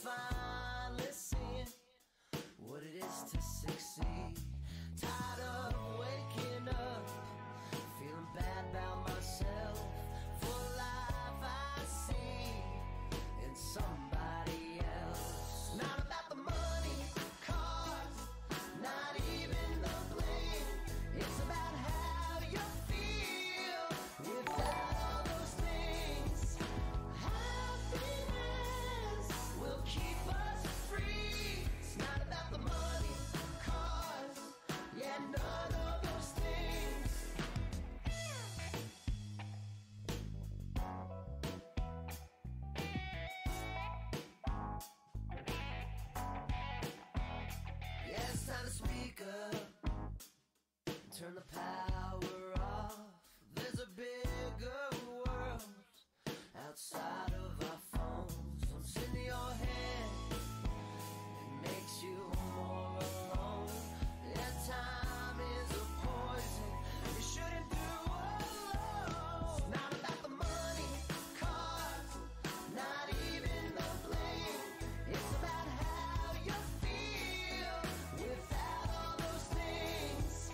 finally seeing what it is to succeed. Tired of waking up, feeling bad about myself. For life I see in somebody else. Not about the money, cars, not even the bling. It's about how you feel without all those things. Happiness will keep us free. It's not about the money, cars, yeah, none of those things. Yeah, it's time to speak up. Turn the power off. There's a bigger world outside of our phones. What's in your head? It makes you more alone. Yeah, time is a poison you shouldn't do alone. It's not about the money, cars, not even the bling. It's about how you feel without all those things.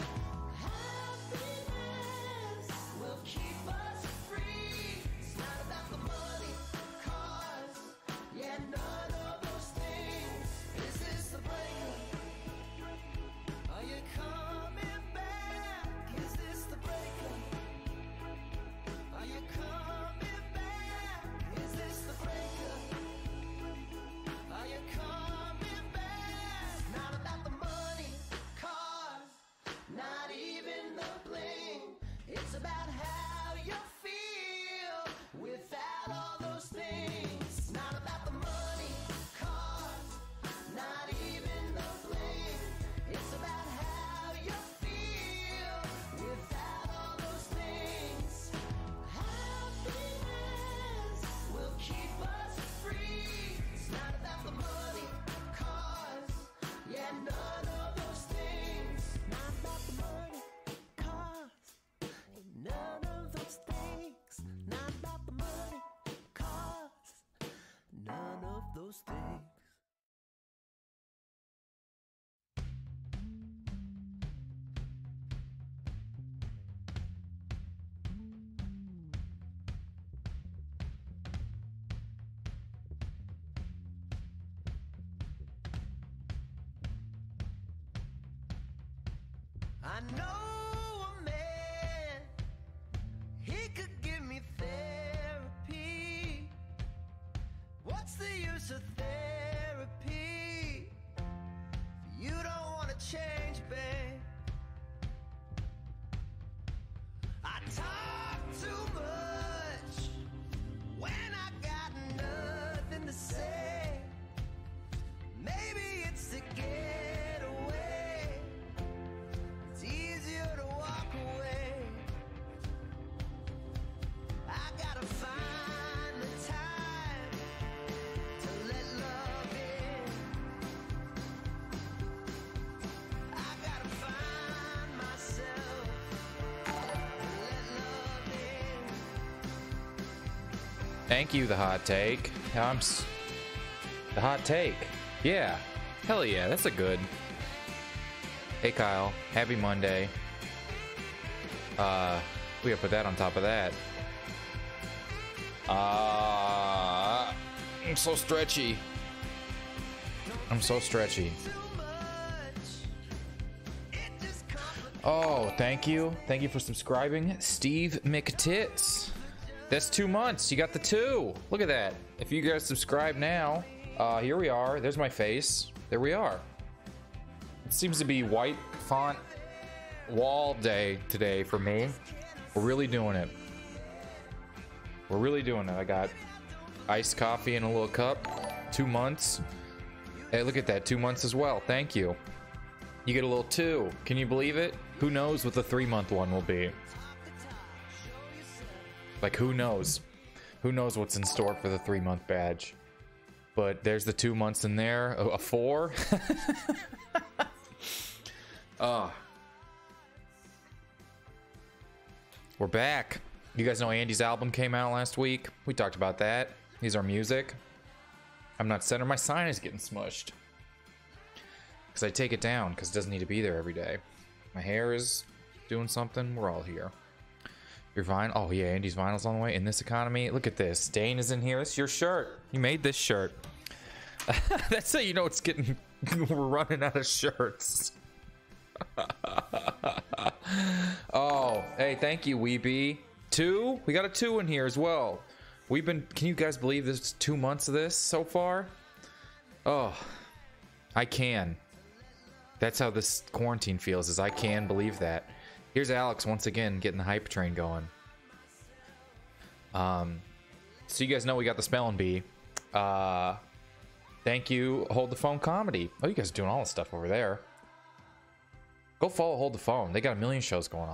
Happiness will keep us free. It's not about the money, cars, yeah, none of those things. Is this the breakup? Are you coming back? Is this the breakup? Are you coming back? Is this the breakup? Are you coming back? Not about the money, cars, not even the bling. It's about how you feel without all those things. Not about the money, cars, not even the bling. It's about how you feel without all those things. Happiness will keep us free. It's not about the money, cars, yeah, none of those things. Not about the money, cars, none of those things. Not about the money, cars, none of those things. I know a man, he could give me therapy. What's the use of therapy? You don't want to change, babe. I talk too much when I got nothing to say. Maybe it's to get away. It's easier to walk away. I gotta find the time to let love in. I gotta find myself to let love in. Thank you, the hot take. The hot take. Yeah. Hell yeah, that's a good. Hey Kyle, happy Monday. We gotta put that on top of that. I'm so stretchy. I'm so stretchy. Oh, thank you. Thank you for subscribing. Steve McTits. That's 2 months. You got the 2. Look at that. If you guys subscribe now, here we are. There's my face. There we are. It seems to be white font wall day today for me. We're really doing it. We're really doing it. I got iced coffee in a little cup. 2 months. Hey, look at that. 2 months as well. Thank you. You get a little 2. Can you believe it? Who knows what the 3-month one will be? Like, who knows? Who knows what's in store for the 3-month badge? But there's the 2 months in there. A 4? We're back. You guys know Andy's album came out last week. We talked about that. He's our music. I'm not center. My sign is getting smushed. Because I take it down because it doesn't need to be there every day. My hair is doing something. We're all here. Your vinyl. Oh, yeah, Andy's vinyl's on the way. In this economy, look at this. Dane is in here. It's your shirt. You made this shirt. That's how you know it's getting... We're running out of shirts. Oh, hey, thank you, Weeby. 2? We got a 2 in here as well. We've been... Can you guys believe there's 2 months of this so far? Oh, I can. That's how this quarantine feels, is I can believe that. Here's Alex once again getting the hype train going. So you guys know we got the spelling bee. Thank you, Hold the Phone Comedy. Oh, you guys are doing all this stuff over there. Go follow Hold the Phone. They got a million shows going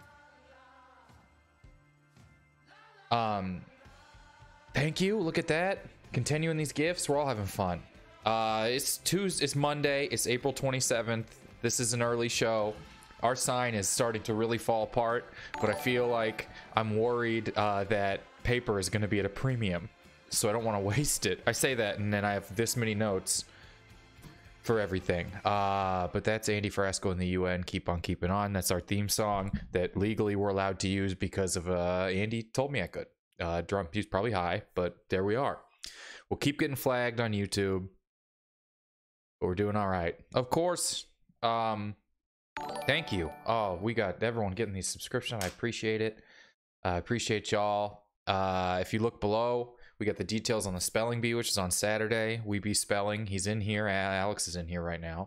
on. Thank you. Look at that. Continuing these gifts. We're all having fun. It's Tuesday. It's Monday. It's April 27th. This is an early show. Our sign is starting to really fall apart, but I feel like I'm worried that paper is going to be at a premium, so I don't want to waste it. I say that, and then I have this many notes for everything. But that's Andy Frasco in the UN. Keep on keeping on. That's our theme song that legally we're allowed to use because of Andy told me I could. Drum piece probably high, but there we are. We'll keep getting flagged on YouTube, but we're doing all right. Of course. Thank you. Oh, we got everyone getting these subscriptions. I appreciate it. I appreciate y'all. If you look below, we got the details on the spelling bee, which is on Saturday. We be spelling. He's in here. Alex is in here right now.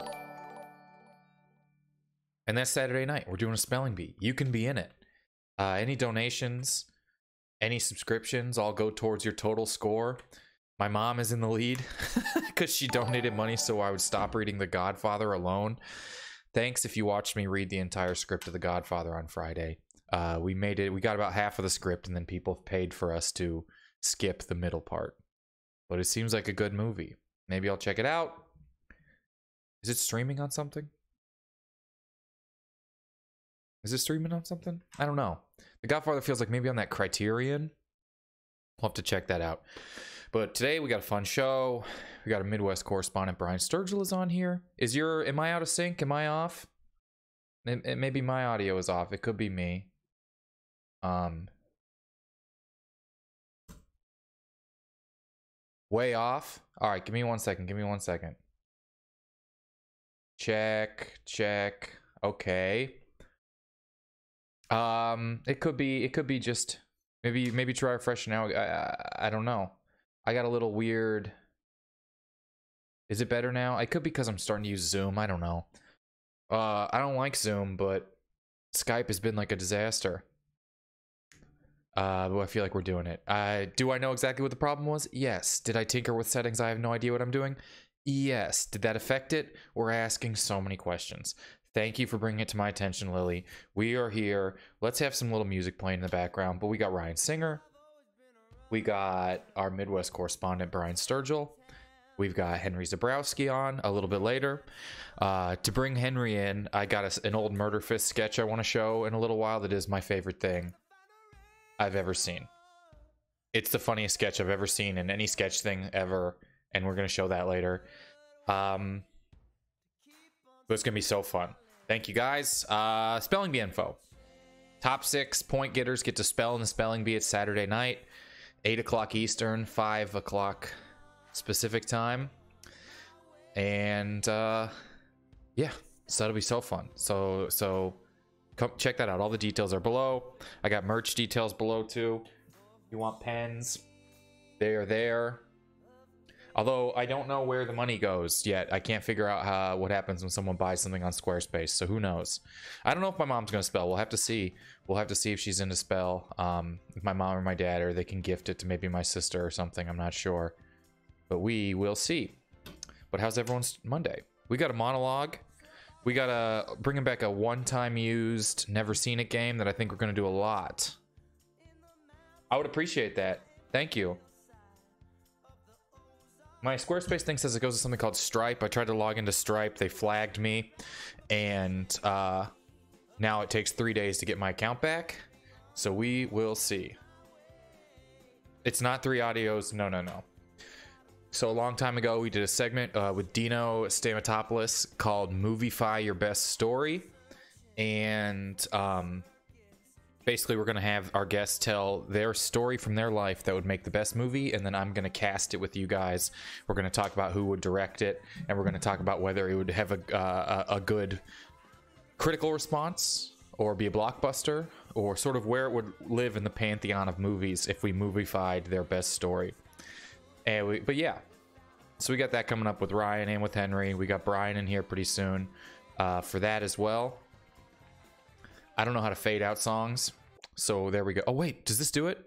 And that's Saturday night. We're doing a spelling bee. You can be in it. Any donations, any subscriptions, all go towards your total score. My mom is in the lead because she donated money so I would stop reading The Godfather alone. Thanks if you watched me read the entire script of The Godfather on Friday. We made it. We got about half of the script, and then people paid for us to skip the middle part. But it seems like a good movie. Maybe I'll check it out. Is it streaming on something? Is it streaming on something? I don't know. The Godfather feels like maybe on that Criterion. We'll have to check that out. But today we got a fun show. We got a Midwest correspondent. Brian Sturgill is on here. Am I out of sync? Am I off? Maybe my audio is off. It could be me. Way off. All right, give me 1 second. Give me 1 second. Check. Okay. It could be just maybe try refresh now. I don't know. I got a little weird. Is it better now? It could be because I'm starting to use Zoom. I don't know. I don't like Zoom, but Skype has been like a disaster. But I feel like we're doing it. Do I know exactly what the problem was? Yes. Did I tinker with settings? I have no idea what I'm doing. Yes. Did that affect it? We're asking so many questions. Thank you for bringing it to my attention, Lily. We are here. Let's have some little music playing in the background. But we got Ryan Singer. We got our Midwest correspondent, Brian Sturgill. We've got Henry Zebrowski on a little bit later. To bring Henry in, I got an old Murder Fist sketch I want to show in a little while that is my favorite thing I've ever seen. It's the funniest sketch I've ever seen in any sketch thing ever, and we're going to show that later. But it's going to be so fun. Thank you, guys. Spelling Bee info. Top 6 point getters get to spell in the spelling bee. It's Saturday night, 8 o'clock Eastern, 5 o'clock Pacific time. And yeah, so that'll be so fun. So come check that out. All the details are below. I got merch details below too. You want pens, they are there. Although I don't know where the money goes yet. I can't figure out what happens when someone buys something on Squarespace, so who knows. I don't know if my mom's gonna spell. We'll have to see. We'll have to see if she's into spell. If my mom or my dad, or they can gift it to maybe my sister or something. I'm not sure, but we will see. But how's everyone's Monday? We got a monologue. We got bringing back a one-time used, never seen it game that I think we're gonna do a lot. I would appreciate that. Thank you. My Squarespace thing says it goes to something called Stripe. I tried to log into Stripe. They flagged me. And now it takes 3 days to get my account back. So we will see. It's not 3 audios. No. So a long time ago, we did a segment with Dino Stamatopoulos called Movify Your Best Story. And basically, we're going to have our guests tell their story from their life that would make the best movie. And then I'm going to cast it with you guys. We're going to talk about who would direct it. And we're going to talk about whether it would have a good critical response or be a blockbuster, or sort of where it would live in the pantheon of movies if we movified their best story. But yeah, so we got that coming up with Ryan and with Henry. We got Brian in here pretty soon for that as well. I don't know how to fade out songs, so there we go. Oh wait, does this do it?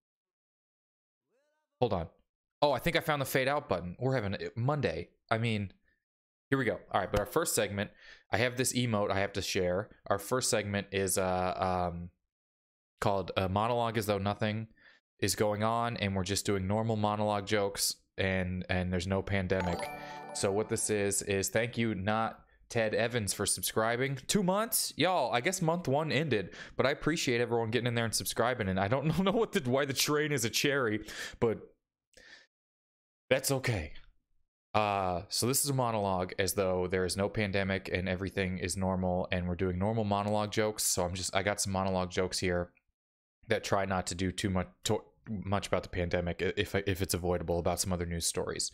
Hold on. Oh, I think I found the fade out button. We're having Monday. I mean, here we go. All right, but our first segment, I have this emote I have to share. Our first segment is called Monologue as Though Nothing is Going On, and we're just doing normal monologue jokes, and there's no pandemic. So what this is thank you, not Ted Evans, for subscribing. 2 months, y'all. I guess month 1 ended, but I appreciate everyone getting in there and subscribing. And I don't know why the train is a cherry, but that's okay. So this is a monologue as though there is no pandemic and everything is normal, and we're doing normal monologue jokes. So I got some monologue jokes here that try not to do too much about the pandemic if it's avoidable, about some other news stories.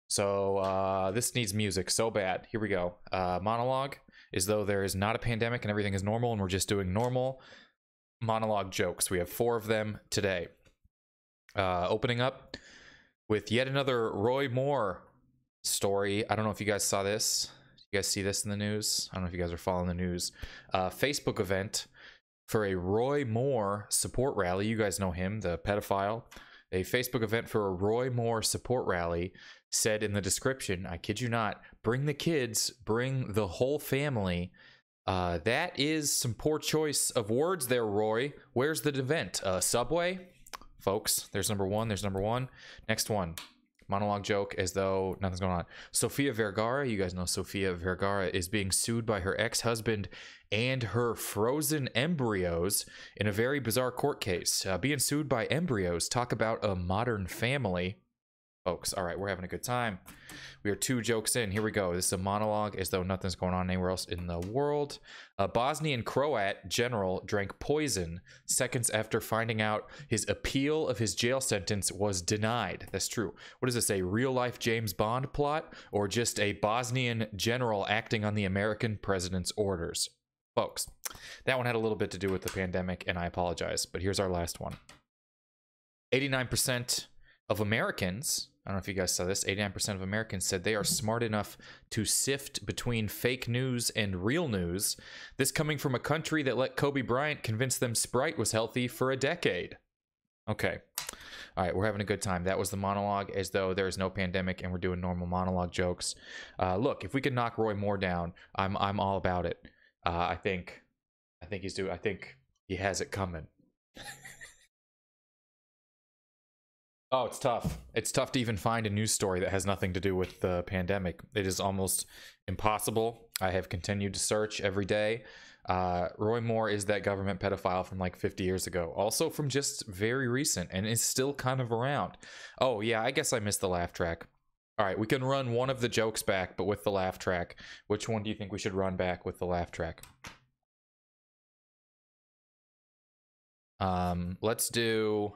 So this needs music so bad. Here we go. Monologue as though there is not a pandemic and everything is normal, and we're just doing normal monologue jokes. We have 4 of them today. Opening up with yet another Roy Moore story. I don't know if you guys saw this. You guys see this in the news? I don't know if you guys are following the news. Facebook event for a Roy Moore support rally. You guys know him, the pedophile. A Facebook event for a Roy Moore support rally said in the description, I kid you not, bring the kids, bring the whole family. That is some poor choice of words there, Roy. Where's the event? Subway? Folks, there's number 1. There's number 1. Next one. Monologue joke as though nothing's going on. Sofia Vergara, you guys know Sofia Vergara, is being sued by her ex-husband and her frozen embryos in a very bizarre court case. Being sued by embryos. Talk about a modern family. Folks, all right, we're having a good time. We are 2 jokes in. Here we go. This is a monologue as though nothing's going on anywhere else in the world. A Bosnian Croat general drank poison seconds after finding out his appeal of his jail sentence was denied. That's true. What does this say? Real-life James Bond plot, or just a Bosnian general acting on the American president's orders? Folks, that one had a little bit to do with the pandemic, and I apologize, but here's our last one. 89% of Americans, I don't know if you guys saw this, 89% of Americans said they are smart enough to sift between fake news and real news. This coming from a country that let Kobe Bryant convince them Sprite was healthy for a decade. Okay. All right, we're having a good time. That was the monologue as though there is no pandemic, and we're doing normal monologue jokes. Look, if we can knock Roy Moore down, I'm all about it. I think he has it coming. Oh, it's tough. It's tough to even find a news story that has nothing to do with the pandemic. It is almost impossible. I have continued to search every day. Roy Moore is that government pedophile from like 50 years ago. Also from just very recent, and is still kind of around. Oh, yeah, I guess I missed the laugh track. All right, we can run one of the jokes back, but with the laugh track. Which one do you think we should run back with the laugh track? Let's do...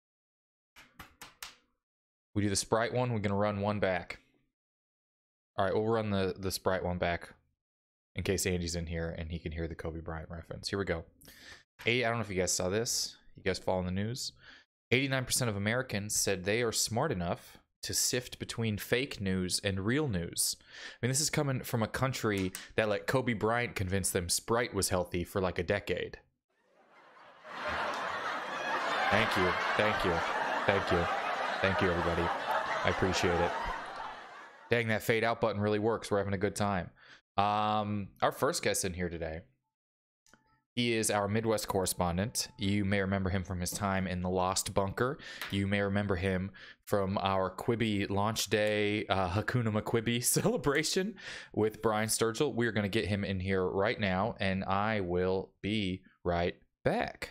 We do the Sprite one. We're going to run one back. All right, we'll run the Sprite one back in case Andy's in here and he can hear the Kobe Bryant reference. Here we go. I don't know if you guys saw this. You guys follow the news? 89% of Americans said they are smart enough to sift between fake news and real news. I mean, this is coming from a country that let Kobe Bryant convince them Sprite was healthy for like a decade. Thank you. Thank you. Thank you. Thank you, everybody. I appreciate it. Dang, that fade out button really works. We're having a good time. Our first guest in here today, he is our Midwest correspondent. You may remember him from his time in the Lost Bunker. You may remember him from our Quibi launch day Hakuna McQuibby celebration with Brian Sturgill. We're going to get him in here right now, and I will be right back.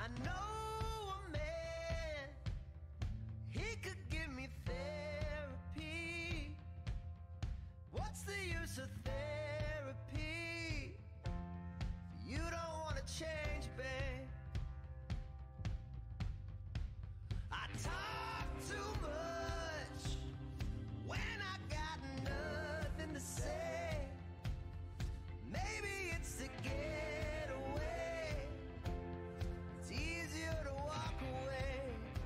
I know a man, he could give me therapy. What's the use of therapy? You don't want to change, babe. I talk too much when I got nothing to say. Maybe it's to get away. It's easier to walk away.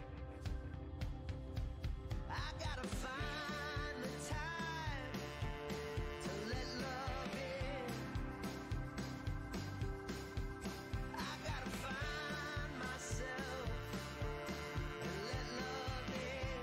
I gotta find the time to let love in. I gotta find myself and let love in.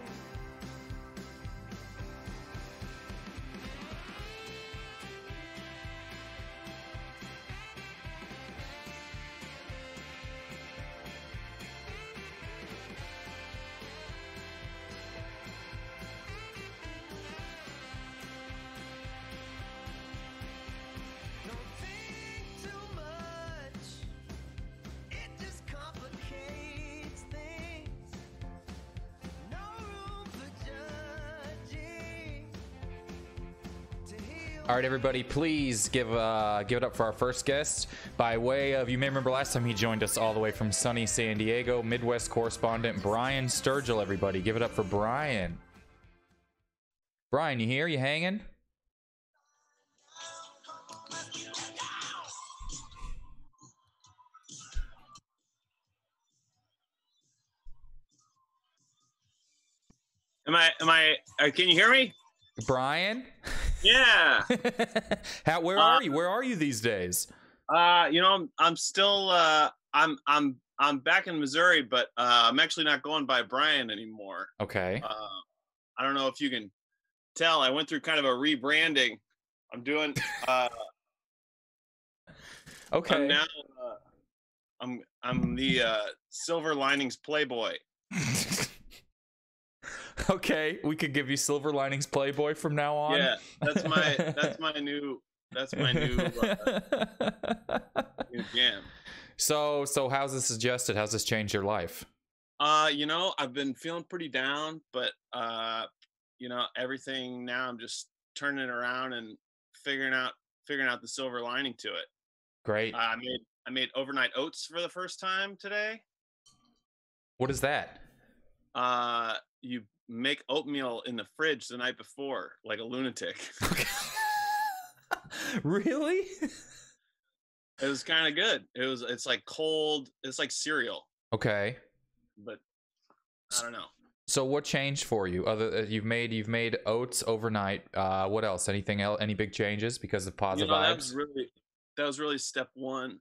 Don't think too much, it just complicates things. No room for judging. To heal. All right, everybody, please give it up for our first guest. By way of, you may remember last time he joined us all the way from sunny San Diego, Midwest correspondent Brian Sturgill. Everybody, give it up for Brian. Brian, you here? You hanging? Can you hear me? Brian? Yeah. Where are you? Where are you these days? I'm still, I'm back in Missouri, but, I'm actually not going by Brian anymore. Okay. I don't know if you can tell, I went through kind of a rebranding. I'm doing, Okay. I'm now, I'm the, Silver Linings Playboy. Okay, we could give you Silver Linings Playboy from now on. Yeah, that's my new new jam. So how's this suggested? How's this changed your life? I've been feeling pretty down, but everything now I'm just turning it around and figuring out the silver lining to it. Great. I made overnight oats for the first time today. What is that? You make oatmeal in the fridge the night before, like a lunatic. Really? It was kind of good. It's like cold. It's like cereal. Okay. But I don't know. So what changed for you? You've made oats overnight. What else? Anything else? Any big changes because of positive vibes? That was really step one.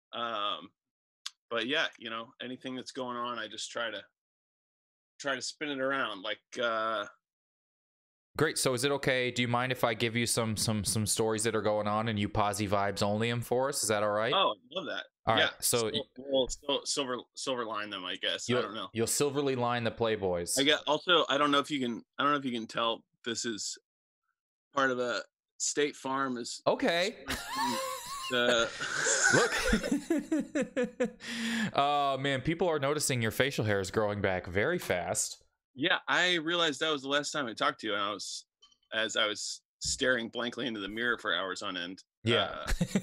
But yeah, anything that's going on, I just try to spin it around. Like, Great. So is it okay? Do you mind if I give you some stories that are going on and you posi vibes only them for us? Is that all right? Oh, I love that. All yeah. right. So we'll silver line them, I guess. I don't know. You'll silverly line the Playboys. I guess also I don't know if you can tell this part of a State Farm is okay. Look. Oh man, people are noticing your facial hair is growing back very fast. Yeah, I realized that was the last time I talked to you, and I was staring blankly into the mirror for hours on end. Yeah.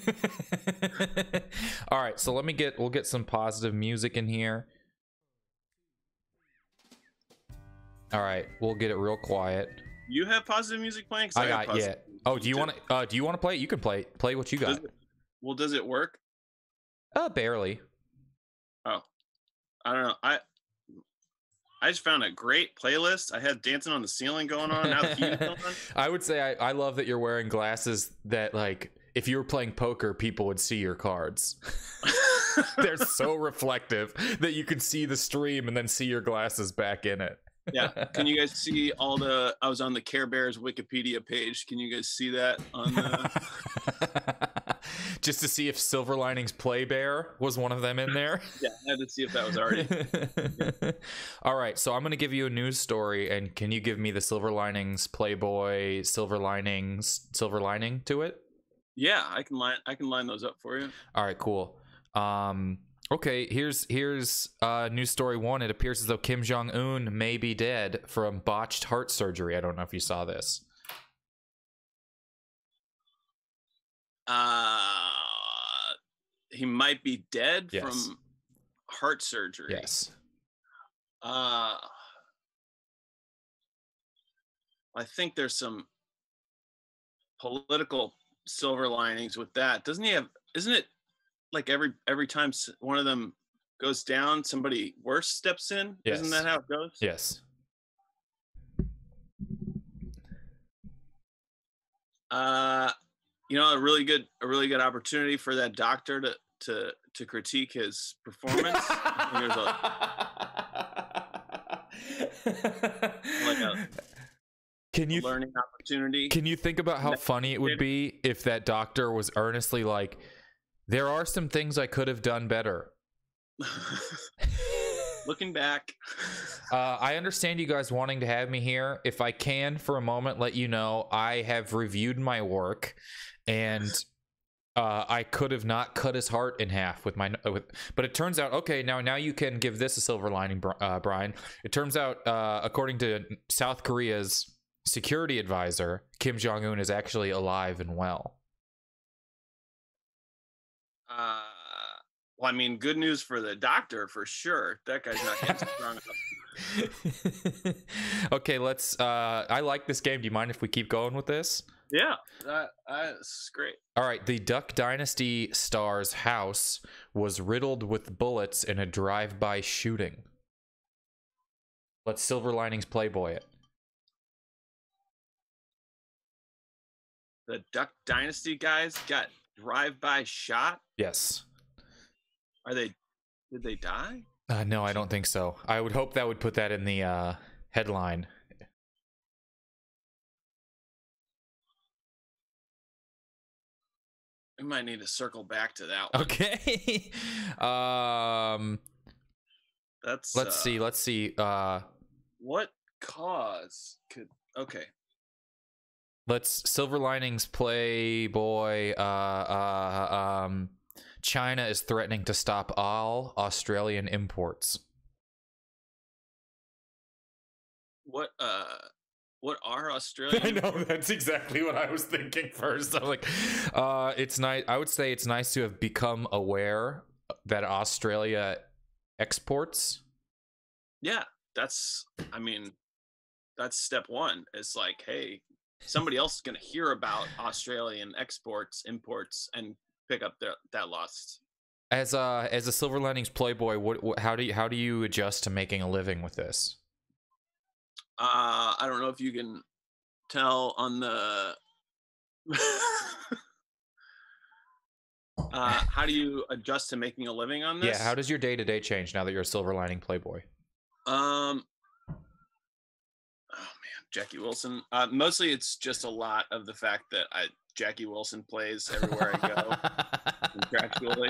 All right, so we'll get some positive music in here. All right, we'll get it real quiet. You have positive music playing? I got yeah. Oh, do you want to play it? You can play what you got. Does it work? Barely. Oh, I don't know. I just found a great playlist. I had Dancing on the Ceiling going on. Now the heat is going on. I would say I love that you're wearing glasses that, like, if you were playing poker, people would see your cards. They're so reflective that you could see the stream and then see your glasses back in it. Yeah. Can you guys see I was on the Care Bears Wikipedia page. Can you guys see that on the... Just to see if Silver Linings Play Bear was one of them in there. Yeah, I had to see if that was already. Yeah. All right, so I'm going to give you a news story, and can you give me the Silver Linings Playboy silver lining to it? Yeah, I can line those up for you. All right, cool. Okay, here's news story 1. It appears as though Kim Jong-un may be dead from botched heart surgery. I don't know if you saw this. He might be dead Yes. from heart surgery. Yes. I think there's some political silver linings with that. Doesn't he have? Isn't it like every time one of them goes down, somebody worse steps in? Yes. Isn't that how it goes? Yes. You know, a really good opportunity for that doctor to critique his performance. I think there's a learning opportunity. Can you think about how funny it would be if that doctor was earnestly like, there are some things I could have done better. Looking back. I understand you guys wanting to have me here. If I can for a moment let you know, I have reviewed my work, and I could have not cut his heart in half with my but it turns out, okay, now you can give this a silver lining, Brian. It turns out according to South Korea's security advisor, Kim Jong-un is actually alive and well. Well, I mean, good news for the doctor for sure. That guy's not getting strong enough. Okay, let's I like this game. Do you mind if we keep going with this? Yeah, that's great. All right, the Duck Dynasty star's house was riddled with bullets in a drive-by shooting. Let's Silver Linings Playboy it. The Duck Dynasty guys got drive-by shot? Yes. Did they die? No, I don't think so. I would hope that would put that in the headline. We might need to circle back to that one. Okay. Let's see. What cause could? Okay. Let's Silver Linings Playboy. China is threatening to stop all Australian imports. What are Australian? I know, that's exactly what I was thinking first. I'm like, it's nice. I would say it's nice to have become aware that Australia exports. Yeah, that's step one. It's like, hey, somebody else is gonna hear about Australian exports, imports, and pick up that lost. As a Silver Linings Playboy, how do you adjust to making a living with this? I don't know if you can tell on the how do you adjust to making a living on this? Yeah, how does your day-to-day change now that you're a Silver Lining Playboy? Oh man, Jackie Wilson. Mostly it's just a lot of the fact that Jackie Wilson plays everywhere I go contractually.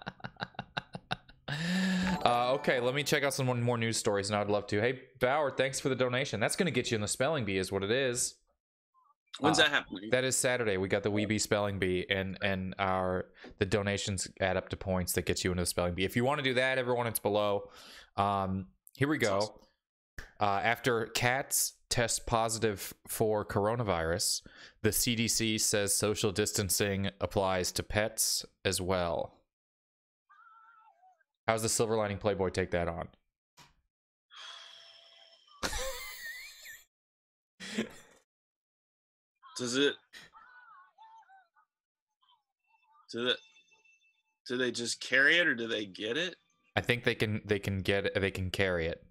Okay, let me check out some more news stories, and I'd love to. Hey, Bauer, thanks for the donation. That's going to get you in the spelling bee, is what it is. When's that happening? That is Saturday. We got the Weebee spelling bee, and the donations add up to points that gets you into the spelling bee. If you want to do that, everyone, it's below. Here we go. After cats test positive for coronavirus, the CDC says social distancing applies to pets as well. How's the Silver Lining Playboy take that on? Do they just carry it, or do they get it? I think they can carry it.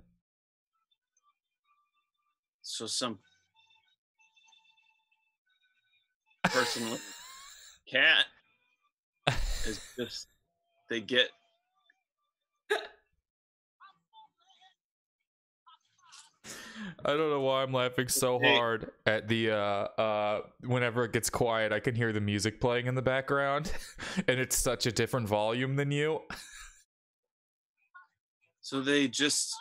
So some person with a cat is just, they get. I don't know why I'm laughing so hard at the whenever it gets quiet, I can hear the music playing in the background, and it's such a different volume than you. So they just,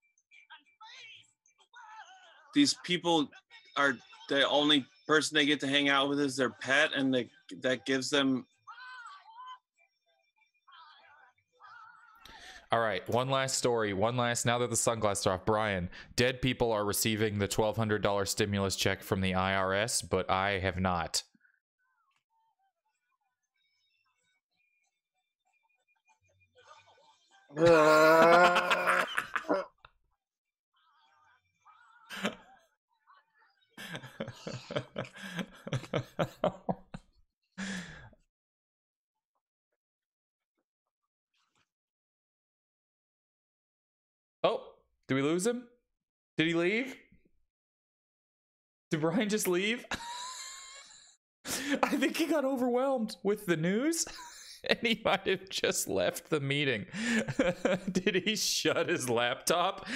these people are the only person they get to hang out with is their pet, and that gives them. All right, one last story. Now that the sunglasses are off, Brian, dead people are receiving the $1,200 stimulus check from the IRS, but I have not. Oh, did we lose him? Did he leave? Did Brian just leave? I think he got overwhelmed with the news and he might have just left the meeting. Did he shut his laptop?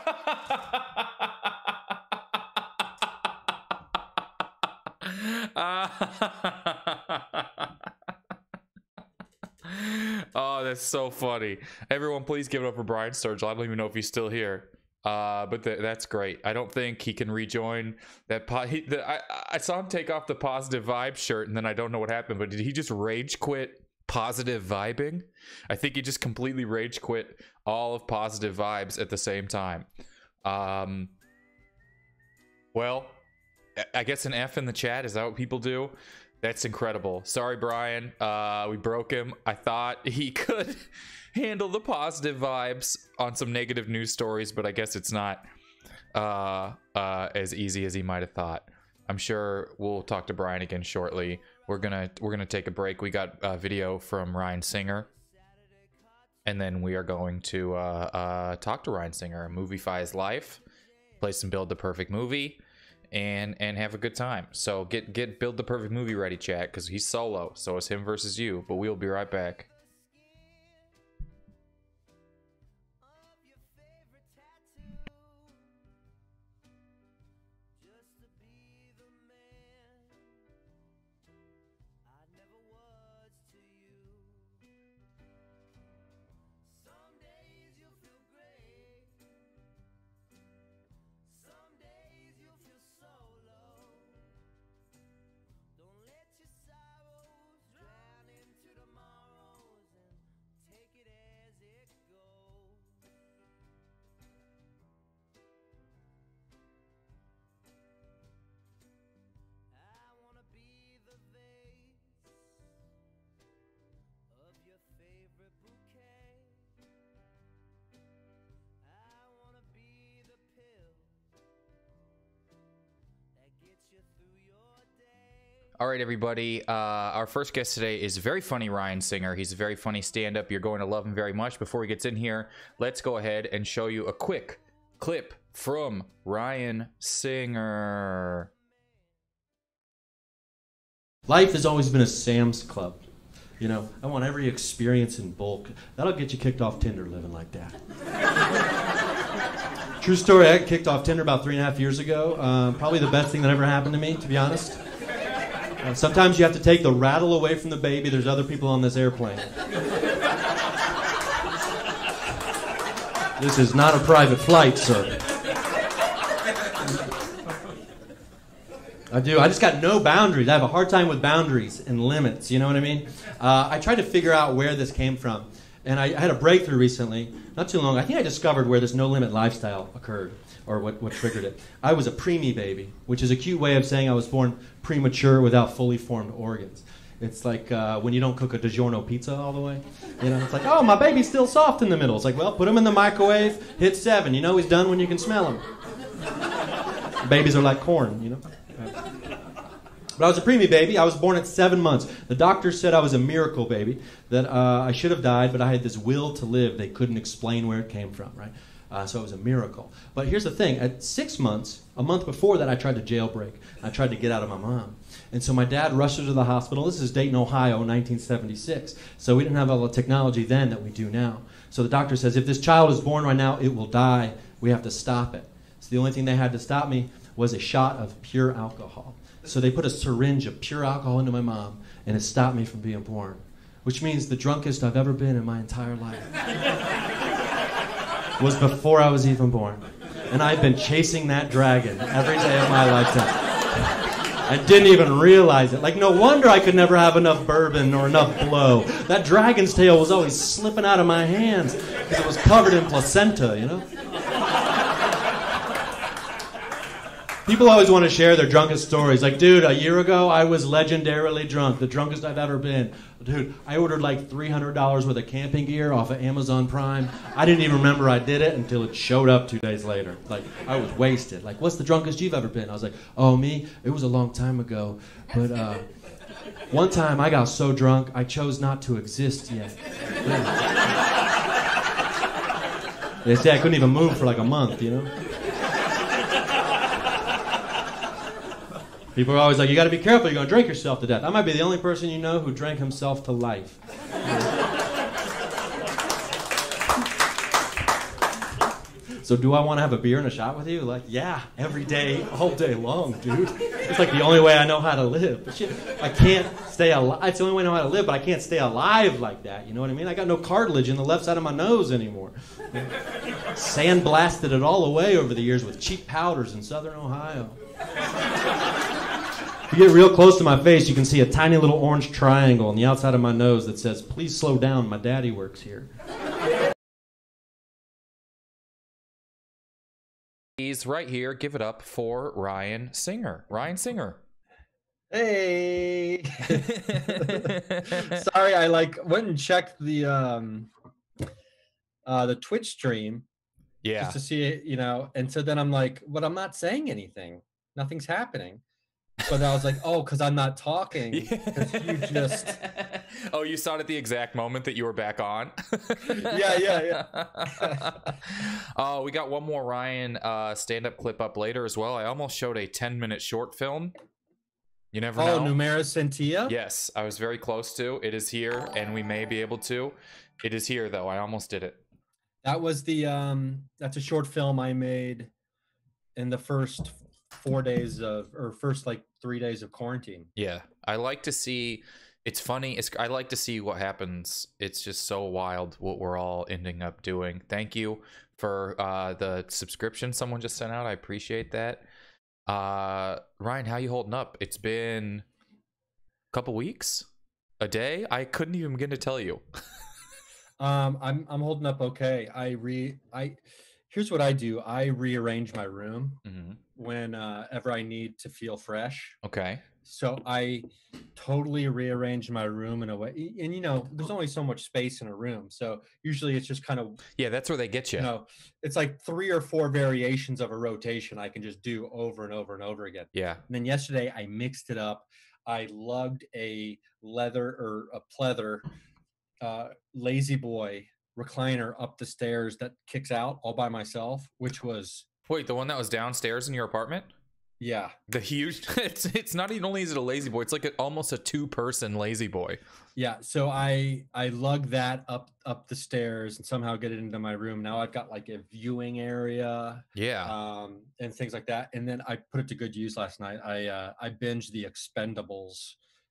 Oh, that's so funny. Everyone, please give it up for Brian Sturgill. I don't even know if he's still here. But that's great. I don't think he can rejoin that. I saw him take off the positive vibe shirt, and then I don't know what happened. But did he just rage quit positive vibing? I think he just completely rage quit all of positive vibes at the same time. Well, I guess an F in the chat. Is that what people do? That's incredible. Sorry, Brian. We broke him. I thought he could handle the positive vibes on some negative news stories, but I guess it's not as easy as he might have thought. I'm sure we'll talk to Brian again shortly. We're gonna take a break. We got a video from Ryan Singer, and then we are going to talk to Ryan Singer, Movify his life, play some Build the Perfect Movie, and have a good time. So get Build the Perfect Movie ready, chat, because he's solo, so it's him versus you. But we'll be right back. All right, everybody. Our first guest today is very funny Ryan Singer. He's a very funny stand-up. You're going to love him very much. Before he gets in here, let's go ahead and show you a quick clip from Ryan Singer. Life has always been a Sam's Club. You know, I want every experience in bulk. That'll get you kicked off Tinder living like that. True story, I got kicked off Tinder about 3.5 years ago. Probably the best thing that ever happened to me, to be honest. Sometimes you have to take the rattle away from the baby. There's other people on this airplane. This is not a private flight, sir. I just got no boundaries. I have a hard time with boundaries and limits, you know what I mean? I tried to figure out where this came from. And I had a breakthrough recently, not too long. I think I discovered where this no-limit lifestyle occurred, or what triggered it. I was a preemie baby, which is a cute way of saying I was born premature without fully formed organs. It's like when you don't cook a DiGiorno pizza all the way. You know, it's like, oh, my baby's still soft in the middle. It's like, well, put him in the microwave, hit 7. You know he's done when you can smell him. Babies are like corn, you know. But I was a preemie baby. I was born at 7 months. The doctor said I was a miracle baby, that I should have died, but I had this will to live. They couldn't explain where it came from, right? So it was a miracle. But here's the thing. At 6 months, a month before that, I tried to jailbreak. I tried to get out of my mom. And so my dad rushed her to the hospital. This is Dayton, Ohio, 1976. So we didn't have all the technology then that we do now. So the doctor says, if this child is born right now, it will die. We have to stop it. So the only thing they had to stop me was a shot of pure alcohol. So they put a syringe of pure alcohol into my mom, and it stopped me from being born, which means the drunkest I've ever been in my entire life was before I was even born. And I've been chasing that dragon every day of my lifetime. I didn't even realize it. Like, no wonder I could never have enough bourbon or enough blow. That dragon's tail was always slipping out of my hands because it was covered in placenta, you know? People always want to share their drunkest stories. Like, dude, a year ago, I was legendarily drunk, the drunkest I've ever been. Dude, I ordered like $300 worth of camping gear off of Amazon Prime. I didn't even remember I did it until it showed up 2 days later. Like, I was wasted. Like, what's the drunkest you've ever been? I was like, oh, me? It was a long time ago. But one time I got so drunk, I chose not to exist yet. Yeah. They say I couldn't even move for like a month, you know? People are always like, you got to be careful, you're going to drink yourself to death. I might be the only person you know who drank himself to life. So do I want to have a beer and a shot with you? Like, yeah, every day, all day long, dude. It's like the only way I know how to live. But shit, I can't stay alive. It's the only way I know how to live, but I can't stay alive like that. You know what I mean? I got no cartilage in the left side of my nose anymore. Sandblasted it all away over the years with cheap powders in southern Ohio. If you get real close to my face, you can see a tiny little orange triangle on the outside of my nose that says, please slow down, my daddy works here. He's right here. Give it up for Ryan Singer. Ryan Singer. Hey. Sorry, I went and checked the Twitch stream. Yeah. Just to see it, you know, and so then I'm like, but I'm not saying anything. Nothing's happening. But I was like, oh, because I'm not talking. You just... Oh, you saw it at the exact moment that you were back on? Yeah. Oh, we got one more Ryan stand-up clip up later as well. I almost showed a 10-minute short film. You never know. Oh, Numera Sentia? Yes, I was very close to. It is here, and we may be able to. It is here, though. I almost did it. That was the... that's a short film I made in the first 4 days of... Or first, 3 days of quarantine. Yeah, I like to see... It's funny. I like to see what happens. It's just so wild what we're all ending up doing. Thank you for the subscription someone just sent out. I appreciate that. Ryan, how you holding up? It's been a couple weeks, a day. I couldn't even begin to tell you. I'm holding up okay. Here's what I do. I rearrange my room whenever I need to feel fresh. Okay. So I totally rearrange my room in a way, and you know, there's only so much space in a room, so usually it's just kind of, yeah, that's where they get you. You know, it's like 3 or 4 variations of a rotation I can just do over and over and over again. Yeah. And then yesterday I mixed it up. I lugged a pleather Lazy Boy recliner up the stairs that kicks out all by myself, which was... Wait, the one that was downstairs in your apartment? Yeah. The huge... It's not even only is it a Lazy Boy, it's like almost a 2-person Lazy Boy. Yeah, so I lug that up the stairs and somehow get it into my room. Now I've got like a viewing area. Yeah. And things like that. And then I put it to good use last night. I binged the Expendables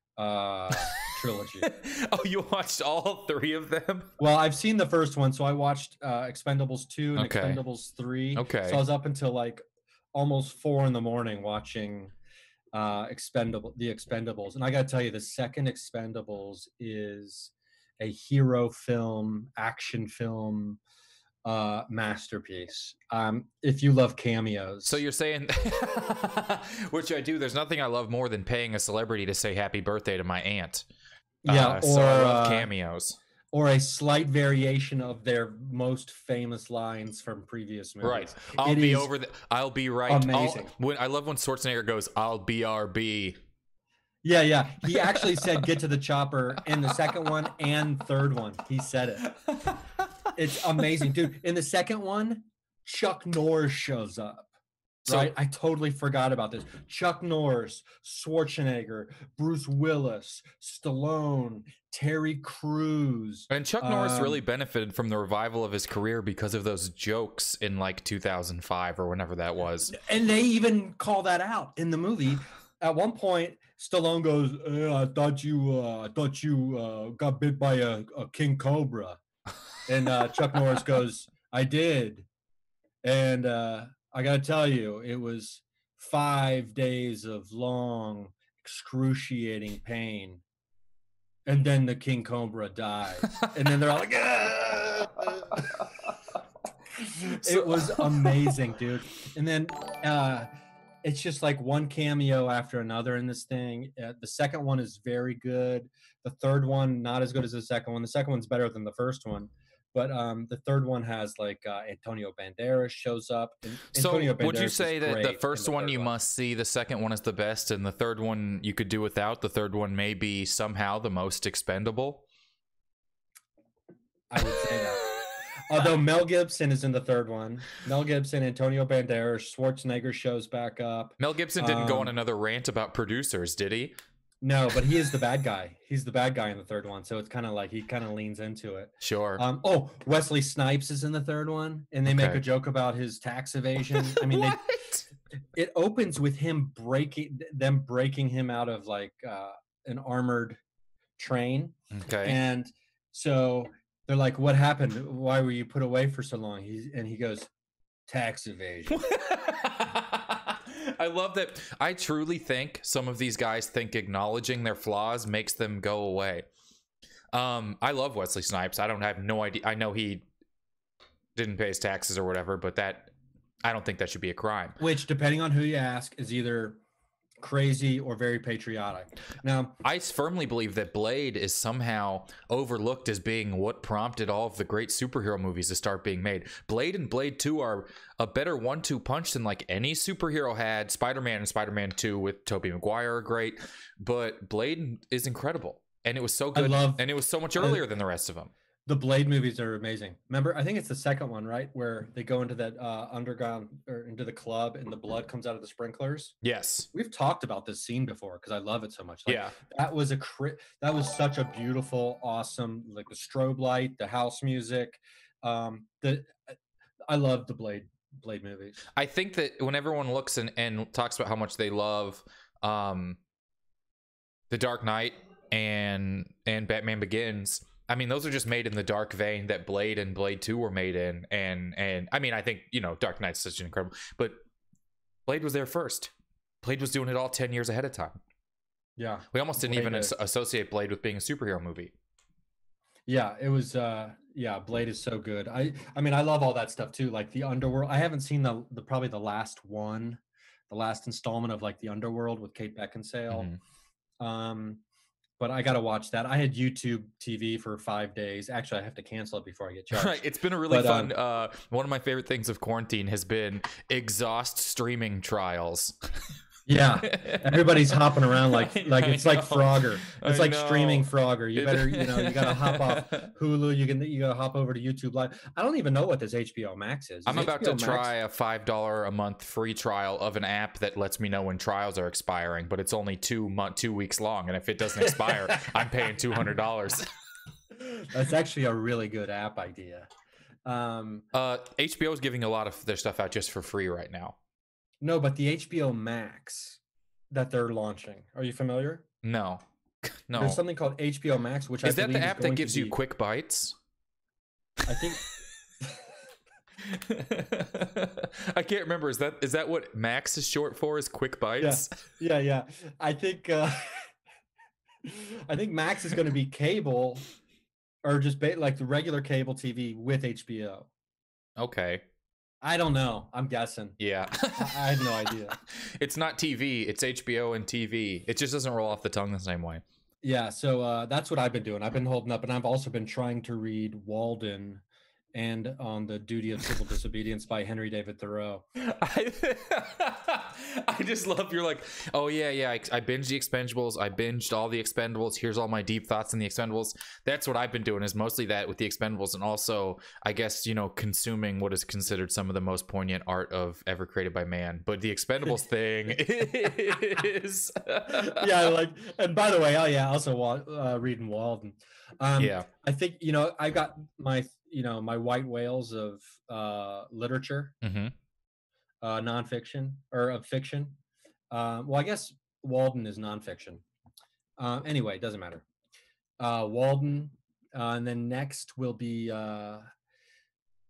trilogy. Oh, you watched all 3 of them? Well, I've seen the first one, so I watched Expendables 2 and Okay. Expendables 3. Okay. So I was up until like almost 4 a.m. watching the Expendables. And I gotta tell you, the second Expendables is a hero film, action film masterpiece. If you love cameos. So you're saying, which I do, there's nothing I love more than paying a celebrity to say happy birthday to my aunt. Yeah, so I love cameos. Or a slight variation of their most famous lines from previous movies. Right. I'll be right. Amazing. I love when Schwarzenegger goes, I'll BRB. Yeah. He actually said get to the chopper in the second one and third one. He said it. It's amazing. Dude, in the second one, Chuck Norris shows up. Right? I totally forgot about this. Chuck Norris, Schwarzenegger, Bruce Willis, Stallone, Terry Crews. And Chuck Norris really benefited from the revival of his career because of those jokes in like 2005 or whenever that was. And they even call that out in the movie. At one point, Stallone goes, I thought you got bit by a king cobra. And Chuck Norris goes, I did. And I got to tell you, it was 5 days of long, excruciating pain. And then the King Cobra dies. And then they're all like, "Ah!" It was amazing, dude. And then it's just like one cameo after another in this thing. The second one is very good. The third one, not as good as the second one. The second one's better than the first one. But the third one has like Antonio Banderas shows up. And So Antonio would you Banderas say is that great the in first one third you must see, the second one is the best, and the third one you could do without? The third one may be somehow the most expendable? I would say that. Although Mel Gibson is in the third one. Mel Gibson, Antonio Banderas, Schwarzenegger shows back up. Mel Gibson didn't go on another rant about producers, did he? No, but he is the bad guy. He's the bad guy in the third one. So it's kind of like he kind of leans into it. Sure. Oh, Wesley Snipes is in the third one, and they make Okay. a joke about his tax evasion. I mean, it opens with him breaking him out of like an armored train. Okay. And so they're like, "What happened? Why were you put away for so long?" He goes, "Tax evasion." I love that. I truly think some of these guys think acknowledging their flaws makes them go away. I love Wesley Snipes. I have no idea. I know he didn't pay his taxes or whatever, but I don't think that should be a crime. Which, depending on who you ask, is either crazy or very patriotic. Now, I firmly believe that Blade is somehow overlooked as being what prompted all of the great superhero movies to start being made. Blade and Blade 2 are a better 1-2 punch than like any superhero had. Spider-Man and Spider-Man 2 with Tobey Maguire are great, but Blade is incredible. And it was so good. And it was so much earlier than the rest of them. the Blade movies are amazing. Remember, I think it's the second one, right? Where they go into that underground or into the club and the blood comes out of the sprinklers. Yes. We've talked about this scene before because I love it so much. Like, Yeah. that was such a beautiful, awesome, like the strobe light, the house music. I love the Blade movies. I think that when everyone looks and talks about how much they love The Dark Knight and Batman Begins, I mean, those are just made in the dark vein that Blade and Blade 2 were made in. And I mean, I think, Dark Knight's such an incredible, but Blade was there first. Blade was doing it all 10 years ahead of time. Yeah. We almost didn't Blade even associate Blade with being a superhero movie. Yeah, it was Blade is so good. I mean, I love all that stuff too, like the Underworld. I haven't seen the probably the last installment of like the Underworld with Kate Beckinsale. Mm-hmm. But I got to watch that. I had YouTube TV for 5 days. Actually, I have to cancel it before I get charged. Right. It's been a really fun. One of my favorite things of quarantine has been exhaust streaming trials. Yeah, everybody's hopping around like it's like Frogger. It's like know. streaming Frogger. You better, you gotta hop off Hulu. You gotta hop over to YouTube Live. I don't even know what this HBO Max is. I'm about HBO to Max... try a $5 a month free trial of an app that lets me know when trials are expiring, but it's only 2 weeks long, and if it doesn't expire, I'm paying $200. That's actually a really good app idea. HBO is giving a lot of their stuff out just for free right now. No, but the HBO Max that they're launching. Are you familiar? No. There's something called HBO Max, which is that the app that gives you quick bites? I think. I can't remember. Is that what Max is short for? Is quick bites? Yeah. I think Max is going to be cable, or just like the regular cable TV with HBO. Okay. I don't know. I'm guessing. Yeah. I have no idea. It's not TV. It's HBO and TV. It just doesn't roll off the tongue the same way. Yeah. So that's what I've been doing. I've been holding up, and I've also been trying to read Walden and On the Duty of Civil Disobedience by Henry David Thoreau. I just love you're like, oh yeah, I binged the Expendables. I binged all the Expendables. Here's all my deep thoughts in the Expendables. That's what I've been doing, is mostly that with the Expendables, and also, I guess, consuming what is considered some of the most poignant art of ever created by man. But the Expendables thing is and by the way, also reading Walden. I think I got my my white whales of literature, nonfiction or of fiction. Well, I guess Walden is nonfiction. Anyway, it doesn't matter. Walden, and then next will be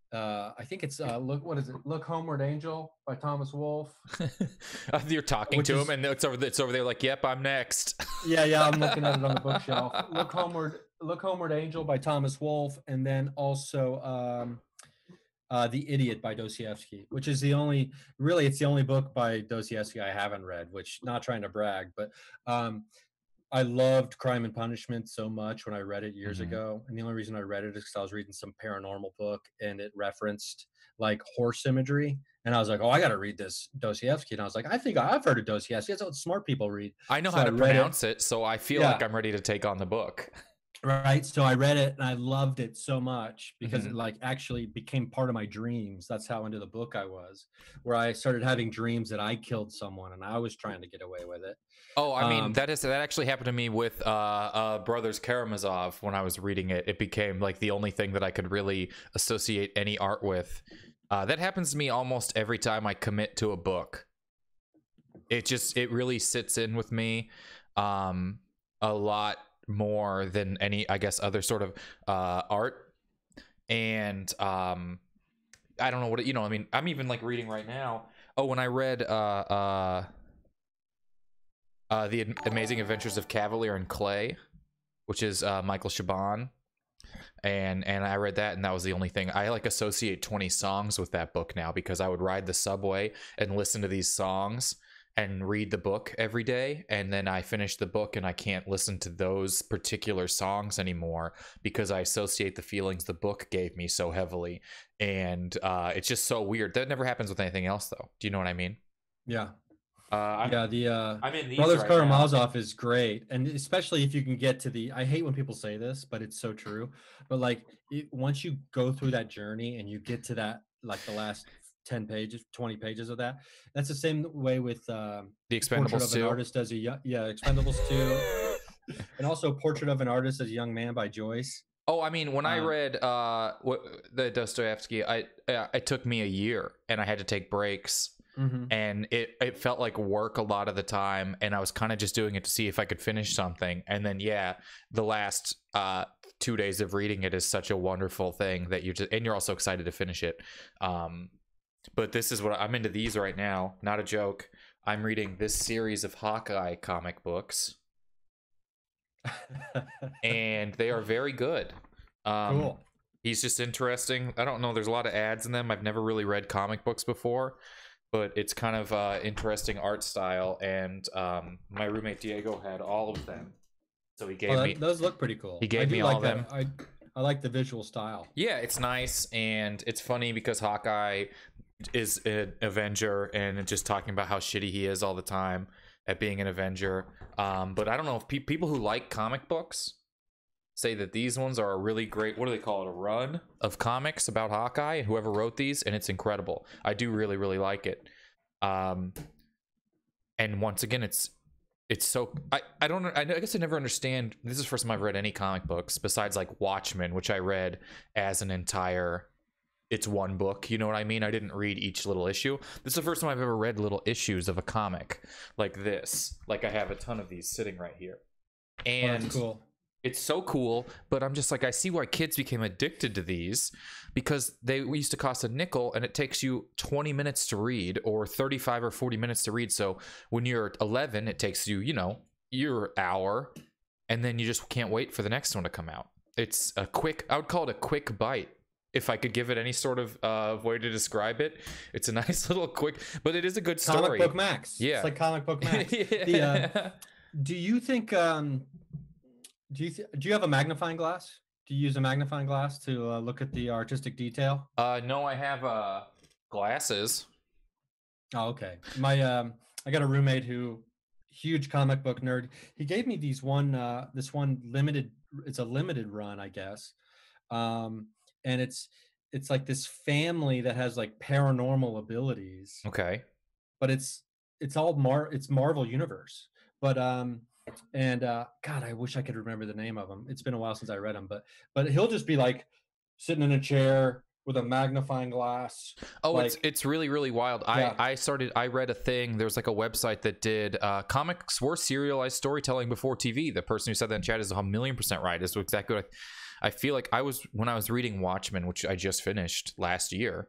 I think it's what is it? Look Homeward Angel by Thomas Wolfe. You're talking Which to is- him, and it's over there like, yep, I'm next. Yeah, I'm looking at it on the bookshelf. Look Homeward Angel by Thomas Wolfe, and then also The Idiot by Dostoevsky, which is it's the only book by Dostoevsky I haven't read, which, not trying to brag, but I loved Crime and Punishment so much when I read it years ago. And the only reason I read it is because I was reading some paranormal book and it referenced like horse imagery. And I was like, oh, I got to read this Dostoevsky. And I was like, I think I've heard of Dostoevsky. That's what smart people read. I know So how I to read pronounce it, so I feel Yeah. like I'm ready to take on the book. Right. So I read it and I loved it so much because it like actually became part of my dreams. That's how into the book I was, where I started having dreams that I killed someone and I was trying to get away with it. Oh, I mean, that actually happened to me with Brothers Karamazov when I was reading it. It became like the only thing that I could really associate any art with. That happens to me almost every time I commit to a book. It really sits in with me a lot more than any, I guess, other sort of art. And I don't know what it, I mean, I'm even like reading right now. Oh, when I read The Amazing Adventures of Cavalier and Clay, which is Michael Chabon, and I read that, and that was the only thing. I like associate 20 songs with that book now because I would ride the subway and listen to these songs and read the book every day, and then I finish the book and I can't listen to those particular songs anymore because I associate the feelings the book gave me so heavily. And it's just so weird. That never happens with anything else, though. Do you know what I mean? Yeah. I'm in these Brothers right now. Karamazov is great, and especially if you can get to the. I hate when people say this, but it's so true. But like, once you go through that journey and you get to that, like the last 10 pages, 20 pages of that, that's the same way with The Portrait Expendables of an 2. Artist as a Young, Expendables 2, and also Portrait of an Artist as a Young Man by Joyce. Oh, I mean, when I read the Dostoevsky, it took me a year, and I had to take breaks. And it felt like work a lot of the time, and I was kind of just doing it to see if I could finish something. And then the last 2 days of reading it is such a wonderful thing that you're also excited to finish it. But this is what I'm into these right now. Not a joke. I'm reading this series of Hawkeye comic books, and they are very good. Cool. He's just interesting. I don't know. There's a lot of ads in them. I've never really read comic books before, but it's kind of interesting art style. And my roommate Diego had all of them, so he gave me. Those look pretty cool. He gave me all of them. I like the visual style. Yeah, it's nice, and it's funny because Hawkeye is an Avenger, and just talking about how shitty he is all the time at being an Avenger. But I don't know if people who like comic books say that these ones are a really great, what do they call it, a run of comics about Hawkeye and whoever wrote these, and it's incredible. I do really, really like it. And once again, it's so, I guess I never understand. This is the first time I've read any comic books besides like Watchmen, which I read as an entire, it's one book, you know what I mean? I didn't read each little issue. This is the first time I've ever read little issues of a comic like this. Like I have a ton of these sitting right here. And that's cool. It's so cool, but I'm just like, I see why kids became addicted to these, because they used to cost a nickel, and it takes you 20 minutes to read, or 35 or 40 minutes to read. So when you're 11, it takes you, your hour, and then you just can't wait for the next one to come out. It's a quick, I would call it a quick bite. If I could give it any sort of way to describe it, it's a nice little quick, but it is a good story. Comic Book Max. Yeah. It's like Comic Book Max. Yeah. Do you think, do you have a magnifying glass? Do you use a magnifying glass to look at the artistic detail? No, I have glasses. Oh, okay. I got a roommate who, huge comic book nerd. He gave me this one limited, it's a limited run, I guess. And it's like this family that has like paranormal abilities. Okay. But it's Marvel Universe. But God, I wish I could remember the name of him. It's been a while since I read him, but he'll just be like sitting in a chair with a magnifying glass. Oh, like, it's really, really wild. Yeah. I read a thing. There was like a website that did comics were serialized storytelling before TV. The person who said that in chat is 1,000,000% right. Is exactly what I feel like when I was reading Watchmen, which I just finished last year.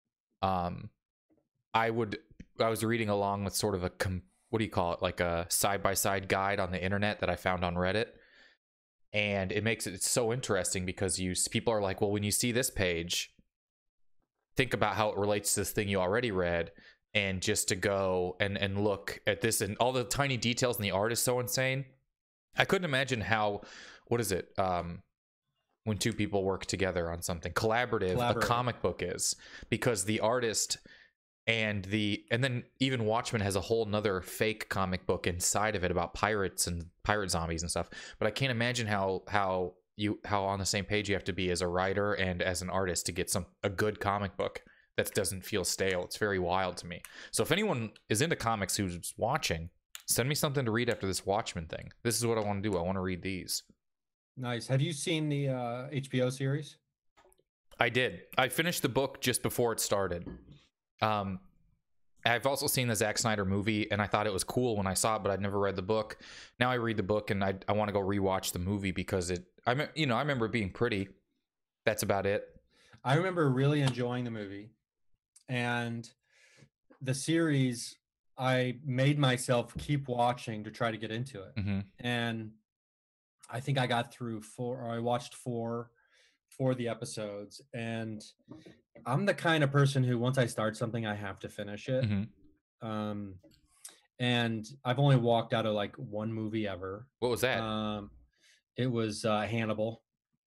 I was reading along with sort of a what do you call it, like a side-by-side guide on the internet that I found on Reddit. And it makes it's so interesting because people are like, well, when you see this page, think about how it relates to this thing you already read, and just to go and look at this and all the tiny details, and the art is so insane. I couldn't imagine how, what is it, when two people work together on something collaborative, a comic book is, because the artist and then even Watchmen has a whole nother fake comic book inside of it about pirates and pirate zombies and stuff. But I can't imagine how on the same page you have to be as a writer and as an artist to get a good comic book that doesn't feel stale. It's very wild to me. So if anyone is into comics who's watching, send me something to read after this Watchmen thing. This is what I want to do. I want to read these. Nice. Have you seen the HBO series? I did. I finished the book just before it started. I've also seen the Zack Snyder movie, and I thought it was cool when I saw it, but I'd never read the book. Now I read the book, and I want to go rewatch the movie because I remember it being pretty. That's about it. I remember really enjoying the movie, and the series. I made myself keep watching to try to get into it, and I think I got through I watched four of the episodes, and I'm the kind of person who, once I start something, I have to finish it. And I've only walked out of like one movie ever. What was that? It was Hannibal.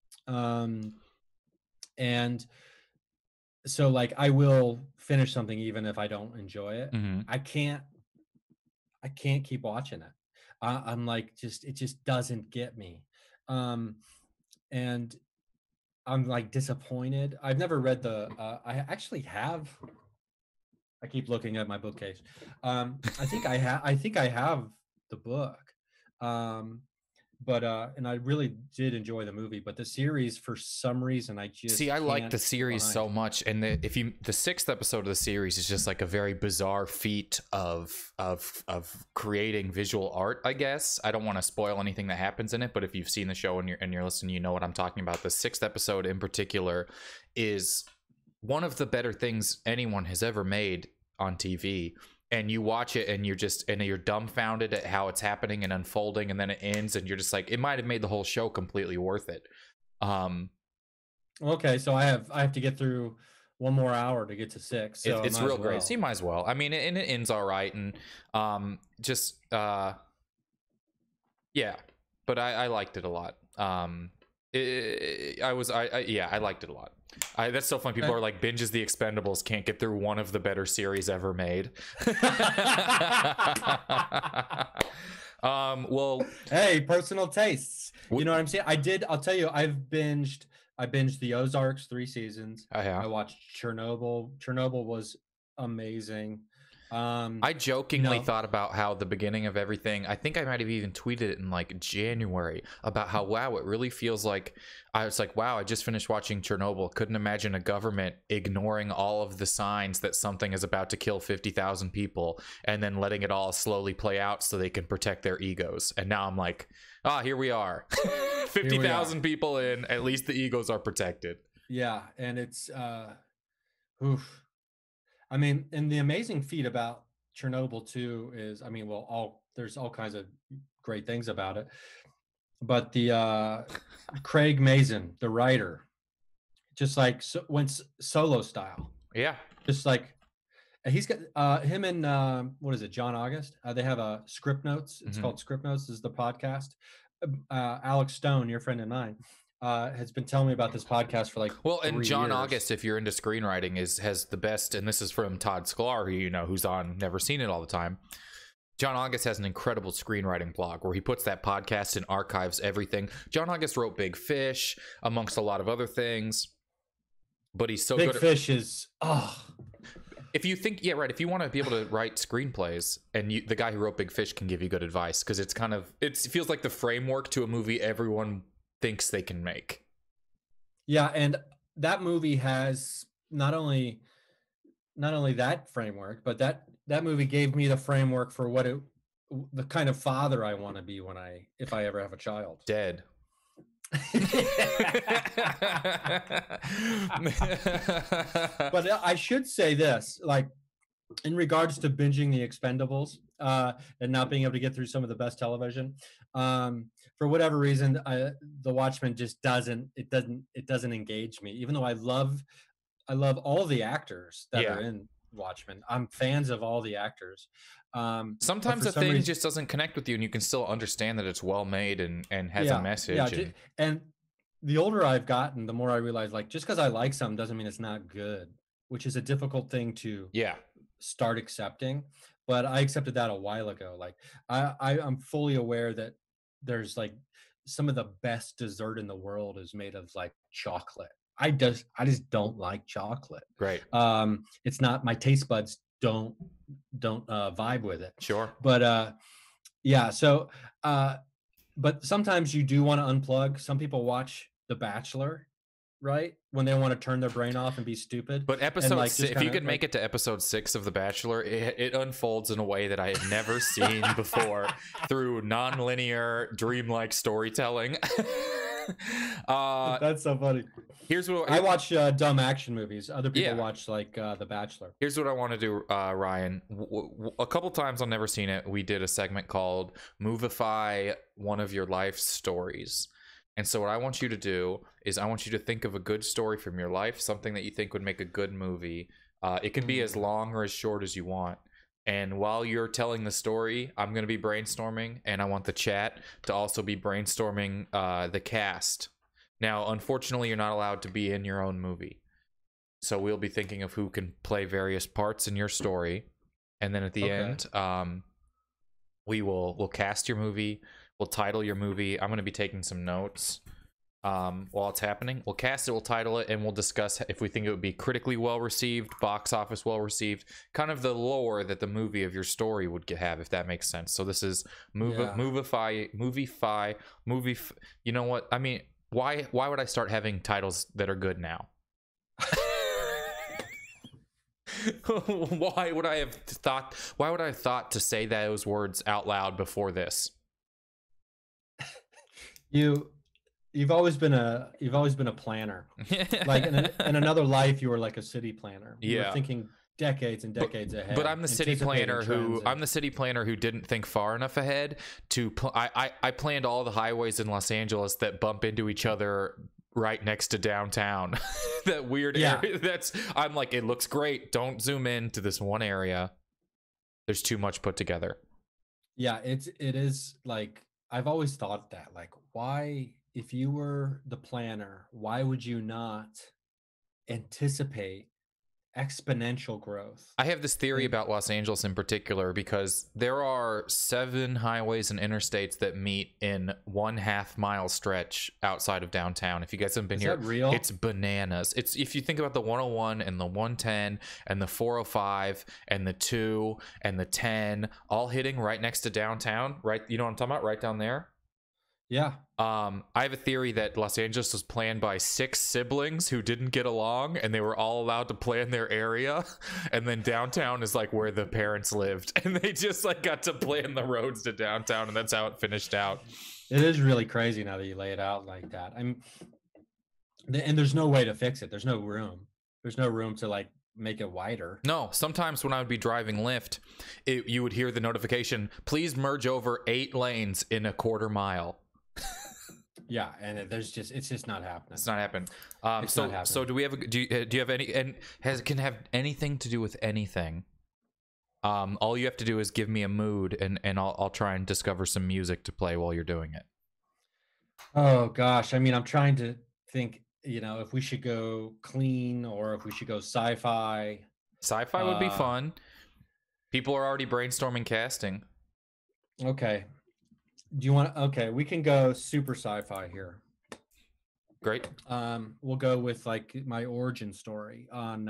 And so like I will finish something even if I don't enjoy it. I can't keep watching it. I'm like, it just doesn't get me. And I'm like disappointed. I've never read I actually have. I keep looking at my bookcase. I think I have the book. But and I really did enjoy the movie, but the series, for some reason, I just see. I like the series so much, and the 6th episode of the series is just like a very bizarre feat of creating visual art. I guess I don't want to spoil anything that happens in it, but if you've seen the show and you're listening, you know what I'm talking about. The 6th episode in particular is one of the better things anyone has ever made on TV. And you watch it and you're dumbfounded at how it's happening and unfolding, and then it ends and you're just like, it might have made the whole show completely worth it. Okay, so I have to get through one more hour to get to 6. So it's real great. So you might as well. I mean, and it ends all right, and yeah, but I liked it a lot. I liked it a lot. That's so fun. People are like, binges The Expendables, can't get through one of the better series ever made. Well, hey, personal tastes. You know what I'm saying? I'll tell you, I binged the Ozarks 3 seasons. I watched Chernobyl. Chernobyl was amazing. I jokingly thought about how the beginning of everything, I think I might have even tweeted it in like January, about how, wow, it really feels like, I was like, wow, I just finished watching Chernobyl. Couldn't imagine a government ignoring all of the signs that something is about to kill 50,000 people and then letting it all slowly play out so they can protect their egos. And now I'm like, here we are. 50,000 people in, at least the egos are protected. Yeah, and it's oof. I mean, and the amazing feat about Chernobyl too is, I mean, there's all kinds of great things about it, but the Craig Mazin, the writer, just like went solo style. Yeah, just like he's got him and what is it, John August? They have a Script Notes. It's called Script Notes. This is the podcast. Alex Stone, your friend and mine, has been telling me about this podcast for like and John 3 years. August, if you're into screenwriting, has the best, and this is from Todd Sklar, who who's on Never Seen It all the time. John August has an incredible screenwriting blog where he puts that podcast and archives everything. John August wrote Big Fish, amongst a lot of other things, but he's so good. Big Fish is If you think, if you want to be able to write screenplays, and the guy who wrote Big Fish can give you good advice, because it feels like the framework to a movie everyone thinks they can make. Yeah, and that movie has not only that framework, but that movie gave me the framework for the kind of father I want to be if I ever have a child. Dead. But I should say this, like, in regards to binging the Expendables and not being able to get through some of the best television, for whatever reason, The Watchmen just doesn't engage me. Even though I love all the actors that are in Watchmen. I'm fans of all the actors. Sometimes a thing just doesn't connect with you, and you can still understand that it's well made and has a message. Yeah, and the older I've gotten, the more I realize, like, just because I like something doesn't mean it's not good, which is a difficult thing to start accepting. But I accepted that a while ago. Like, I'm fully aware that there's like some of the best dessert in the world is made of like chocolate. I just don't like chocolate. Right. It's not, my taste buds don't vibe with it. Sure. But yeah. So, but sometimes you do want to unplug. Some people watch The Bachelor, right, when they want to turn their brain off and be stupid. But if you could make it to episode 6 of The Bachelor, it unfolds in a way that I had never seen before through non-linear, dreamlike storytelling. That's so funny. Here's what I watch dumb action movies. Other people watch like The Bachelor. Here's what I want to do, Ryan. A couple times I've never seen it. We did a segment called Movify One of Your Life Stories. And so what I want you to do is I want you to think of a good story from your life, something that you think would make a good movie. It can be as long or as short as you want. And while you're telling the story, I'm going to be brainstorming, and I want the chat to also be brainstorming the cast. Now, unfortunately, you're not allowed to be in your own movie. So we'll be thinking of who can play various parts in your story. And then at the end, we'll cast your movie. We'll title your movie. I'm going to be taking some notes while it's happening. We'll cast it, we'll title it, and we'll discuss if we think it would be critically well received, box office well received, kind of the lore that the movie of your story would have, if that makes sense. So this is Movify. You know what? I mean, why would I start having titles that are good now? Why would I have thought to say those words out loud before this? You've always been a planner. Like in another life, you were like a city planner. You were thinking decades and decades ahead. But I'm the city planner who didn't think far enough ahead to. I planned all the highways in Los Angeles that bump into each other right next to downtown. That weird area. I'm like, it looks great. Don't zoom in to this one area. There's too much put together. Yeah, it is like, I've always thought that, like, why, if you were the planner, why would you not anticipate exponential growth? I have this theory about Los Angeles in particular because there are 7 highways and interstates that meet in 1/2 mile stretch outside of downtown. If you guys haven't been here, that real? It's bananas. It's, if you think about the 101 and the 110 and the 405 and the 2 and the 10 all hitting right next to downtown, right? You know what I'm talking about? Right down there. Yeah. I have a theory that Los Angeles was planned by 6 siblings who didn't get along, and they were all allowed to plan their area. And then downtown is like where the parents lived, and they just like got to plan the roads to downtown, and that's how it finished out. It is really crazy now that you lay it out like that. And there's no way to fix it. There's no room. There's no room to like make it wider. No, sometimes when I would be driving Lyft, you would hear the notification, please merge over 8 lanes in a 1/4 mile. Yeah, and it's just not happening. It's not happening. It's not happening. So do we have do you have any, and can have anything to do with anything? All you have to do is give me a mood, and I'll try and discover some music to play while you're doing it. Oh gosh, I mean, I'm trying to think, you know, if we should go clean or if we should go sci-fi. Sci-fi would be fun. People are already brainstorming casting. Okay. Do you want? Okay, we can go super sci-fi here. Great. We'll go with like my origin story on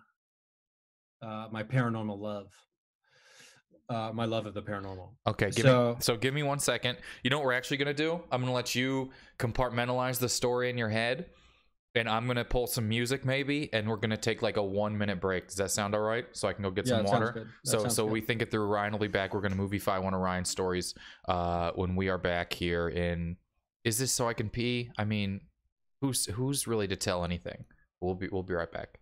my paranormal love. My love of the paranormal. Okay, so give me 1 second. You know what we're actually gonna do? I'm gonna let you compartmentalize the story in your head, And I'm gonna pull some music maybe, and we're gonna take like a 1-minute break. Does that sound all right? So I can go get some that water. sounds good. That So sounds so good. we think it through. Ryan will be back. We're gonna movie-fy one of Ryan's stories when we are back here in. Is this so I can pee? I mean, who's really to tell anything? We'll be right back.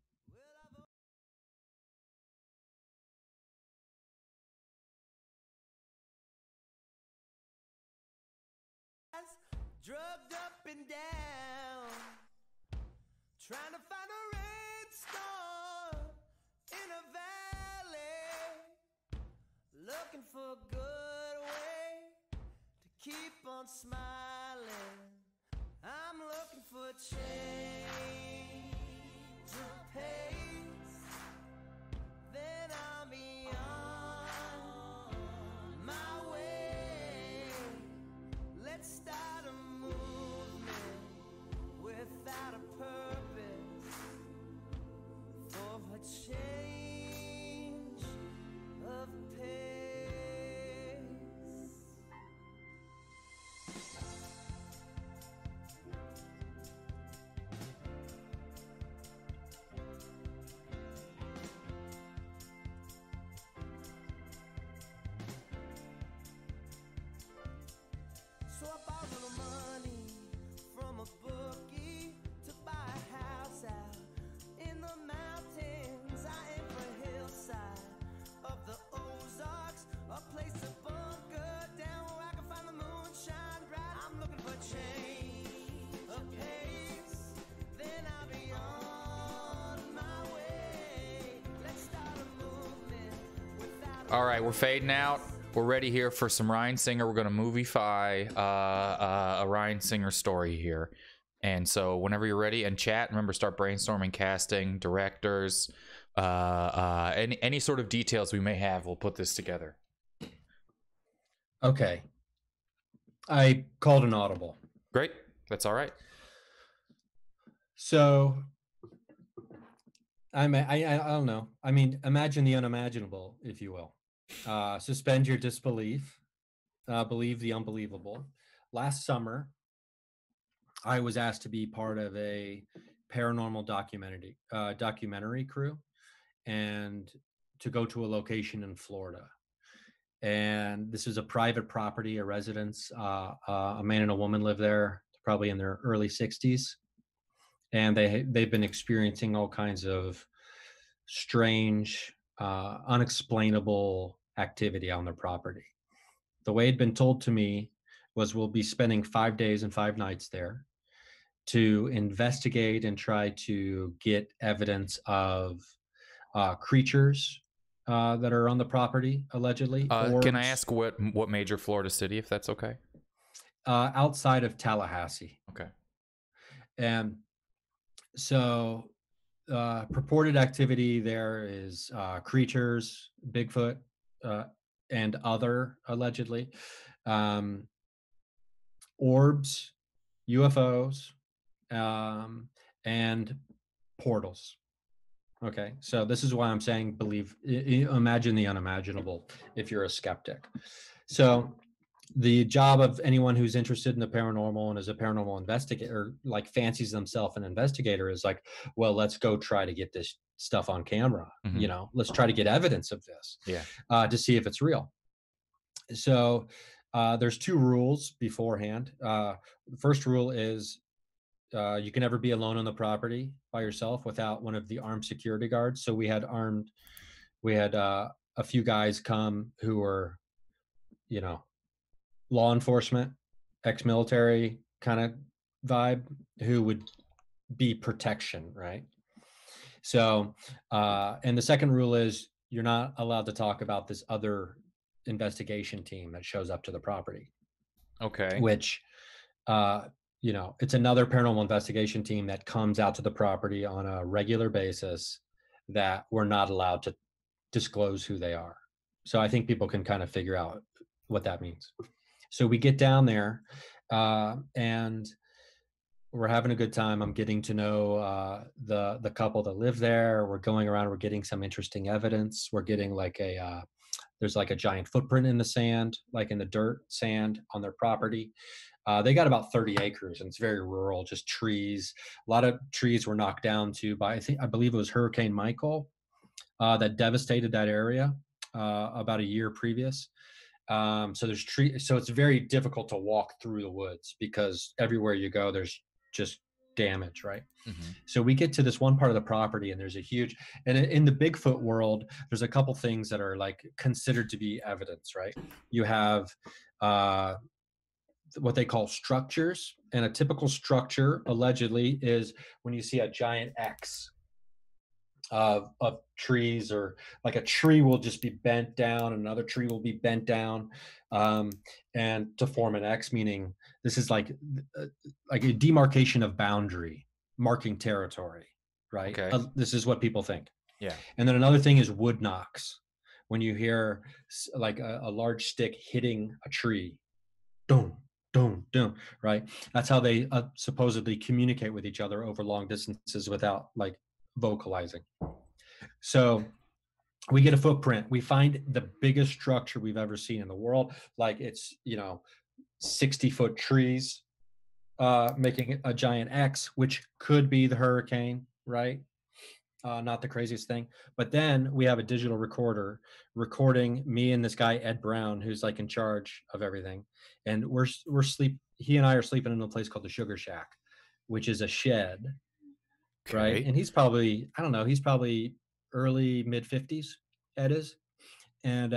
Drugged up and down, trying to find a red star in a valley, looking for a good way to keep on smiling. I'm looking for change of pace, then I'll be on my way. Let's start a movement without a purpose for a change of pace. So I borrowed a little money from a bookie to buy a house out in the mountains. I aim for a hillside of the Ozarks, a place to bunker down where I can find the moonshine bright. I'm looking for change of pace, then I'll be on my way. Let's start a movement without All right, we're fading out. We're ready here for some Ryan Singer. We're going to movie-fy a Ryan Singer story here. And so whenever you're ready, and chat, remember, start brainstorming casting, directors, any sort of details we may have. We'll put this together. Okay. I called an audible. Great. That's all right. So I don't know. I mean, imagine the unimaginable, if you will. Suspend your disbelief, believe the unbelievable. Last summer, I was asked to be part of a paranormal documentary crew, and to go to a location in Florida. And this is a private property, a residence. A man and a woman live there, probably in their early 60s, and they've been experiencing all kinds of strange, unexplainable activity on their property. The way it'd been told to me was we'll be spending 5 days and 5 nights there to investigate and try to get evidence of creatures that are on the property, allegedly. Can I orbs, ask what major Florida city, if that's okay? outside of Tallahassee. Okay. And so purported activity there is creatures, Bigfoot, and other, allegedly, orbs, UFOs, and portals. Okay, so this is why I'm saying imagine the unimaginable if you're a skeptic. So the job of anyone who's interested in the paranormal and is a paranormal investigator, like fancies themselves an investigator, is like, well, let's go try to get this stuff on camera. Mhm. Let's try to get evidence of this, Yeah. to see if it's real. So there's 2 rules beforehand. The first rule is you can never be alone on the property by yourself without one of the armed security guards. So we had a few guys come who were, law enforcement, ex-military kind of vibe, who would be protection, right? So, and the second rule is you're not allowed to talk about this other investigation team that shows up to the property, Okay. which, it's another paranormal investigation team that comes out to the property on a regular basis that we're not allowed to disclose who they are. So I think people can kind of figure out what that means. So we get down there, and we're having a good time. I'm getting to know the couple that live there. We're going around. We're getting some interesting evidence. We're getting like there's like a giant footprint in the sand, like in the dirt sand on their property. They got about 30 acres, and it's very rural, just trees. A lot of trees were knocked down too by, I believe it was Hurricane Michael that devastated that area about a year previous. So there's trees, so it's very difficult to walk through the woods because everywhere you go, there's just damage, right? Mhm. So we get to this one part of the property, and there's a huge, and in the Bigfoot world, there's a couple things that are like considered to be evidence, right? You have what they call structures, and a typical structure allegedly is when you see a giant X of trees, or like a tree will just be bent down, another tree will be bent down, and to form an X, meaning this is like a demarcation of boundary, marking territory, right? Okay. This is what people think. Yeah. And then another thing is wood knocks. When you hear like a large stick hitting a tree, boom, boom, boom, right? That's how they supposedly communicate with each other over long distances without like vocalizing. So we get a footprint. We find the biggest structure we've ever seen in the world. Like it's, 60-foot trees making a giant X, which could be the hurricane, right? Not the craziest thing. But then we have a digital recorder recording me and this guy, Ed Brown, who's like in charge of everything. And he and I are sleeping in a place called the Sugar Shack, which is a shed, right? Okay. And he's probably, I don't know, he's probably early mid 50s, Ed is. And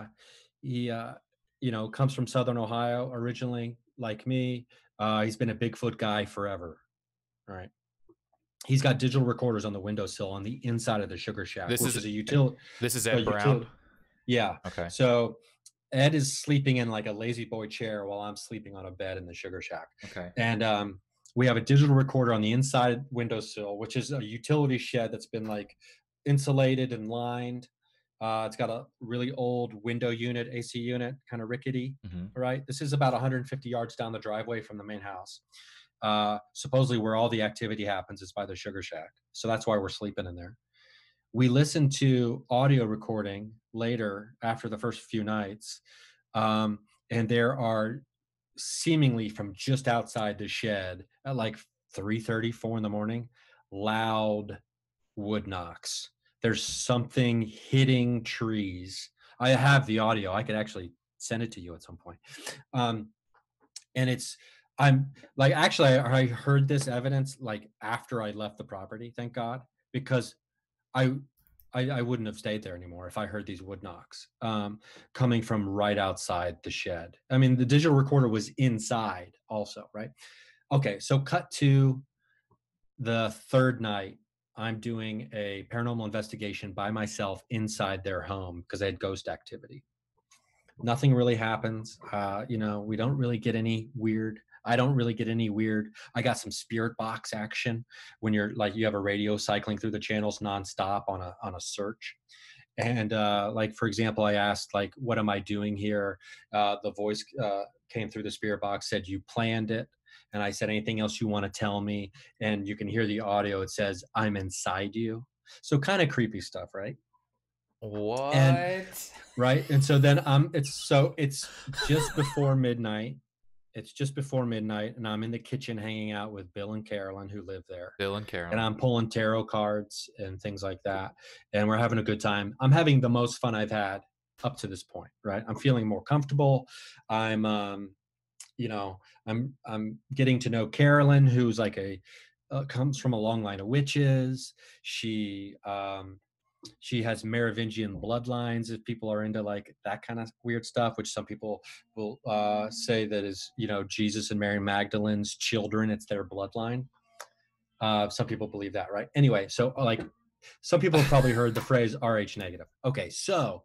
he comes from Southern Ohio originally, like me. He's been a Bigfoot guy forever, right? He's got digital recorders on the windowsill on the inside of the Sugar Shack, This which is is a utility. This is Ed Brown. Yeah. Okay. So Ed is sleeping in like a lazy boy chair while I'm sleeping on a bed in the Sugar Shack. Okay. And we have a digital recorder on the inside windowsill, which is a utility shed that's been like insulated and lined. It's got a really old window unit, AC unit, kind of rickety, Mhm. right? This is about 150 yards down the driveway from the main house. Supposedly where all the activity happens is by the Sugar Shack. So that's why we're sleeping in there. We listened to audio recording later after the first few nights. And there are seemingly from just outside the shed at like 3:30, 4 in the morning, loud wood knocks. There's something hitting trees. I have the audio. I could actually send it to you at some point. And I'm like, actually, I heard this evidence like after I left the property, thank God, because I wouldn't have stayed there anymore if I heard these wood knocks coming from right outside the shed. I mean, the digital recorder was inside also, right? Okay, so cut to the third night. I'm doing a paranormal investigation by myself inside their home because they had ghost activity. Nothing really happens. We don't really get any weird. I don't really get any weird. I got some spirit box action when you're like, you have a radio cycling through the channels nonstop on a search. And like, for example, I asked like, what am I doing here? The voice came through the spirit box, said, you planned it. And I said, anything else you want to tell me? And you can hear the audio. It says, I'm inside you. So kind of creepy stuff, right? What? And right. And so then it's just before midnight. It's just before midnight, and I'm in the kitchen hanging out with Bill and Carolyn, who live there. Bill and Carolyn. And I'm pulling tarot cards and things like that. And we're having a good time. I'm having the most fun I've had up to this point, right? I'm feeling more comfortable. I'm getting to know Carolyn, who's like comes from a long line of witches. She has Merovingian bloodlines, if people are into like that kind of weird stuff, which some people will say that is, Jesus and Mary Magdalene's children, it's their bloodline. Some people believe that, right? Anyway, so like some people have probably heard the phrase RH negative. Okay, so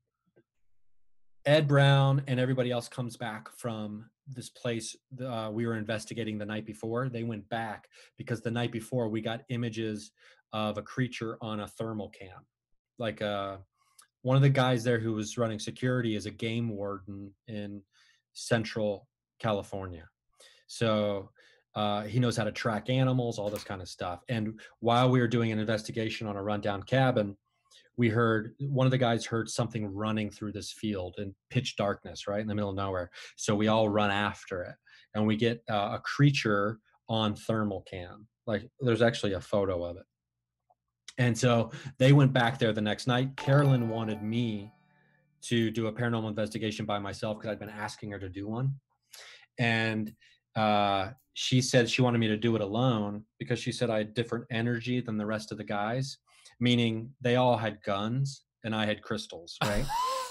Ed Brown and everybody else comes back from this place we were investigating the night before. They went back because the night before we got images of a creature on a thermal cam. Like one of the guys there who was running security is a game warden in Central California. So he knows how to track animals, all this kind of stuff. And while we were doing an investigation on a rundown cabin, we heard one of the guys heard something running through this field in pitch darkness, right in the middle of nowhere. So we all run after it. and we get a creature on thermal cam. Like there's actually a photo of it. And so they went back there the next night. Carolyn wanted me to do a paranormal investigation by myself because I'd been asking her to do one. And she said she wanted me to do it alone because she said I had different energy than the rest of the guys, meaning they all had guns and I had crystals, right?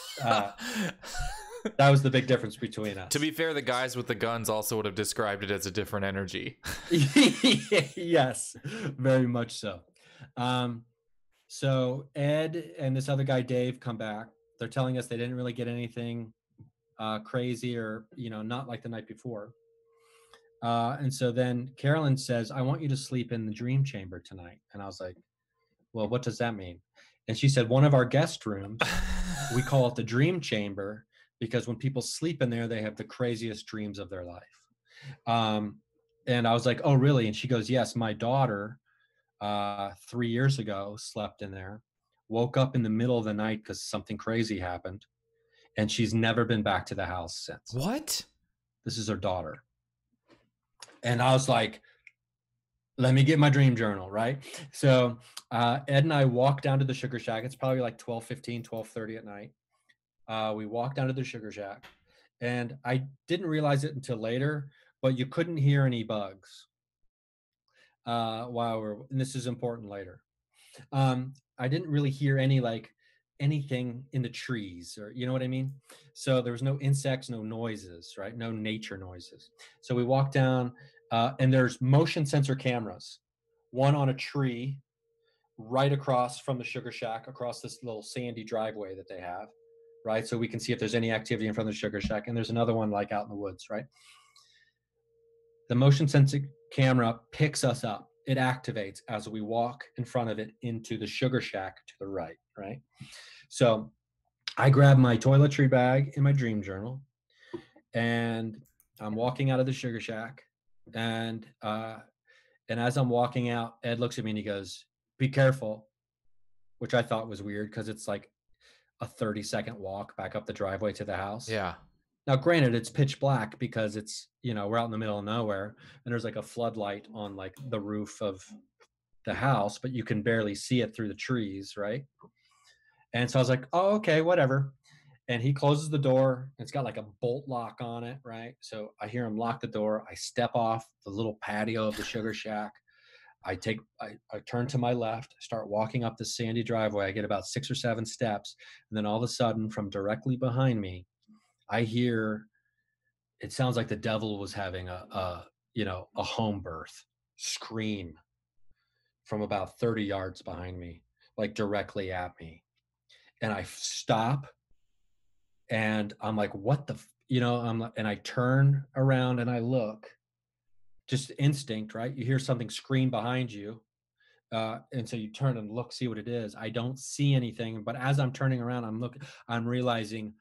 That was the big difference between us. To be fair, the guys with the guns also would have described it as a different energy. Yes, very much so. So Ed and this other guy, Dave, come back. They're telling us they didn't really get anything crazy or, not like the night before. And so then Carolyn says, I want you to sleep in the dream chamber tonight. And I was like, well, what does that mean? And she said, one of our guest rooms, we call it the dream chamber because when people sleep in there, they have the craziest dreams of their life. And I was like, oh, really? And she goes, yes, my daughter 3 years ago slept in there, woke up in the middle of the night because something crazy happened. And she's never been back to the house since. What? This is her daughter. And I was like, let me get my dream journal, right? So Ed and I walk down to the Sugar Shack. It's probably like 12:15, 12:30 at night. We walk down to the Sugar Shack. And I didn't realize it until later, but you couldn't hear any bugs and this is important later. I didn't really hear anything in the trees, or you know what I mean? So there was no insects, no noises, right? No nature noises. So we walk down and there's motion sensor cameras, one on a tree right across from the Sugar Shack, across this little sandy driveway that they have, right? So we can see if there's any activity in front of the Sugar Shack. And there's another one like out in the woods, right? The motion sensor camera picks us up. It activates as we walk in front of it into the Sugar Shack to the right, right? So I grab my toiletry bag in my dream journal and I'm walking out of the Sugar Shack. And as I'm walking out, Ed looks at me and he goes, be careful, which I thought was weird because it's like a 30-second walk back up the driveway to the house. Yeah. Now, granted, it's pitch black because it's, we're out in the middle of nowhere and there's like a floodlight on like the roof of the house, but you can barely see it through the trees, right? And so I was like, oh, okay, whatever. And he closes the door. It's got like a bolt lock on it, right? So I hear him lock the door. I step off the little patio of the Sugar Shack. I turn to my left, start walking up the sandy driveway. I get about 6 or 7 steps. And then all of a sudden, from directly behind me, I hear, it sounds like the devil was having a home birth scream from about 30 yards behind me, like directly at me. And I stop and I'm like, what the, and I turn around and I look, just instinct, right? You hear something scream behind you. And so you turn and look, see what it is. I don't see anything, but as I'm turning around, I'm realizing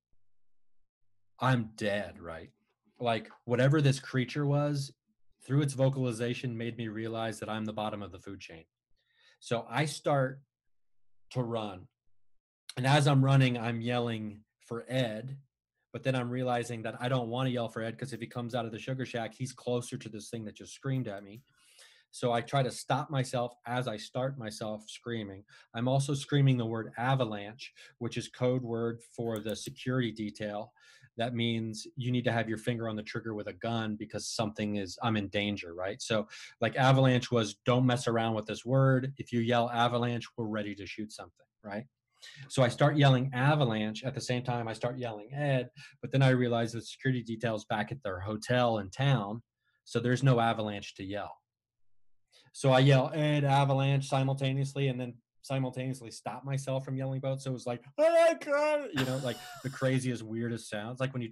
I'm dead, right? Like whatever this creature was, through its vocalization, made me realize that I'm the bottom of the food chain. So I start to run. And as I'm running, I'm yelling for Ed, but then I'm realizing that I don't want to yell for Ed because if he comes out of the Sugar Shack, he's closer to this thing that just screamed at me. So I try to stop myself as I start myself screaming. I'm also screaming the word avalanche, which is code word for the security detail. That means you need to have your finger on the trigger with a gun because I'm in danger, right? So like avalanche was, don't mess around with this word. If you yell avalanche, we're ready to shoot something, right? So I start yelling avalanche. At the same time, I start yelling Ed, but then I realize the security detail's back at their hotel in town. So there's no avalanche to yell. So I yell Ed, avalanche simultaneously, and then simultaneously stop myself from yelling both. So it was like, oh my God, like the craziest, weirdest sounds. It's like when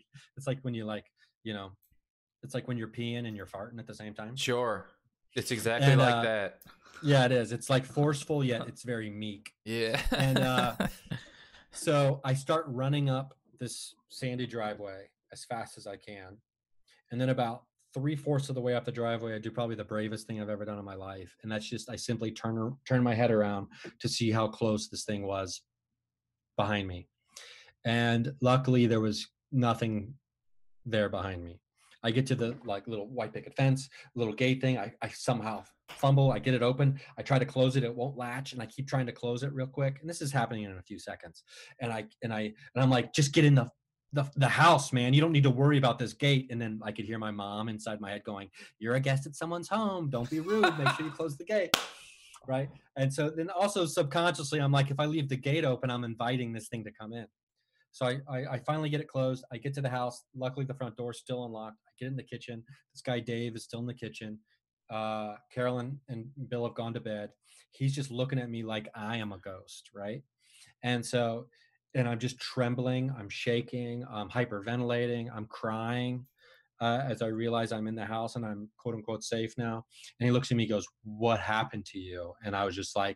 you're peeing and you're farting at the same time. Sure. It's exactly like that. Yeah, it is. It's like forceful, yet it's very meek. Yeah. And so I start running up this sandy driveway as fast as I can. And then about 3/4 of the way up the driveway, I do probably the bravest thing I've ever done in my life. And that's just, I simply turn my head around to see how close this thing was behind me. And luckily there was nothing there behind me. I get to the like little white picket fence, little gate thing. I somehow fumble. I get it open. I try to close it. It won't latch, and I keep trying to close it real quick. And this is happening in a few seconds. And I'm like, just get in the house, man. You don't need to worry about this gate. And then I could hear my mom inside my head going, "You're a guest at someone's home. Don't be rude. Make sure you close the gate." Right. And so then also subconsciously, I'm like, if I leave the gate open, I'm inviting this thing to come in. So I finally get it closed. I get to the house. Luckily, the front door's still unlocked. I get in the kitchen. This guy, Dave, is still in the kitchen. Carolyn and Bill have gone to bed. He's just looking at me like I am a ghost, right? And so, and I'm just trembling. I'm shaking. I'm hyperventilating. I'm crying as I realize I'm in the house and I'm quote unquote safe now. And he looks at me, goes, "What happened to you?" And I was just like,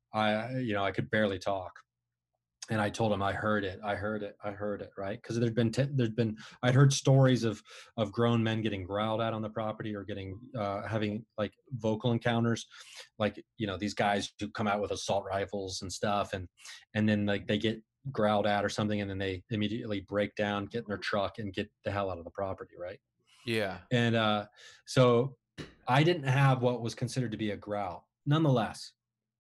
I could barely talk. And I told him, I heard it, right? Because I'd heard stories of grown men getting growled at on the property or getting having like vocal encounters, like these guys who come out with assault rifles and stuff, and then like they get growled at or something, and then they immediately break down, get in their truck, and get the hell out of the property, right? Yeah. And so I didn't have what was considered to be a growl. Nonetheless,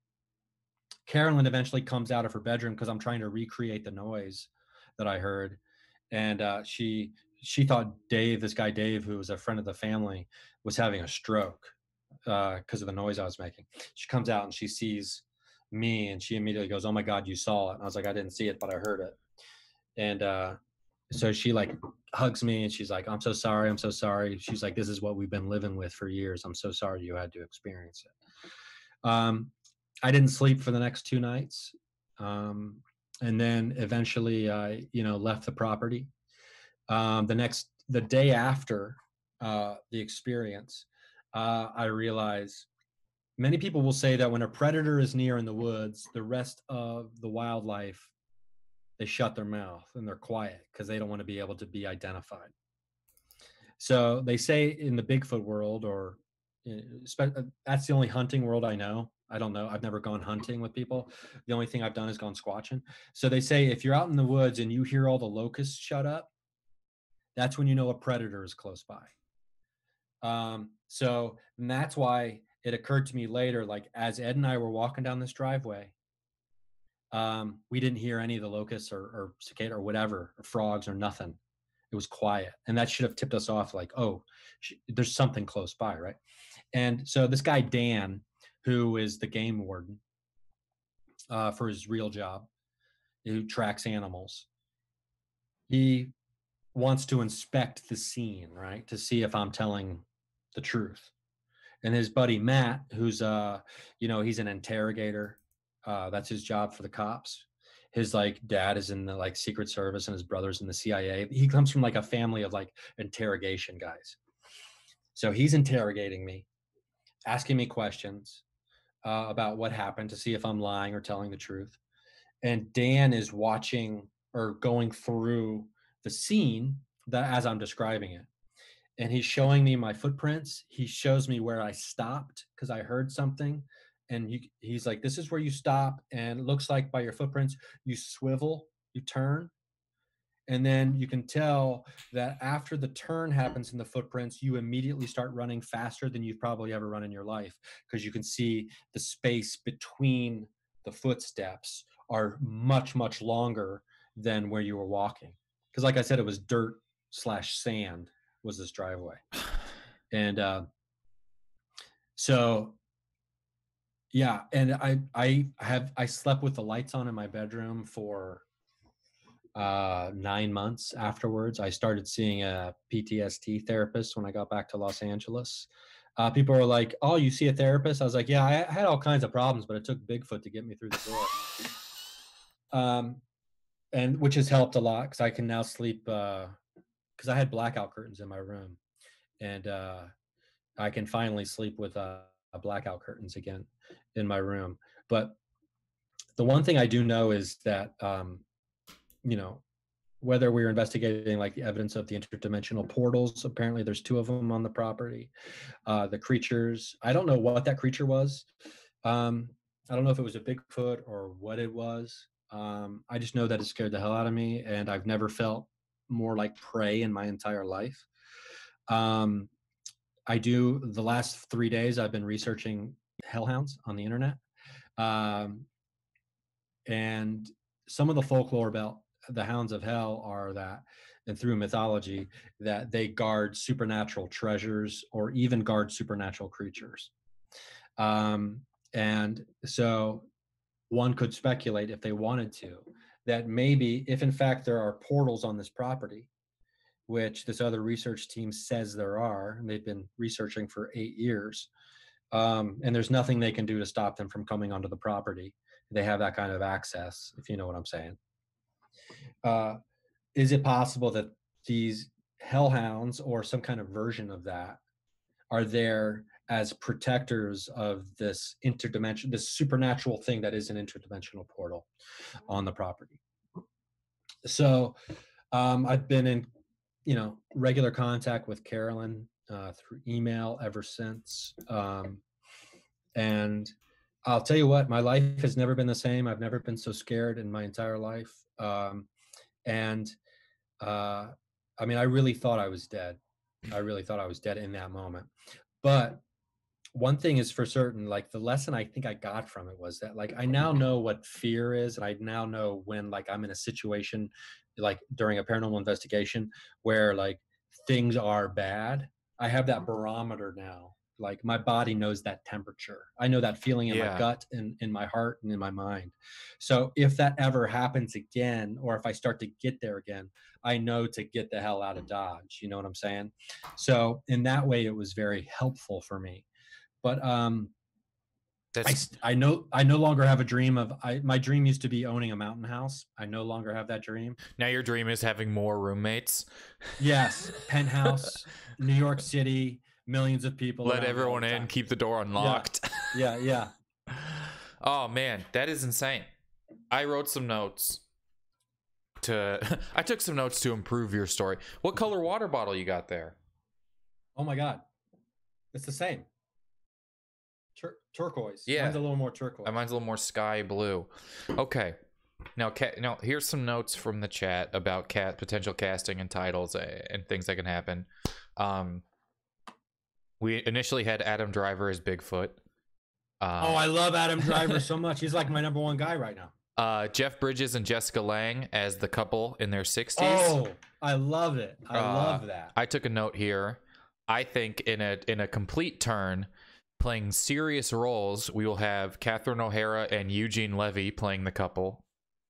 Carolyn eventually comes out of her bedroom because I'm trying to recreate the noise that I heard. And she thought Dave, this guy Dave, who was a friend of the family, was having a stroke because of the noise I was making. She comes out and she sees me and she immediately goes, "Oh my God, you saw it." And I was like, "I didn't see it, but I heard it." And so she like hugs me and she's like, "I'm so sorry. I'm so sorry." She's like, "This is what we've been living with for years. I'm so sorry you had to experience it." I didn't sleep for the next 2 nights. And then eventually I, left the property. The day after the experience, I realized many people will say that when a predator is near in the woods, the rest of the wildlife, they shut their mouth and they're quiet because they don't want to be able to be identified. So they say in the Bigfoot world, or that's the only hunting world I know. I don't know. I've never gone hunting with people. The only thing I've done is gone squatching. So they say if you're out in the woods and you hear all the locusts shut up, that's when you know a predator is close by. And that's why it occurred to me later, like as Ed and I were walking down this driveway, we didn't hear any of the locusts or cicada or whatever, or frogs or nothing. It was quiet. And that should have tipped us off like, oh, there's something close by, right? And so this guy, Dan, who is the game warden for his real job, who tracks animals, he wants to inspect the scene, right, to see if I'm telling the truth. And his buddy Matt, who's he's an interrogator, that's his job for the cops. His like dad is in the like Secret Service and his brother's in the CIA. He comes from like a family of like interrogation guys. So he's interrogating me, asking me questions about what happened to see if I'm lying or telling the truth. And Dan is watching or going through the scene that as I'm describing it. And he's showing me my footprints. He shows me where I stopped because I heard something. And he's like, "This is where you stop. And it looks like by your footprints, you swivel, you turn. And then you can tell that after the turn happens in the footprints, you immediately start running faster than you've probably ever run in your life because you can see the space between the footsteps are much, much longer than where you were walking. Because like I said, it was dirt/sand was this driveway. And so yeah, and I slept with the lights on in my bedroom for 9 months afterwards. I started seeing a PTSD therapist when I got back to Los Angeles. People were like, "Oh, you see a therapist?" I was like, "Yeah, I had all kinds of problems, but it took Bigfoot to get me through the door." And which has helped a lot because I can now sleep because I had blackout curtains in my room, and I can finally sleep with blackout curtains again in my room. But the one thing I do know is that whether we're investigating like the evidence of the interdimensional portals, apparently there's 2 of them on the property. The creatures, I don't know what that creature was. I don't know if it was a Bigfoot or what it was. I just know that it scared the hell out of me, and I've never felt more like prey in my entire life. I do the last 3 days. I've been researching hellhounds on the internet, and some of the folklore about the hounds of hell are that, and through mythology, that they guard supernatural treasures or even guard supernatural creatures. And so one could speculate, if they wanted to, that maybe if in fact there are portals on this property, which this other research team says there are, and they've been researching for 8 years, and there's nothing they can do to stop them from coming onto the property. They have that kind of access, if you know what I'm saying. Is it possible that these hellhounds or some kind of version of that are there as protectors of this interdimension, this supernatural thing that is an interdimensional portal on the property? So I've been in, regular contact with Carolyn through email ever since. And I'll tell you what, my life has never been the same. I've never been so scared in my entire life. I mean, I really thought I was dead. I really thought I was dead in that moment. But one thing is for certain, like the lesson I think I got from it was that, like, I now know what fear is. And I now know when, like, I'm in a situation, like during a paranormal investigation where like things are bad. I have that barometer now. Like my body knows that temperature. I know that feeling in my gut and in my heart and in my mind. So if that ever happens again, or if I start to get there again, I know to get the hell out of Dodge. You know what I'm saying? So in that way, it was very helpful for me. But I no longer have a dream of, my dream used to be owning a mountain house. I no longer have that dream. Now your dream is having more roommates. Yes. Penthouse, New York City, millions of people. Let everyone in, keep the door unlocked. Yeah. Oh man, that is insane. I wrote some notes I took some notes to improve your story. What color water bottle you got there? Oh my God. It's the same. Turquoise. Yeah. Mine's a little more turquoise. Mine's a little more sky blue. Okay. Now, here's some notes from the chat about potential casting and titles and things that can happen. We initially had Adam Driver as Bigfoot. I love Adam Driver so much. He's like my number one guy right now. Jeff Bridges and Jessica Lange as the couple in their 60s. Oh, I love it. I love that. I took a note here. I think in a complete turn, playing serious roles, we will have Catherine O'Hara and Eugene Levy playing the couple.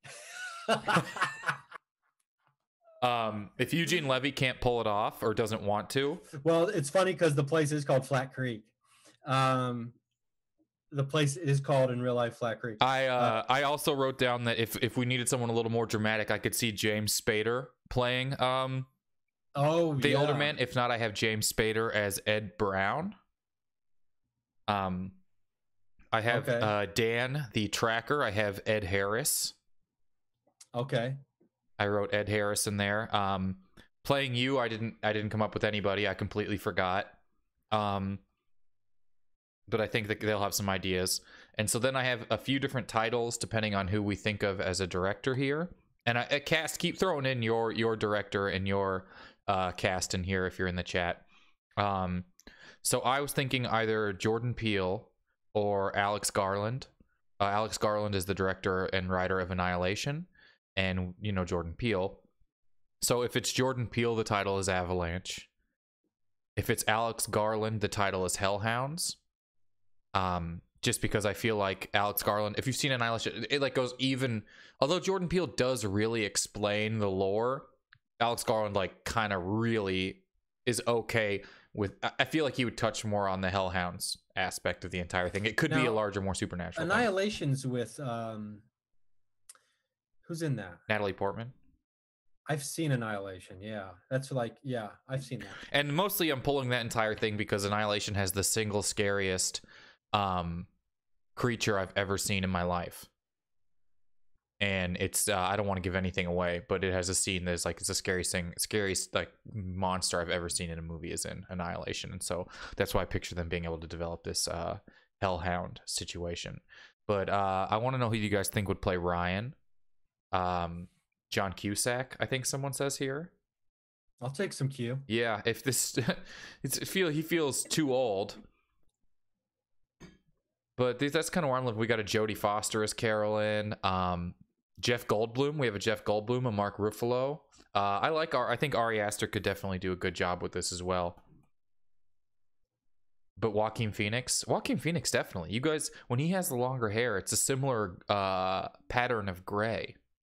If Eugene Levy can't pull it off or doesn't want to. Well, it's funny because the place is called Flat Creek. The place is called in real life Flat Creek. I also wrote down that if we needed someone a little more dramatic, I could see James Spader playing the older man. If not, I have James Spader as Ed Brown. I have Dan the tracker. I have Ed Harris. Okay. I wrote Ed Harris in there. Playing you, I didn't come up with anybody. I completely forgot. But I think that they'll have some ideas. And so then I have a few different titles depending on who we think of as a director here. And I cast, keep throwing in your director and your cast in here if you're in the chat. So I was thinking either Jordan Peele or Alex Garland. Alex Garland is the director and writer of Annihilation, and Jordan Peele. So if it's Jordan Peele, the title is Avalanche. If it's Alex Garland, the title is Hellhounds. Just because I feel like Alex Garland, if you've seen Annihilation, it like goes even. Although Jordan Peele does really explain the lore, Alex Garland like kind of really is okay with. I feel like he would touch more on the Hellhounds aspect of the entire thing. It could be a larger, more supernatural. Annihilation's thing. With who's in that? Natalie Portman. I've seen Annihilation. Yeah, that's like I've seen that. And mostly I'm pulling that entire thing because Annihilation has the single scariest creature I've ever seen in my life. And it's I don't want to give anything away, but it has a scene that's like it's the scariest like monster I've ever seen in a movie is in Annihilation. And so that's why I picture them being able to develop this hellhound situation. But I want to know who you guys think would play Ryan. John Cusack, I think someone says here. I'll take some Q. Yeah, if this, he feels too old. But that's kind of where I'm looking. We got a Jodie Foster as Carolyn. Jeff Goldblum. We have a Jeff Goldblum, a Mark Ruffalo. I think Ari Aster could definitely do a good job with this as well. But Joaquin Phoenix definitely. You guys, when he has the longer hair, it's a similar pattern of gray.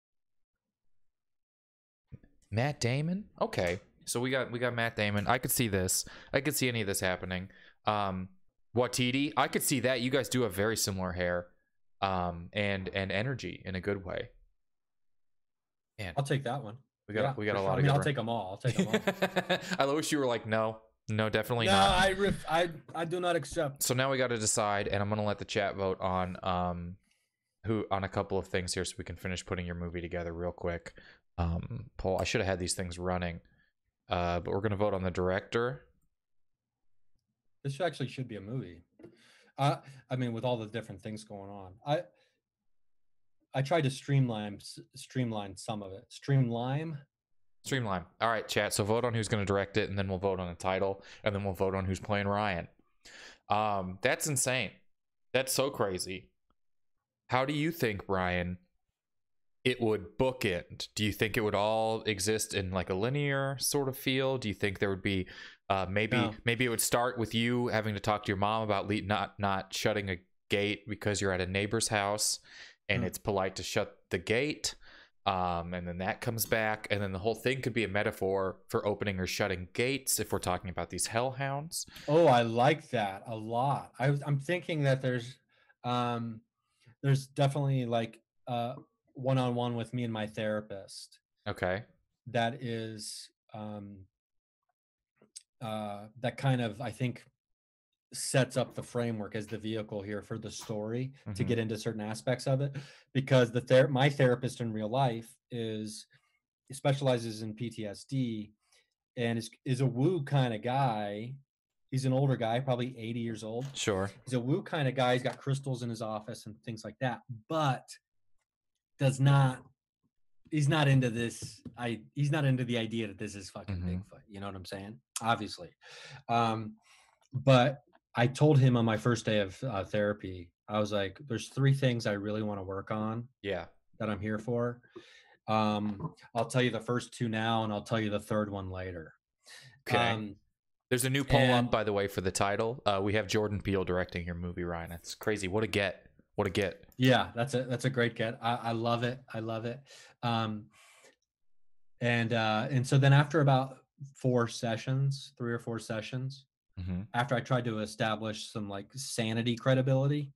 Matt Damon? Okay. So we got Matt Damon. I could see this. I could see any of this happening. Watiti, I could see that. You guys do have very similar hair. And energy in a good way. Man, I'll take that one. we got a lot of I mean, good I'll take them all. I'll take them all. I wish you were like, no, definitely No, not. I do not accept. So now we got to decide, and I'm gonna let the chat vote on a couple of things here, so we can finish putting your movie together real quick. Paul, I should have had these things running, but we're gonna vote on the director. This actually should be a movie. I mean, with all the different things going on, I tried to streamline some of it. Streamline. All right, chat. So vote on who's going to direct it, and then we'll vote on a title, and then we'll vote on who's playing Ryan. That's insane. That's so crazy. How do you think, Brian, it would bookend? Do you think it would all exist in like a linear sort of feel? Do you think there would be maybe it would start with you having to talk to your mom about not shutting a gate because you're at a neighbor's house, and it's polite to shut the gate, and then that comes back, and then the whole thing could be a metaphor for opening or shutting gates if we're talking about these hellhounds. Oh, I like that a lot. I'm thinking that there's definitely like one-on-one with me and my therapist. Okay. That is that kind of, I think, sets up the framework as the vehicle here for the story to get into certain aspects of it, because my therapist in real life specializes in PTSD and is a woo kind of guy. He's an older guy, probably 80 years old. Sure. He's a woo kind of guy. He's got crystals in his office and things like that, but he's not into this. He's not into the idea that this is fucking Bigfoot. You know what I'm saying? Obviously. But I told him on my first day of therapy, I was like, there's 3 things I really want to work on. Yeah. That I'm here for. I'll tell you the first 2 now, and I'll tell you the third one later. Okay. There's a new poll up, by the way, for the title. We have Jordan Peele directing your movie, Ryan. That's crazy. What a get. Yeah, that's a great get. I love it. And so then after about 3 or 4 sessions, after I tried to establish some like sanity credibility,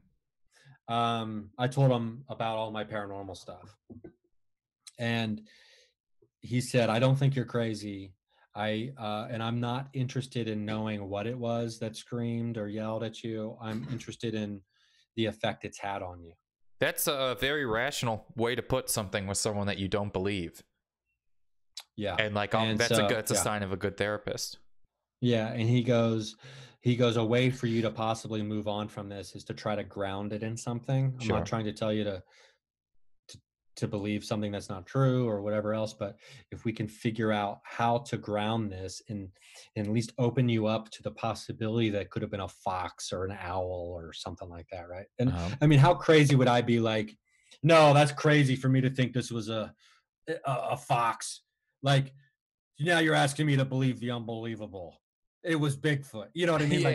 I told him about all my paranormal stuff, and he said, I don't think you're crazy. And I'm not interested in knowing what it was that screamed or yelled at you. I'm interested in the effect it's had on you. That's a very rational way to put something with someone that you don't believe. Yeah. And like, that's a sign of a good therapist. Yeah. And he goes, a way for you to possibly move on from this is to try to ground it in something. I'm not trying to tell you to believe something that's not true or whatever else, but if we can figure out how to ground this and at least open you up to the possibility that could have been a fox or an owl or something like that, right? And I mean, how crazy would I be like, no, that's crazy for me to think this was a fox. Like, now you're asking me to believe the unbelievable. It was Bigfoot. You know what I mean?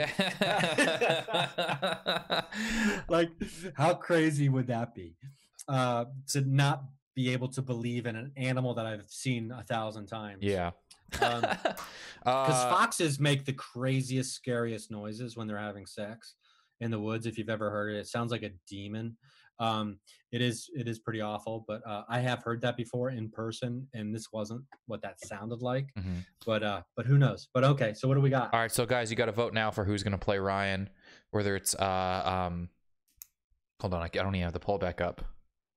Yeah. Like how crazy would that be? To not be able to believe in an animal that I've seen 1,000 times. Yeah. Because foxes make the craziest, scariest noises when they're having sex in the woods. If you've ever heard it, it sounds like a demon. It is pretty awful, but I have heard that before in person, and this wasn't what that sounded like. But who knows? But okay, so what do we got? All right, so guys, you got to vote now for who's going to play Ryan. Whether it's hold on, I don't even have the poll back up.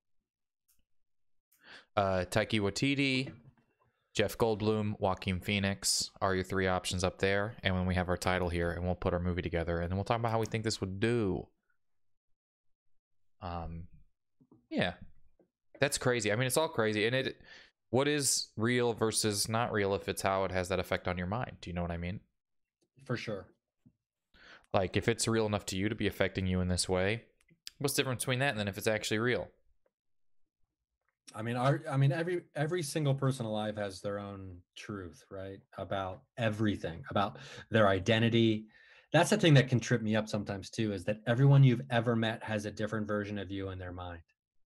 Taika Waititi, Jeff Goldblum, Joaquin Phoenix are your 3 options up there. And when we have our title here, and we'll put our movie together, and then we'll talk about how we think this would do. Yeah, that's crazy. I mean, it's all crazy, and what is real versus not real if it's how it has that effect on your mind? Do you know what I mean? For sure. Like, if it's real enough to you to be affecting you in this way, what's the difference between that and then if it's actually real? I mean, every single person alive has their own truth, right? About everything, about their identity. That's the thing that can trip me up sometimes too, is that everyone you've ever met has a different version of you in their mind,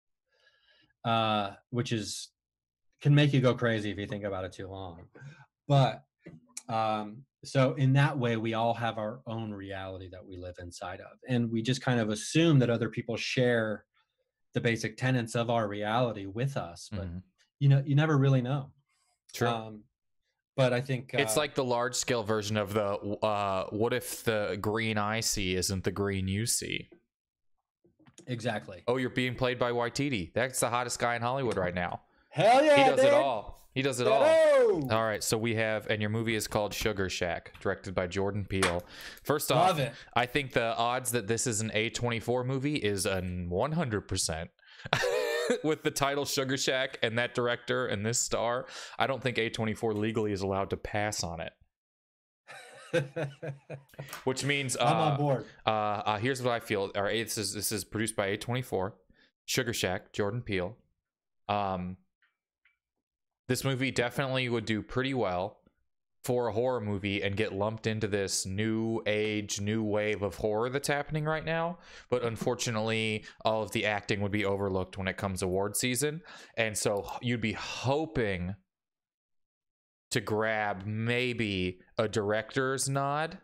which can make you go crazy if you think about it too long. But so in that way, we all have our own reality that we live inside of, and we just kind of assume that other people share the basic tenets of our reality with us, but you never really know. True. But I think it's like the large scale version of the what if the green I see isn't the green you see? Exactly. Oh, you're being played by Waititi. That's the hottest guy in Hollywood right now. Hell yeah, he does dude. it all. He does it all. All right, so we have, and your movie is called Sugar Shack, directed by Jordan Peele. First off, Love it. I think the odds that this is an A24 movie is a 100%. With the title Sugar Shack and that director and this star, I don't think A24 legally is allowed to pass on it. Which means I'm on board. Here's what I feel. All right, this is produced by A24, Sugar Shack, Jordan Peele. This movie definitely would do pretty well for a horror movie and get lumped into this new age, new wave of horror that's happening right now. But unfortunately, all of the acting would be overlooked when it comes award season. And so you'd be hoping to grab maybe a director's nod.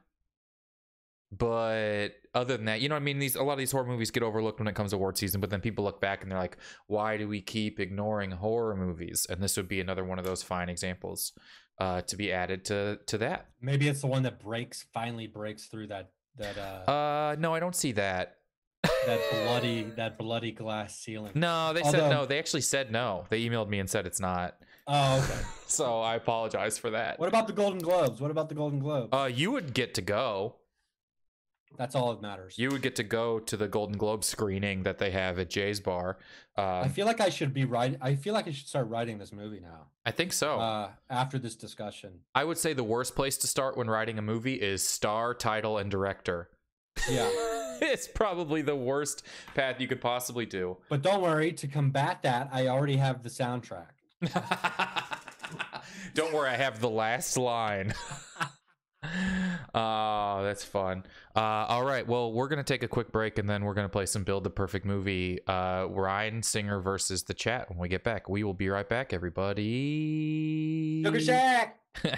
But other than that, you know what I mean? A lot of these horror movies get overlooked when it comes to award season, but then people look back and they're like, why do we keep ignoring horror movies? And this would be another one of those fine examples to be added to that. Maybe it's the one that finally breaks through that no, I don't see that. that bloody glass ceiling. No, said no. They actually said no. They emailed me and said it's not. Oh, okay. So I apologize for that. What about the Golden Globes? You would get to go. That's all that matters. You would get to go to the Golden Globe screening that they have at Jay's Bar. I feel like I should be writing. I feel like I should start writing this movie now. I think so. After this discussion, I would say the worst place to start when writing a movie is star, title, and director. Yeah. It's probably the worst path you could possibly do. But don't worry. To combat that, I already have the soundtrack. Don't worry. I have the last line. Oh, that's fun. All right, well, we're gonna take a quick break and then we're gonna play some Build the Perfect Movie. Ryan Singer versus the chat. When we get back, we will be right back, everybody. Sugar Shack.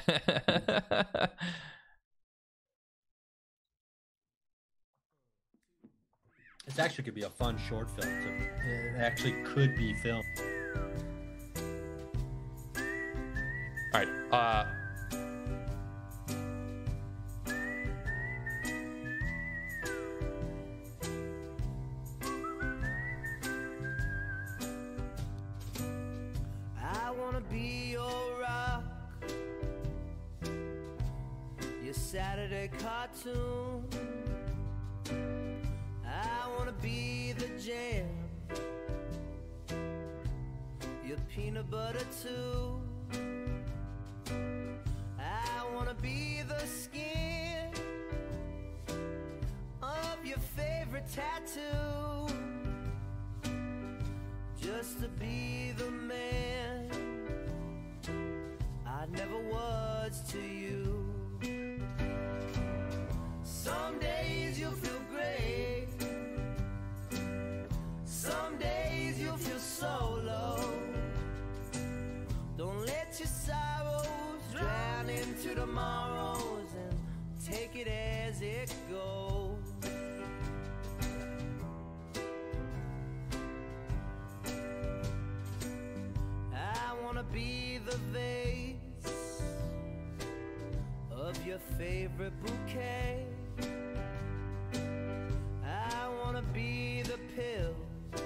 This actually could be a fun short film. It actually could be filmed. All right. I wanna be your rock, your Saturday cartoon. I wanna be the jam, your peanut butter too. I wanna be the skin of your favorite tattoo, just to be the man I never was to you. Some days you'll feel great, some days you'll feel so low. Don't let your sorrows drown into tomorrows, and take it as it goes. I wanna be the vase of your favorite bouquet. I wanna be the pill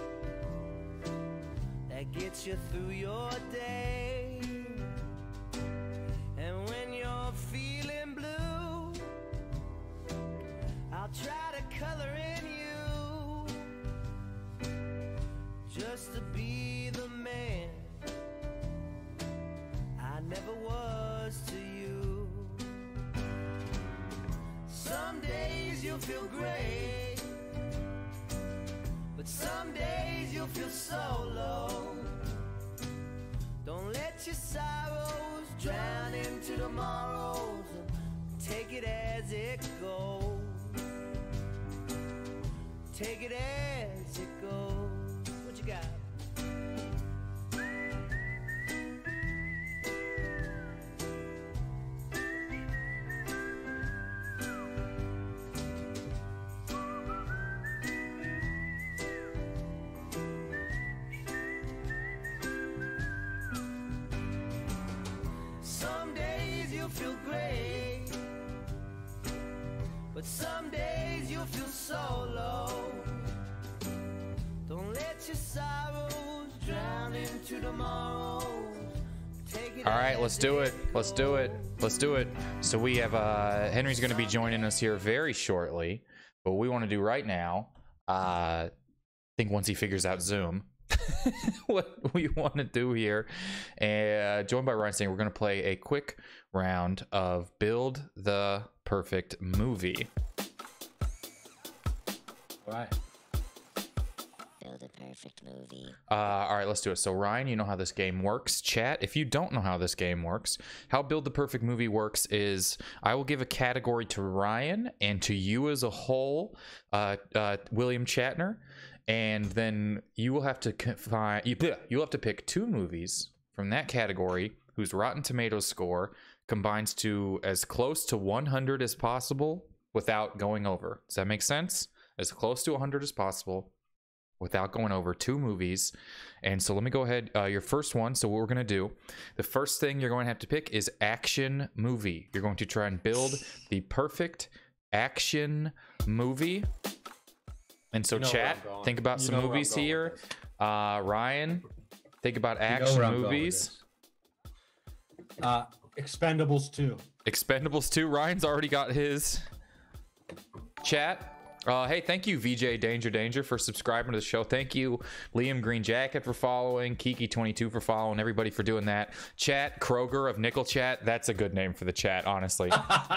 that gets you through your day. And when you're feeling blue, I'll try to color in you, just to be the man you'll feel great, but some days you'll feel so low. Don't let your sorrows drown into tomorrows. Take it as it goes. Take it as it goes. What you got? Some days you'll feel great, but some days you'll feel so low. Don't let your sorrows drown into tomorrows. All right, let's do it. Let's do it. Let's do it. So we have Henry's going to be joining us here very shortly. But what we want to do right now, I think once he figures out Zoom, what we want to do here, joined by Ryan saying we're going to play a quick round of Build the Perfect Movie. All right. Build a perfect movie. All right, let's do it. So Ryan, you know how this game works. Chat, if you don't know how this game works, how Build the Perfect Movie works is I will give a category to Ryan and to you as a whole, William Shatner, and then you will have to find you'll have to pick 2 movies from that category whose Rotten Tomatoes score combines to as close to 100 as possible without going over. Does that make sense? As close to 100 as possible without going over. 2 movies. And so let me go ahead. Your first one. So what we're going to do, the first thing you're going to have to pick is action movie. You're going to try and build the perfect action movie. And so chat, think about some movies here. Ryan, think about action movies. Expendables 2. Expendables 2. Ryan's already got his. Chat. Hey, thank you, VJ Danger for subscribing to the show. Thank you, Liam Green Jacket for following, Kiki22 for following, everybody for doing that. Chat, Kroger of Nickel Chat. That's a good name for the chat, honestly.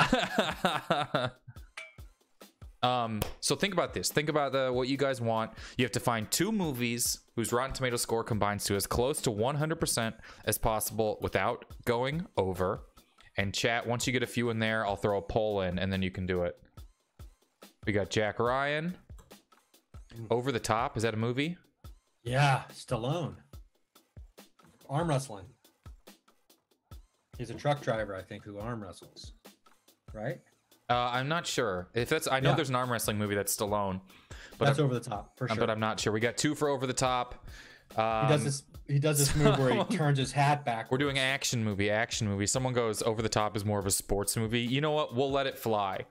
So think about this. Think about what you guys want. You have to find 2 movies whose Rotten Tomatoes score combines to as close to 100% as possible without going over. And chat, once you get a few in there, I'll throw a poll in, and then you can do it. We got Jack Ryan. Over the Top. Is that a movie? Yeah, Stallone. Arm wrestling. He's a truck driver, I think, who arm wrestles. Right? I'm not sure. If that's, I know there's an arm wrestling movie that's Stallone, but that's Over the Top for sure. But I'm not sure. We got 2 for Over the Top. He does this move where he turns his hat back. We're doing action movie. Action movie. Someone goes Over the Top is more of a sports movie. You know what? We'll let it fly.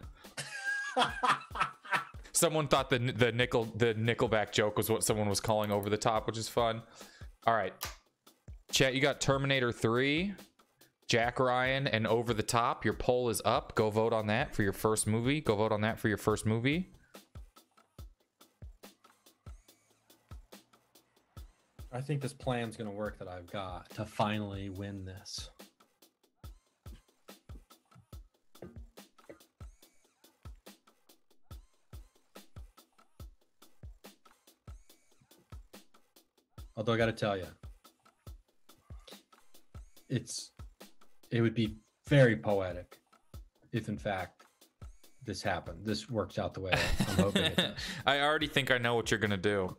Someone thought the Nickelback joke was what someone was calling Over the Top, which is fun. All right, chat. You got Terminator 3, Jack Ryan, and Over the Top. Your poll is up. Go vote on that for your first movie. Go vote on that for your first movie. I think this plan's gonna work that I've got to finally win this. Although I got to tell you, it would be very poetic if, in fact, this happened. This works out the way I'm hoping it does. I already think I know what you're gonna do.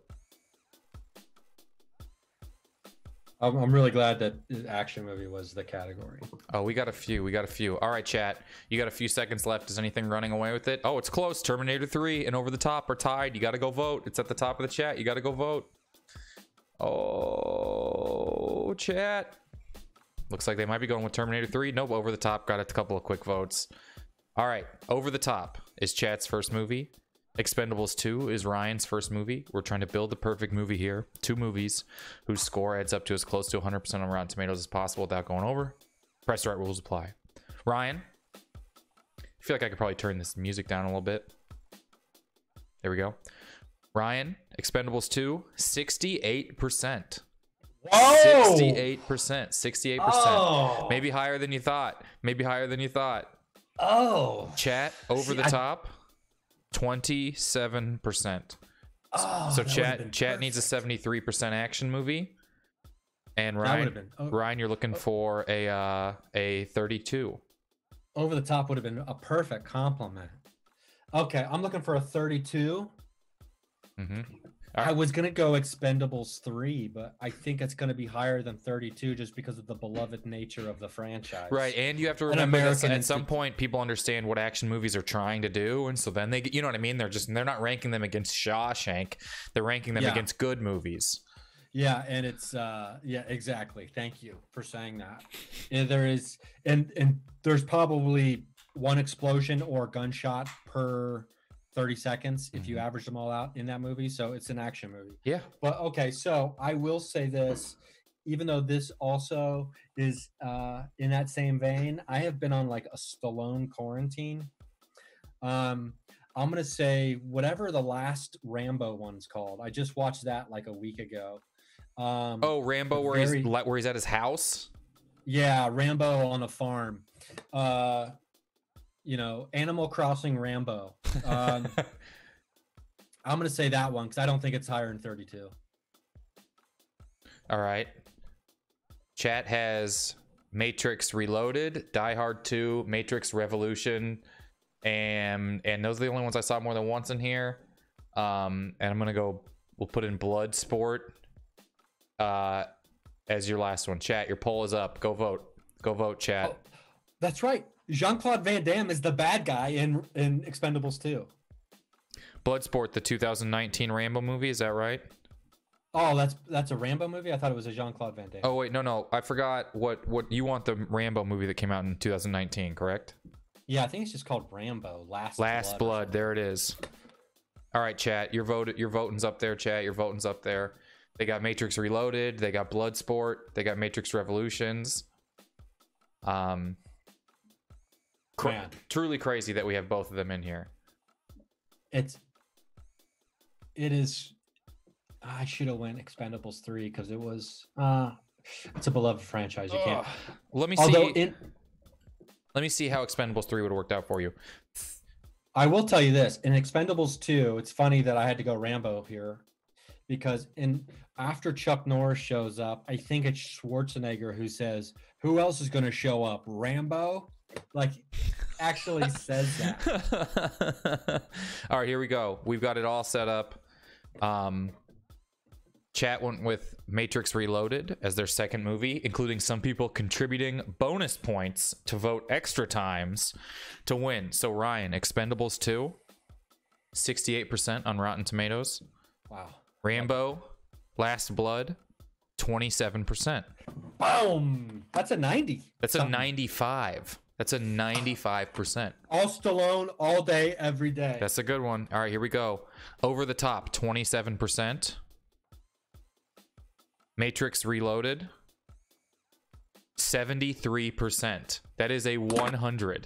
I'm really glad that the action movie was the category. Oh, we got a few. All right, chat. You got a few seconds left. Is anything running away with it? Oh, it's close. Terminator 3 and Over the Top are tied. You got to go vote. It's at the top of the chat. You got to go vote. Oh, chat. Looks like they might be going with Terminator 3. Nope, Over the Top got a couple of quick votes. All right, Over the Top is chat's first movie. Expendables 2 is Ryan's first movie. We're trying to build the perfect movie here. 2 movies whose score adds up to as close to 100% on Rotten Tomatoes as possible without going over. Press the right rules apply. Ryan, I feel like I could probably turn this music down a little bit. There we go. Ryan, Expendables 2, 68%. Whoa! 68%. 68%. Oh. Maybe higher than you thought. Oh. Chat, Over the Top. 27%. Oh, So that would've been chat needs a perfect. 73% action movie. And That Ryan, would've been- oh. Ryan, you're looking for a 32. Over the top would have been a perfect compliment. Okay, I'm looking for a 32. Mm-hmm. I was gonna go Expendables 3, but I think it's gonna be higher than 32 just because of the beloved nature of the franchise. Right, and you have to An remember that American at some point people understand what action movies are trying to do, and so then they, you know what I mean? They're not ranking them against Shawshank. They're ranking them Yeah. against good movies. Yeah, and it's yeah, exactly. Thank you for saying that. And there is and there's probably one explosion or gunshot per 30 seconds if you average them all out in that movie. So it's an action movie. Yeah. But okay, so I will say this, even though this also is in that same vein, I have been on like a Stallone quarantine. I'm gonna say whatever the last Rambo one's called. I just watched that like a week ago. Oh, Rambo, where he's at his house. Yeah, Rambo on a farm. You know, Animal Crossing Rambo. I'm gonna say that one because I don't think it's higher than 32. All right. Chat has Matrix Reloaded, Die Hard 2, Matrix Revolution, and those are the only ones I saw more than once in here. And I'm gonna go. We'll put in Bloodsport as your last one. Chat, your poll is up. Go vote. Go vote, chat. Oh, that's right. Jean-Claude Van Damme is the bad guy in Expendables 2. Bloodsport, the 2019 Rambo movie. Is that right? Oh, that's a Rambo movie? I thought it was a Jean-Claude Van Damme. Oh wait, no, I forgot what you want the Rambo movie that came out in 2019, correct? Yeah, I think it's just called Rambo. Last Blood. There it is. All right, chat. Your voting's up there, chat. Your voting's up there. They got Matrix Reloaded. They got Bloodsport. They got Matrix Revolutions. Truly crazy that we have both of them in here. It is. I should have went Expendables 3 because it was. It's a beloved franchise. You can't. Let me see how Expendables 3 would have worked out for you. I will tell you this: in Expendables 2, it's funny that I had to go Rambo here, because after Chuck Norris shows up, I think it's Schwarzenegger who says, "Who else is going to show up? Rambo?" Like, actually says that. All right, here we go. We've got it all set up. Chat went with Matrix Reloaded as their second movie, including some people contributing bonus points to vote extra times to win. So Ryan, Expendables 2, 68% on Rotten Tomatoes. Wow. Rambo, Last Blood, 27%. Boom! That's a 90. That's a 95. That's a 95%. All Stallone, all day, every day. That's a good one. All right, here we go. Over the Top, 27%. Matrix Reloaded, 73%. That is a 100.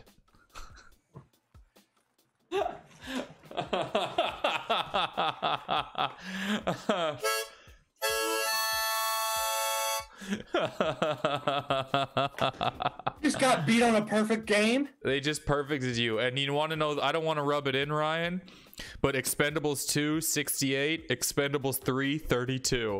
Just got beat on a perfect game. They just perfected you. And you want to know, I don't want to rub it in, Ryan, but Expendables 2, 68, Expendables 3, 32.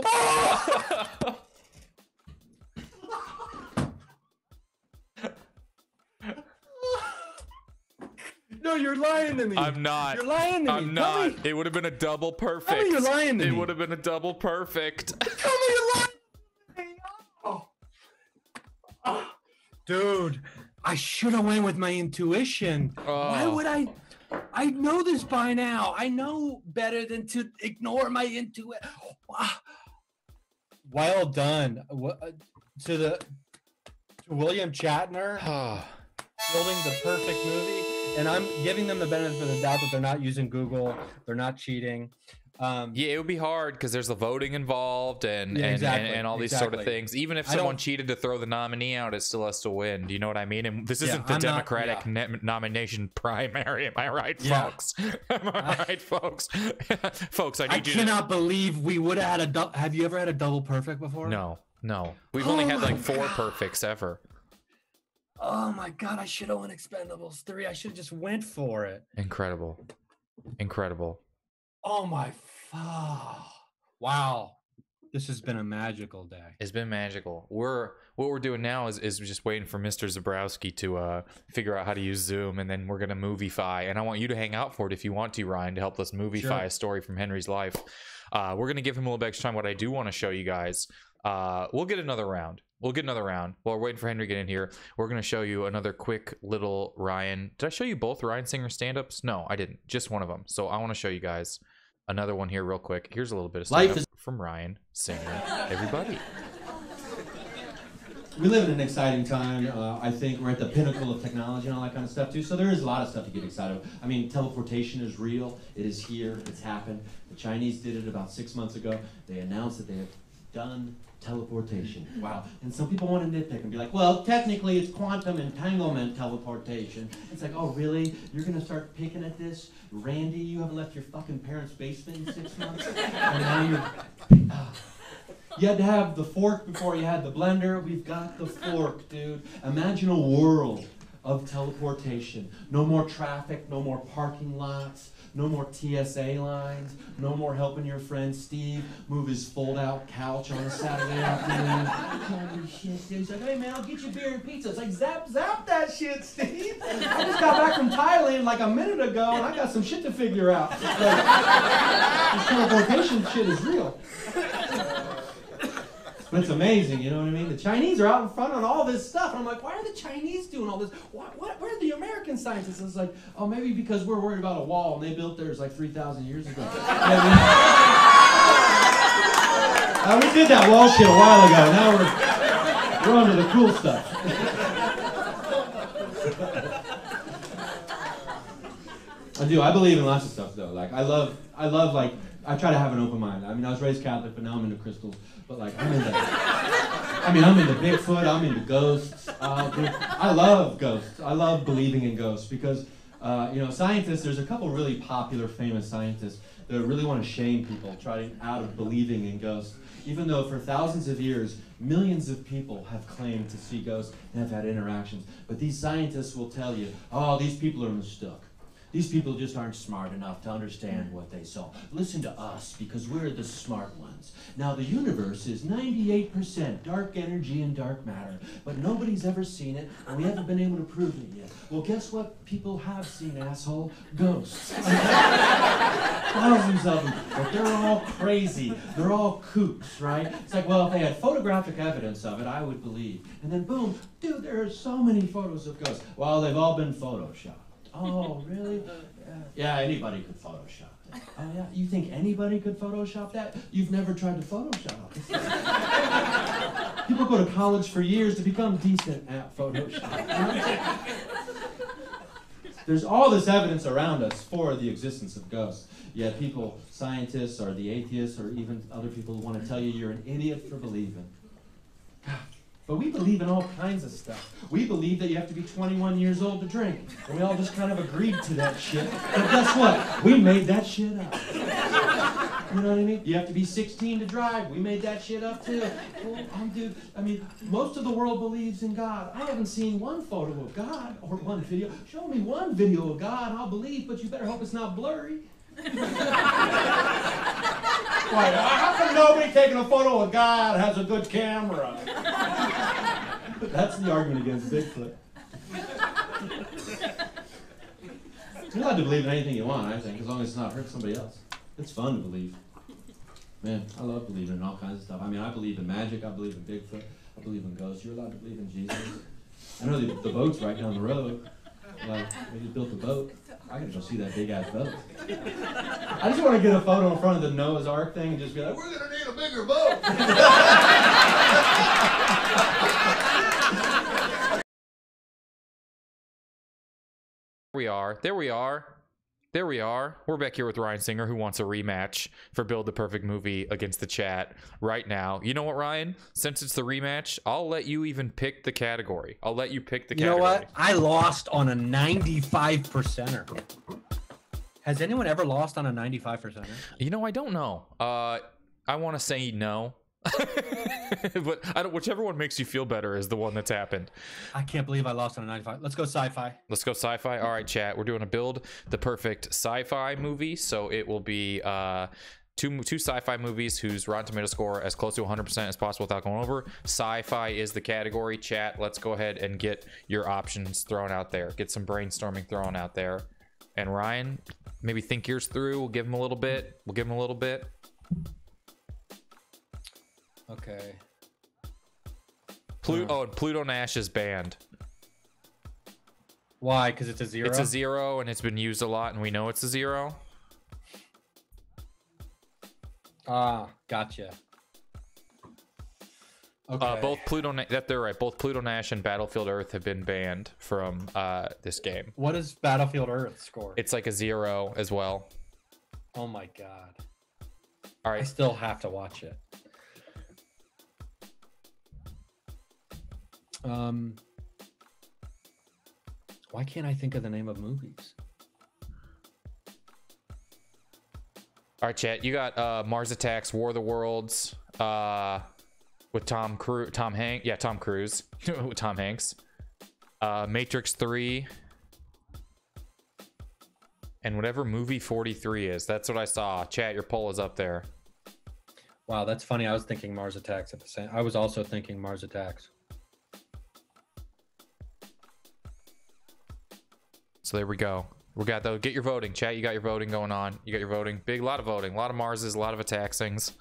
No, you're lying to me. I'm not. You're lying to me. I'm not. It would have been a double perfect. Tell me you're lying to me. It would have been a double perfect. Tell me you're lying to me. Oh. Dude, I should have went with my intuition. Why would I? I know this by now. I know better than to ignore my intuition. Well done to William Shatner building the perfect movie, and I'm giving them the benefit of the doubt that they're not using Google, they're not cheating. Yeah, it would be hard because there's the voting involved and all these sort of things. Even if someone cheated to throw the nominee out, it still has to win. Do you know what I mean? And this isn't the Democratic nomination primary. Am I right, folks? Am I right, folks? Folks, I cannot believe we would have had a have you ever had a double perfect before? No. We've only had like 4 perfects ever. Oh my god, I should have won Expendables 3. I should have just went for it. Incredible. Incredible. Oh my, wow. This has been a magical day. It's been magical. What we're doing now is just waiting for Mr. Zebrowski to figure out how to use Zoom, and then we're gonna movify. And I want you to hang out for it if you want to, Ryan, to help us movify a story from Henry's life. We're gonna give him a little bit extra time. What I do want to show you guys, we'll get another round. While we're waiting for Henry to get in here, we're gonna show you another quick little Ryan. Did I show you both Ryan Singer stand-ups? No, I didn't. Just one of them. So I want to show you guys another one here real quick. Here's a little bit of stand-up from Ryan Singer. Everybody. We live in an exciting time. I think we're at the pinnacle of technology and all that kind of stuff too. So there is a lot of stuff to get excited about. I mean, teleportation is real. It is here. It's happened. The Chinese did it about 6 months ago. They announced that they have done teleportation. Wow. And some people want to nitpick and be like, well, technically it's quantum entanglement teleportation. It's like, oh, really? You're going to start picking at this? Randy, you haven't left your fucking parents' basement in 6 months? And now you're... You had to have the fork before you had the blender. We've got the fork, dude. Imagine a world of teleportation. No more traffic, no more parking lots, no more TSA lines, no more helping your friend Steve move his fold-out couch on a Saturday afternoon. Holy shit, dude. He's like, hey man, I'll get you beer and pizza. It's like, zap that shit, Steve. I just got back from Thailand like a minute ago and I got some shit to figure out. Like, this teleportation shit is real. But it's amazing, you know what I mean? The Chinese are out in front on all this stuff. And I'm like, why are the Chinese doing all this? Where are the American scientists? It's like, oh, maybe because we're worried about a wall and they built theirs like 3,000 years ago. We did that wall shit a while ago. Now we're on to the cool stuff. I believe in lots of stuff though. Like I love like, I try to have an open mind. I mean, I was raised Catholic, but now I'm into crystals. But like, I'm into Bigfoot, I'm into ghosts. I love ghosts. I love believing in ghosts because, scientists, there's a couple really popular, famous scientists that really want to shame people trying out of believing in ghosts. Even though for thousands of years, millions of people have claimed to see ghosts and have had interactions. But these scientists will tell you, oh, these people are mistook. These people just aren't smart enough to understand what they saw. Listen to us, because we're the smart ones. Now, the universe is 98% dark energy and dark matter, but nobody's ever seen it, and we haven't been able to prove it yet. Well, guess what people have seen, asshole? Ghosts. Thousands of them, but they're all crazy. They're all kooks, right? It's like, well, if they had photographic evidence of it, I would believe. And then, boom, dude, there are so many photos of ghosts. Well, they've all been photoshopped. Oh, really? Yeah, anybody could Photoshop that. Oh, yeah? You think anybody could Photoshop that? You've never tried to Photoshop. People go to college for years to become decent at Photoshop. There's all this evidence around us for the existence of ghosts. Yet people, scientists or the atheists or even other people want to tell you you're an idiot for believing. But we believe in all kinds of stuff. We believe that you have to be 21 years old to drink. And we all just kind of agreed to that shit. But guess what? We made that shit up. You know what I mean? You have to be 16 to drive. We made that shit up too. Well, dude, I mean, most of the world believes in God. I haven't seen one photo of God or one video. Show me one video of God, I'll believe, but you better hope it's not blurry. Why, how come nobody taking a photo of God has a good camera? That's the argument against Bigfoot. You're allowed to believe in anything you want, I think, as long as it's not hurt somebody else. It's fun to believe. Man, I love believing in all kinds of stuff. I mean, I believe in magic, I believe in Bigfoot, I believe in ghosts. You're allowed to believe in Jesus. I know the boat's right down the road. Like, we just built a boat. I gotta go see that big ass boat. I just want to get a photo in front of the Noah's Ark thing and just be like, we're gonna need a bigger boat. There we are. We're back here with Ryan Singer, who wants a rematch for Build the Perfect Movie against the chat right now. You know what, Ryan? Since it's the rematch, I'll let you even pick the category. I'll let you pick the category. You know what? I lost on a 95%er. Has anyone ever lost on a 95%er? You know, I don't know. I want to say no. But I don't. Whichever one makes you feel better is the one that's happened. I can't believe I lost on a 95. Let's go sci-fi. Let's go sci-fi. All right, chat. We're doing a build the perfect sci-fi movie. So it will be two sci-fi movies whose Rotten Tomato score as close to 100% as possible without going over. Sci-fi is the category. Chat. Let's go ahead and get your options thrown out there. Get some brainstorming thrown out there. And Ryan, maybe think yours through. We'll give him a little bit. Okay. Pluto Nash is banned. Why? Because it's a 0? It's a 0 and it's been used a lot and we know it's a 0. Ah, gotcha. Okay. Both they're right. Both Pluto Nash and Battlefield Earth have been banned from this game. What does Battlefield Earth score? It's like a 0 as well. Oh my god. All I right. still have to watch it. Why can't I think of the name of movies? All right, chat. You got Mars Attacks, War of the Worlds, with Tom Cruise. With Tom Hanks. Matrix 3. And whatever movie 43 is. That's what I saw. Chat, your poll is up there. Wow, that's funny. I was thinking Mars Attacks at the same. I was also thinking Mars Attacks. So there we go. We got though. Get your voting, chat. You got your voting going on. You got your voting. A lot of voting. A lot of Marses. A lot of attacks things.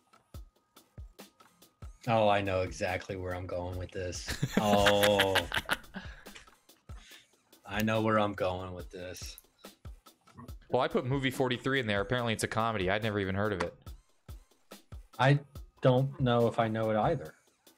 Oh, I know exactly where I'm going with this. Oh, I know where I'm going with this. Well, I put movie 43 in there. Apparently, it's a comedy. I'd never even heard of it. I don't know if I know it either.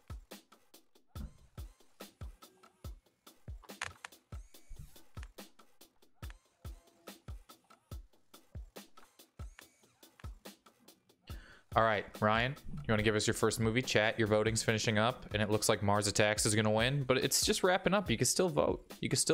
All right, Ryan, you want to give us your first movie? Chat, your voting's finishing up, and it looks like Mars Attacks is going to win, but it's just wrapping up. You can still vote.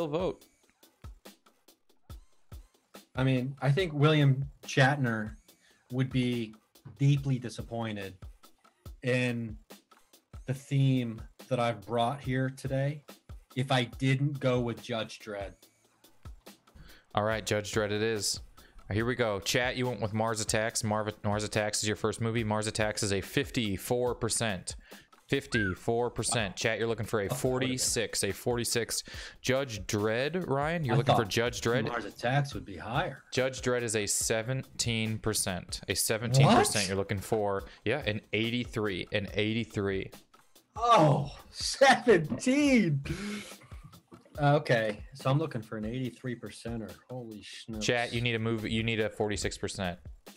I mean, I think William Shatner would be deeply disappointed in the theme that I've brought here today if I didn't go with Judge Dredd. All right, Judge Dredd it is. Here we go. Chat, you went with Mars Attacks. Mars Attacks is your first movie. Mars Attacks is a 54%. 54%. Chat, you're looking for a 46. A 46. Judge Dredd, Ryan, you're looking for Judge Dredd. Mars Attacks would be higher. Judge Dredd is a 17%. A 17% What? you're looking for. Yeah, an 83. An 83. Oh, 17. Okay, so I'm looking for an 83%er. Holy schnoz. Chat, you need a movie. You need a 46%.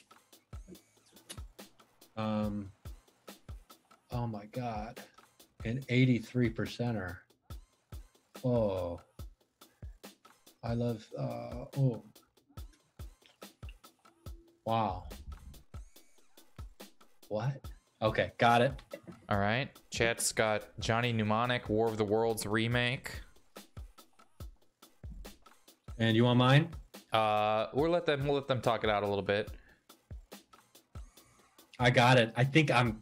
Oh my god, an 83%er. Oh, I love. Oh, wow. What? Okay, got it. All right. Chat's got Johnny Mnemonic, War of the Worlds remake. And you want mine? We'll let them talk it out a little bit. I got it. I think I'm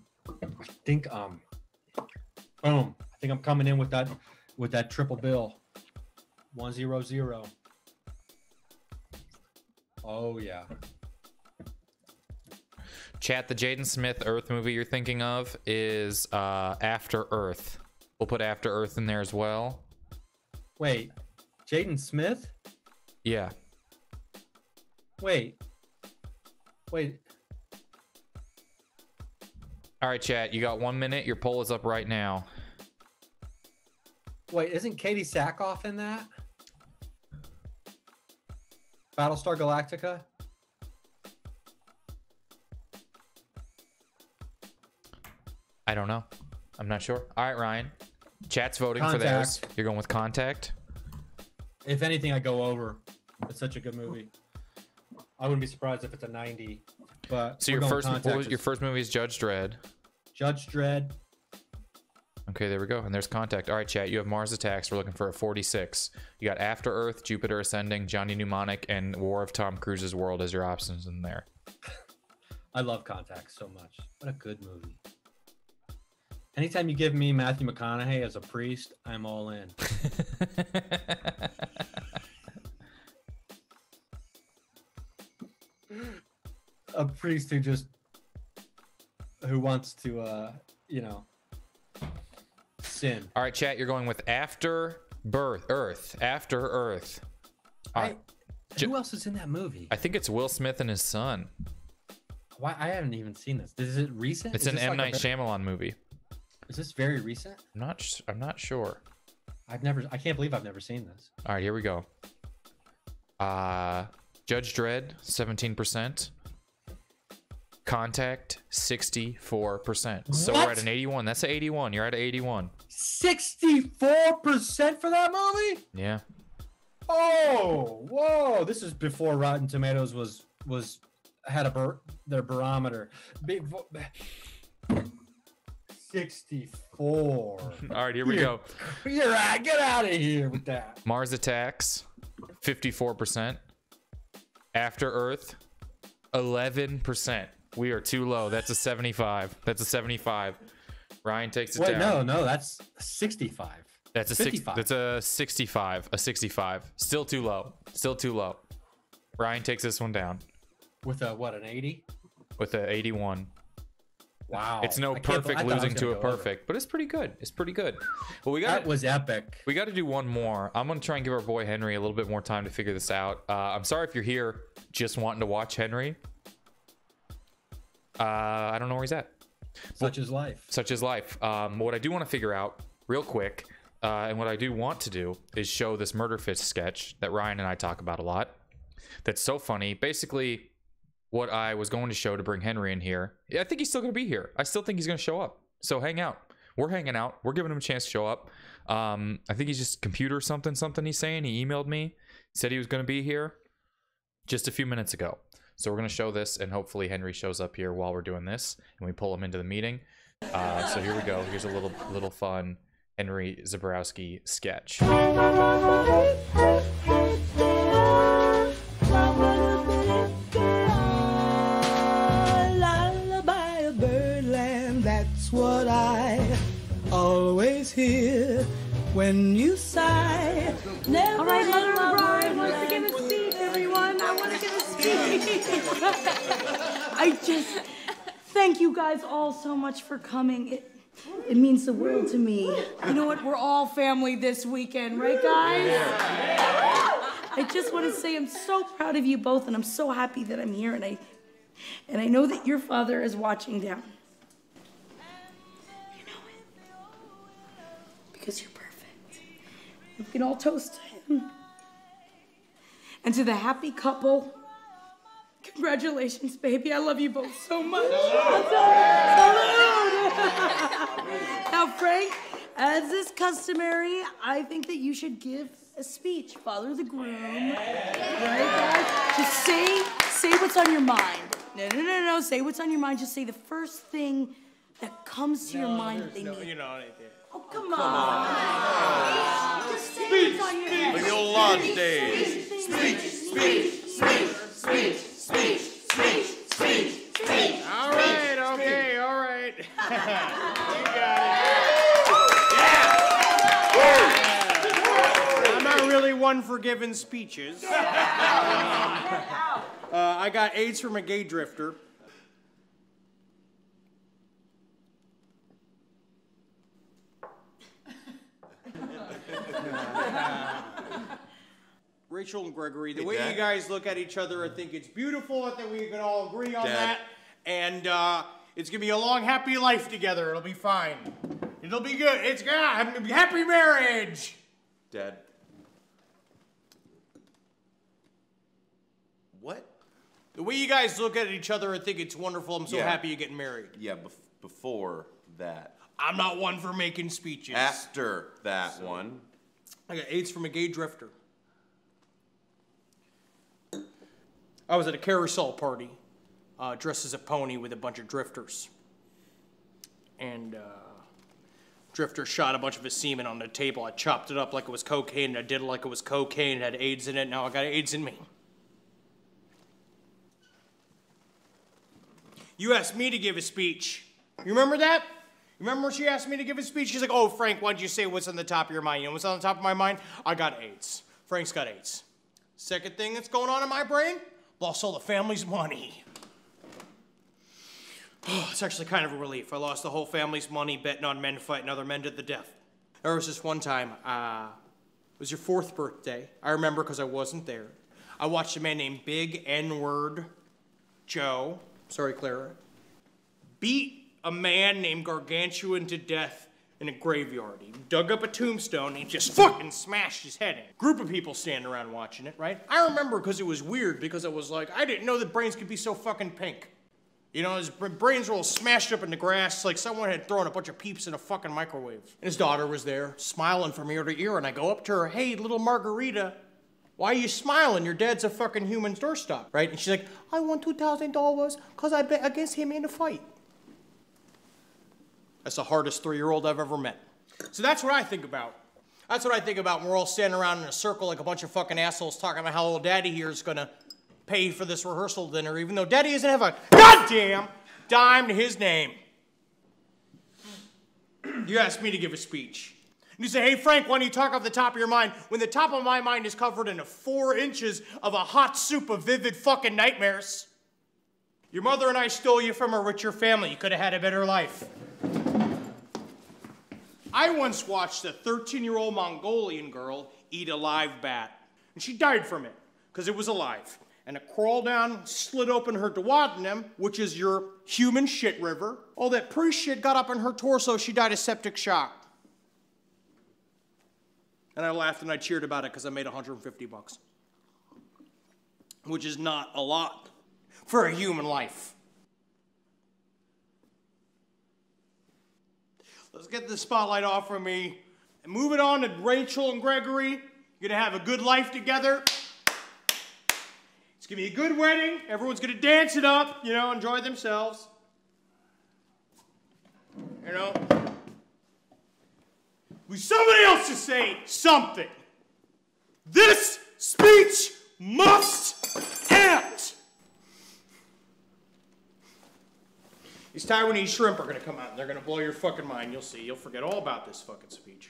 boom. I think I'm coming in with that triple bill. 100. Oh yeah. Chat, the Jaden Smith Earth movie you're thinking of is After Earth. We'll put After Earth in there as well. Wait, Jaden Smith? Yeah. Wait. All right, chat, you got 1 minute. Your poll is up right now. Wait, isn't Katie Sackhoff in that? Battlestar Galactica? I don't know. I'm not sure. All right, Ryan. Chat's voting for Contact. theirs. You're going with Contact. If anything, I go over. It's such a good movie. I wouldn't be surprised if it's a 90. But So we're your going first, Contact. your first movie is Judge Dredd. Judge Dredd. Okay, there we go. And there's Contact. All right, chat, you have Mars Attacks. We're looking for a 46. You got After Earth, Jupiter Ascending, Johnny Mnemonic, and War of Tom Cruise's World as your options in there. I love Contact so much. What a good movie. Anytime you give me Matthew McConaughey as a priest, I'm all in. A priest who wants to, sin. All right, chat. You're going with After Earth. After Earth. All right. Who else is in that movie? I think it's Will Smith and his son. Why? I haven't even seen this. Is it recent? It's an M. Night Shyamalan movie. Is this very recent? I'm not sure. I can't believe I've never seen this. All right, here we go. Judge Dredd, 17%. Contact, 64%. So we're at an 81. That's an 81. You're at an 81. 64% for that movie? Yeah. Oh, whoa! This is before Rotten Tomatoes had their barometer. 64. All right, here we go. You're right. Get out of here with that. Mars Attacks, 54%. After Earth, 11%. We are too low. That's a 75. That's a 75. Ryan takes it down. No, that's 65. That's a 55. That's a 65. A 65. Still too low. Still too low. Ryan takes this one down. With an 80? With a 81. Wow. It's no perfect losing to a perfect, but it's pretty good. It's pretty good. Well, that was epic. We got to do one more. I'm going to try and give our boy Henry a little bit more time to figure this out. I'm sorry if you're here just wanting to watch Henry. I don't know where he's at. Such is life. Such is life. What I do want to figure out real quick, and what I do want to do is show this Murder Fist sketch that Ryan and I talk about a lot. That's so funny. Basically, what I was going to show to bring Henry in here. Yeah, I think he's still going to be here. I still think he's going to show up. So hang out. We're hanging out. We're giving him a chance to show up. I think he's just computer something he's saying. He emailed me, said he was going to be here just a few minutes ago. So we're going to show this, and hopefully Henry shows up here while we're doing this, and we pull him into the meeting. So here we go. Here's a little fun Henry Zebrowski sketch. Lullaby of birdland, that's what I always hear when you sigh. Never All right, Mother Brian wants to give a speech, everyone. I want to give a speech. I just thank you guys all so much for coming. It means the world to me. You know what? We're all family this weekend, right, guys? Yeah. I just want to say I'm so proud of you both, and I'm so happy that I'm here, and I know that your father is watching down. You know it. Because you're perfect. We can all toast to him. And to the happy couple, congratulations, baby. I love you both so much. Now, Frank, as is customary, I think that you should give a speech. Father the groom. Right, guys? Just say what's on your mind. No. Say what's on your mind. Just say the first thing that comes to your mind that they need. You know anything. Oh, come on. Just say what's on your mind. Like the old lodge days. Speech. All right, okay, all right. You got it. I'm not really one for giving speeches. I got AIDS from a gay drifter. Rachel and Gregory, the way you guys look at each other, I think it's beautiful. I think we can all agree on that. And it's going to be a long, happy life together. It'll be fine. It'll be good. It's good. Happy marriage. Dad. What? The way you guys look at each other, I think it's wonderful. I'm so happy you're getting married. Yeah, before that. I'm not one for making speeches. After that one. I got AIDS from a gay drifter. I was at a carousel party, dressed as a pony with a bunch of drifters. And drifter shot a bunch of his semen on the table. I chopped it up like it was cocaine, and I did it like it was cocaine. It had AIDS in it. Now I got AIDS in me. You asked me to give a speech. You remember that? You Remember when she asked me to give a speech? She's like, oh, Frank, why'd you say what's on the top of your mind? You know what's on the top of my mind? I got AIDS. Frank's got AIDS. Second thing that's going on in my brain? Lost all the family's money. Oh, it's actually kind of a relief. I lost the whole family's money betting on men fighting other men to the death. There was this one time, it was your 4th birthday. I remember because I wasn't there. I watched a man named Big N-Word Joe, sorry, Clara, beat a man named Gargantuan to death in a graveyard. He dug up a tombstone and he just fucking smashed his head in. Group of people standing around watching it, right? I remember because it was weird because I was like, I didn't know that brains could be so fucking pink. You know, his brains were all smashed up in the grass like someone had thrown a bunch of peeps in a fucking microwave. And his daughter was there, smiling from ear to ear, and I go up to her, hey, little Margarita, why are you smiling? Your dad's a fucking human doorstop, right? And she's like, I won $2,000 because I bet against him in a fight. That's the hardest 3-year-old I've ever met. So that's what I think about. That's what I think about when we're all standing around in a circle like a bunch of fucking assholes talking about how little daddy here is gonna pay for this rehearsal dinner, even though daddy doesn't have a goddamn dime to his name. You asked me to give a speech. And you say, hey, Frank, why don't you talk off the top of your mind when the top of my mind is covered in 4 inches of a hot soup of vivid fucking nightmares? Your mother and I stole you from a richer family. You could have had a better life. I once watched a 13-year-old Mongolian girl eat a live bat. And she died from it, because it was alive. And it crawled down, slid open her duodenum, which is your human shit river. All that pre-shit got up in her torso, she died of septic shock. And I laughed and I cheered about it because I made $150. Which is not a lot for a human life. Let's get the spotlight off of me and move it on to Rachel and Gregory. You're gonna have a good life together. It's gonna be a good wedding. Everyone's gonna dance it up, you know, enjoy themselves. You know? With somebody else to say something. This speech must end. These Taiwanese shrimp are gonna come out and they're gonna blow your fucking mind. You'll see. You'll forget all about this fucking speech.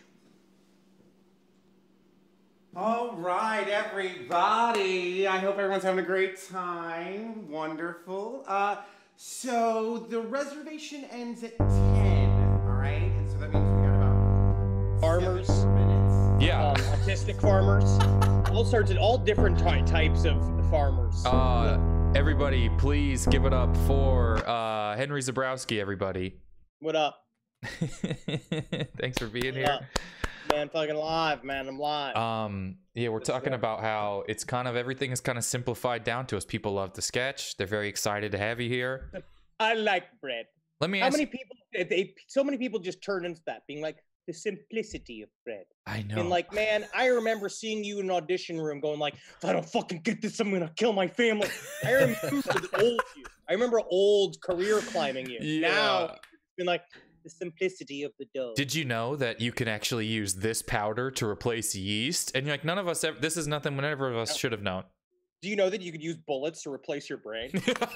All right, everybody. I hope everyone's having a great time. Wonderful. So the reservation ends at 10, all right? And so that means we got about Farmers. 7 minutes. Yeah. Autistic farmers. all different types of farmers. Everybody, please give it up for Henry Zebrowski, everybody. What up? Thanks for being here. Up? Man, fucking live, man. I'm live. Yeah, we're talking about how it's kind of everything is kind of simplified down to us. People love the sketch. They're very excited to have you here. I like bread. Let me How ask. many people? So many people just turn into that, being like the simplicity of bread. I know. And like, man, I remember seeing you in an audition room, going like, "If I don't fucking get this, I'm gonna kill my family." I remember the old you. I remember old career climbing you. Yeah. Now, it's been like the simplicity of the dough. Did you know that you can actually use this powder to replace yeast? And you're like, none of us ever, this is nothing none of us should have known. Do you know that you could use bullets to replace your brain?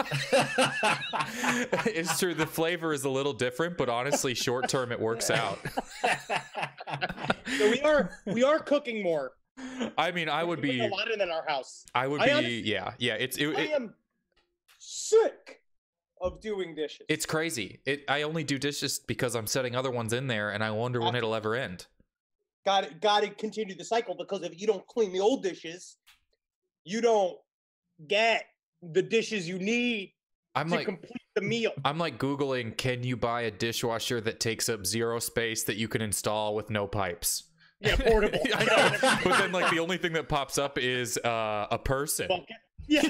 It's true. The flavor is a little different, but honestly, short term, it works out. So we are cooking more. I mean, I would be a lot in our house. I would be, honestly, yeah. I am sick of doing dishes. It's crazy. I only do dishes because I'm setting other ones in there, and I wonder when it'll ever end. Got to continue the cycle, because if you don't clean the old dishes, you don't get the dishes you need to complete the meal. I'm like Googling, can you buy a dishwasher that takes up 0 space that you can install with no pipes? Yeah, portable. I know. But then like the only thing that pops up is a person. Bucket. Yeah.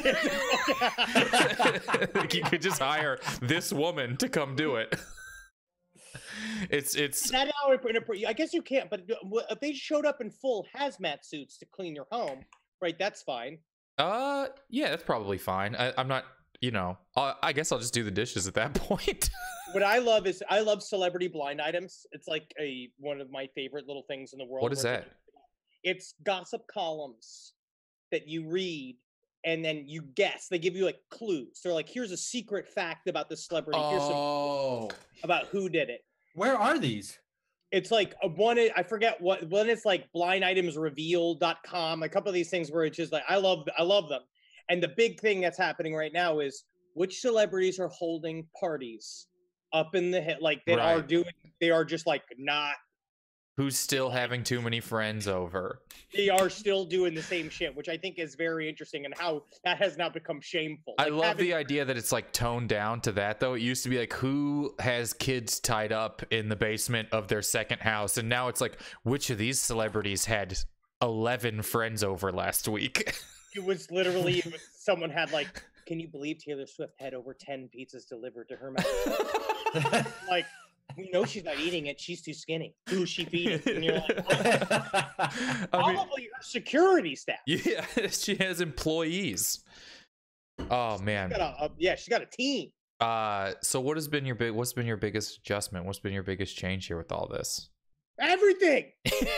Like you could just hire this woman to come do it. It's that how I guess you can't, but if they showed up in full hazmat suits to clean your home, right, that's fine. Yeah, that's probably fine. I'm not, you know, I guess I'll just do the dishes at that point. What I love is I love celebrity blind items. It's like one of my favorite little things in the world. What is that? It's gossip columns that you read and then you guess. They give you like clues. They're like, here's a secret fact about this celebrity. Here's some about who did it. Where are these? It's like I forget what one is like blinditemsreveal.com. A couple of these things where it's just like I love them. And the big thing that's happening right now is which celebrities are holding parties up in the hit, like they are just like not. Who's still having too many friends over? They are still doing the same shit, which I think is very interesting, and how that has now become shameful. I love the idea that it's like toned down to that, though. It used to be like, who has kids tied up in the basement of their second house? And now it's like, which of these celebrities had 11 friends over last week? It was literally someone had like, can you believe Taylor Swift had over 10 pizzas delivered to her mouth? Like, we know she's not eating it. She's too skinny. Who's she feeding? And you're like, probably her security staff. Yeah, she has employees. Oh man. She's got a team. So what's been your biggest adjustment? What's been your biggest change here with all this? Everything.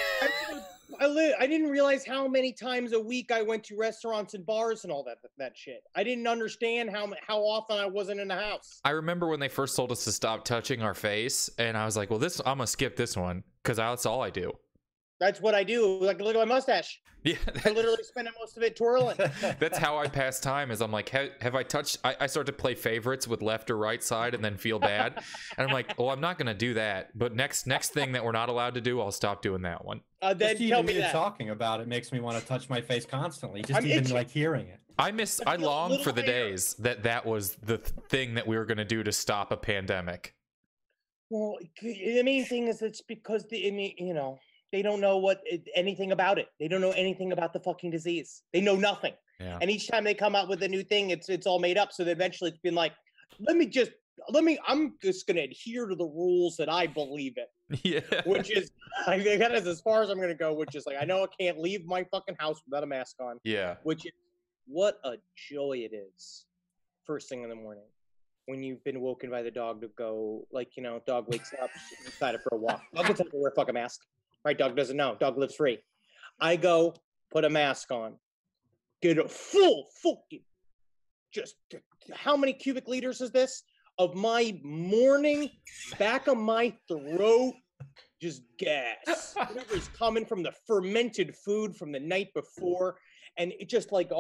I didn't realize how many times a week I went to restaurants and bars and all that shit. I didn't understand how often I wasn't in the house. I remember when they first told us to stop touching our face, and I was like, well, I'm gonna skip this one because that's all I do. That's what I do. Like, look at my mustache. Yeah, I literally spend most of it twirling. That's how I pass time. Is I'm like, have I touched? I start to play favorites with left or right side, and then feel bad. And I'm like, well, I'm not gonna do that. But next thing that we're not allowed to do, I'll stop doing that one. Then tell me that. Talking about it makes me want to touch my face constantly. Just even like hearing it. I long for the days that was the thing that we were gonna do to stop a pandemic. Well, the main thing is it's because they don't know anything about it. They don't know anything about the fucking disease. They know nothing. Yeah. And each time they come out with a new thing, it's all made up. So eventually it's been like, I'm just gonna adhere to the rules that I believe in. Yeah. Which is, I think that is as far as I'm gonna go, which is like, I know I can't leave my fucking house without a mask on. Yeah. Which is what a joy it is first thing in the morning when you've been woken by the dog to go, like, dog wakes up, excited for a walk. Dog gets up to wear a fucking mask. Right, dog doesn't know. Dog lives free. I go, put a mask on, get a full fucking, just how many cubic liters is this of my morning, back of my throat, just gas. Whatever is coming from the fermented food from the night before, and it just like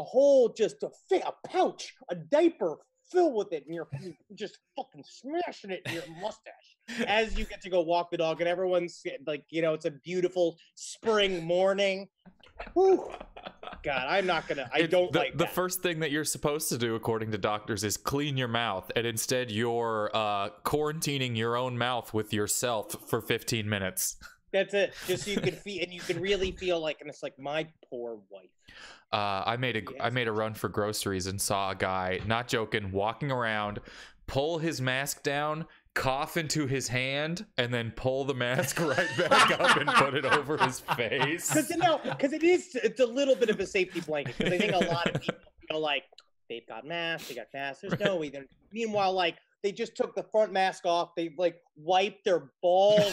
a pouch, a diaper filled with it, and you're just fucking smashing it in your mustache as you get to go walk the dog, and everyone's like, it's a beautiful spring morning. Whew. God, I don't like the first thing that you're supposed to do, according to doctors, is clean your mouth, and instead you're quarantining your own mouth with yourself for 15 minutes. That's it. Just so you can feel, and you can really feel like, and it's like, my poor wife. I made a run for groceries and saw a guy, not joking, walking around, pull his mask down, cough into his hand, and then pull the mask right back up and put it over his face. Because it's a little bit of a safety blanket. Because I think a lot of people feel like they've got masks, they got masks. There's no way. Meanwhile, like, they just took the front mask off. They like wiped their balls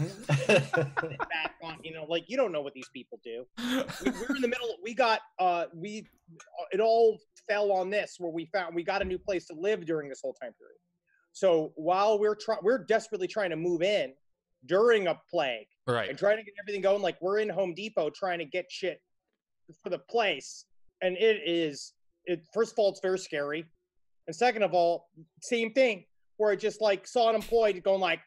back on. Like, you don't know what these people do. We're in the middle. It all fell on this where we got a new place to live during this whole time period. So while we're desperately trying to move in during a plague, right, and trying to get everything going, like we're in Home Depot trying to get shit for the place, and first of all, it's very scary. And second of all, same thing, where I just like saw an employee going like,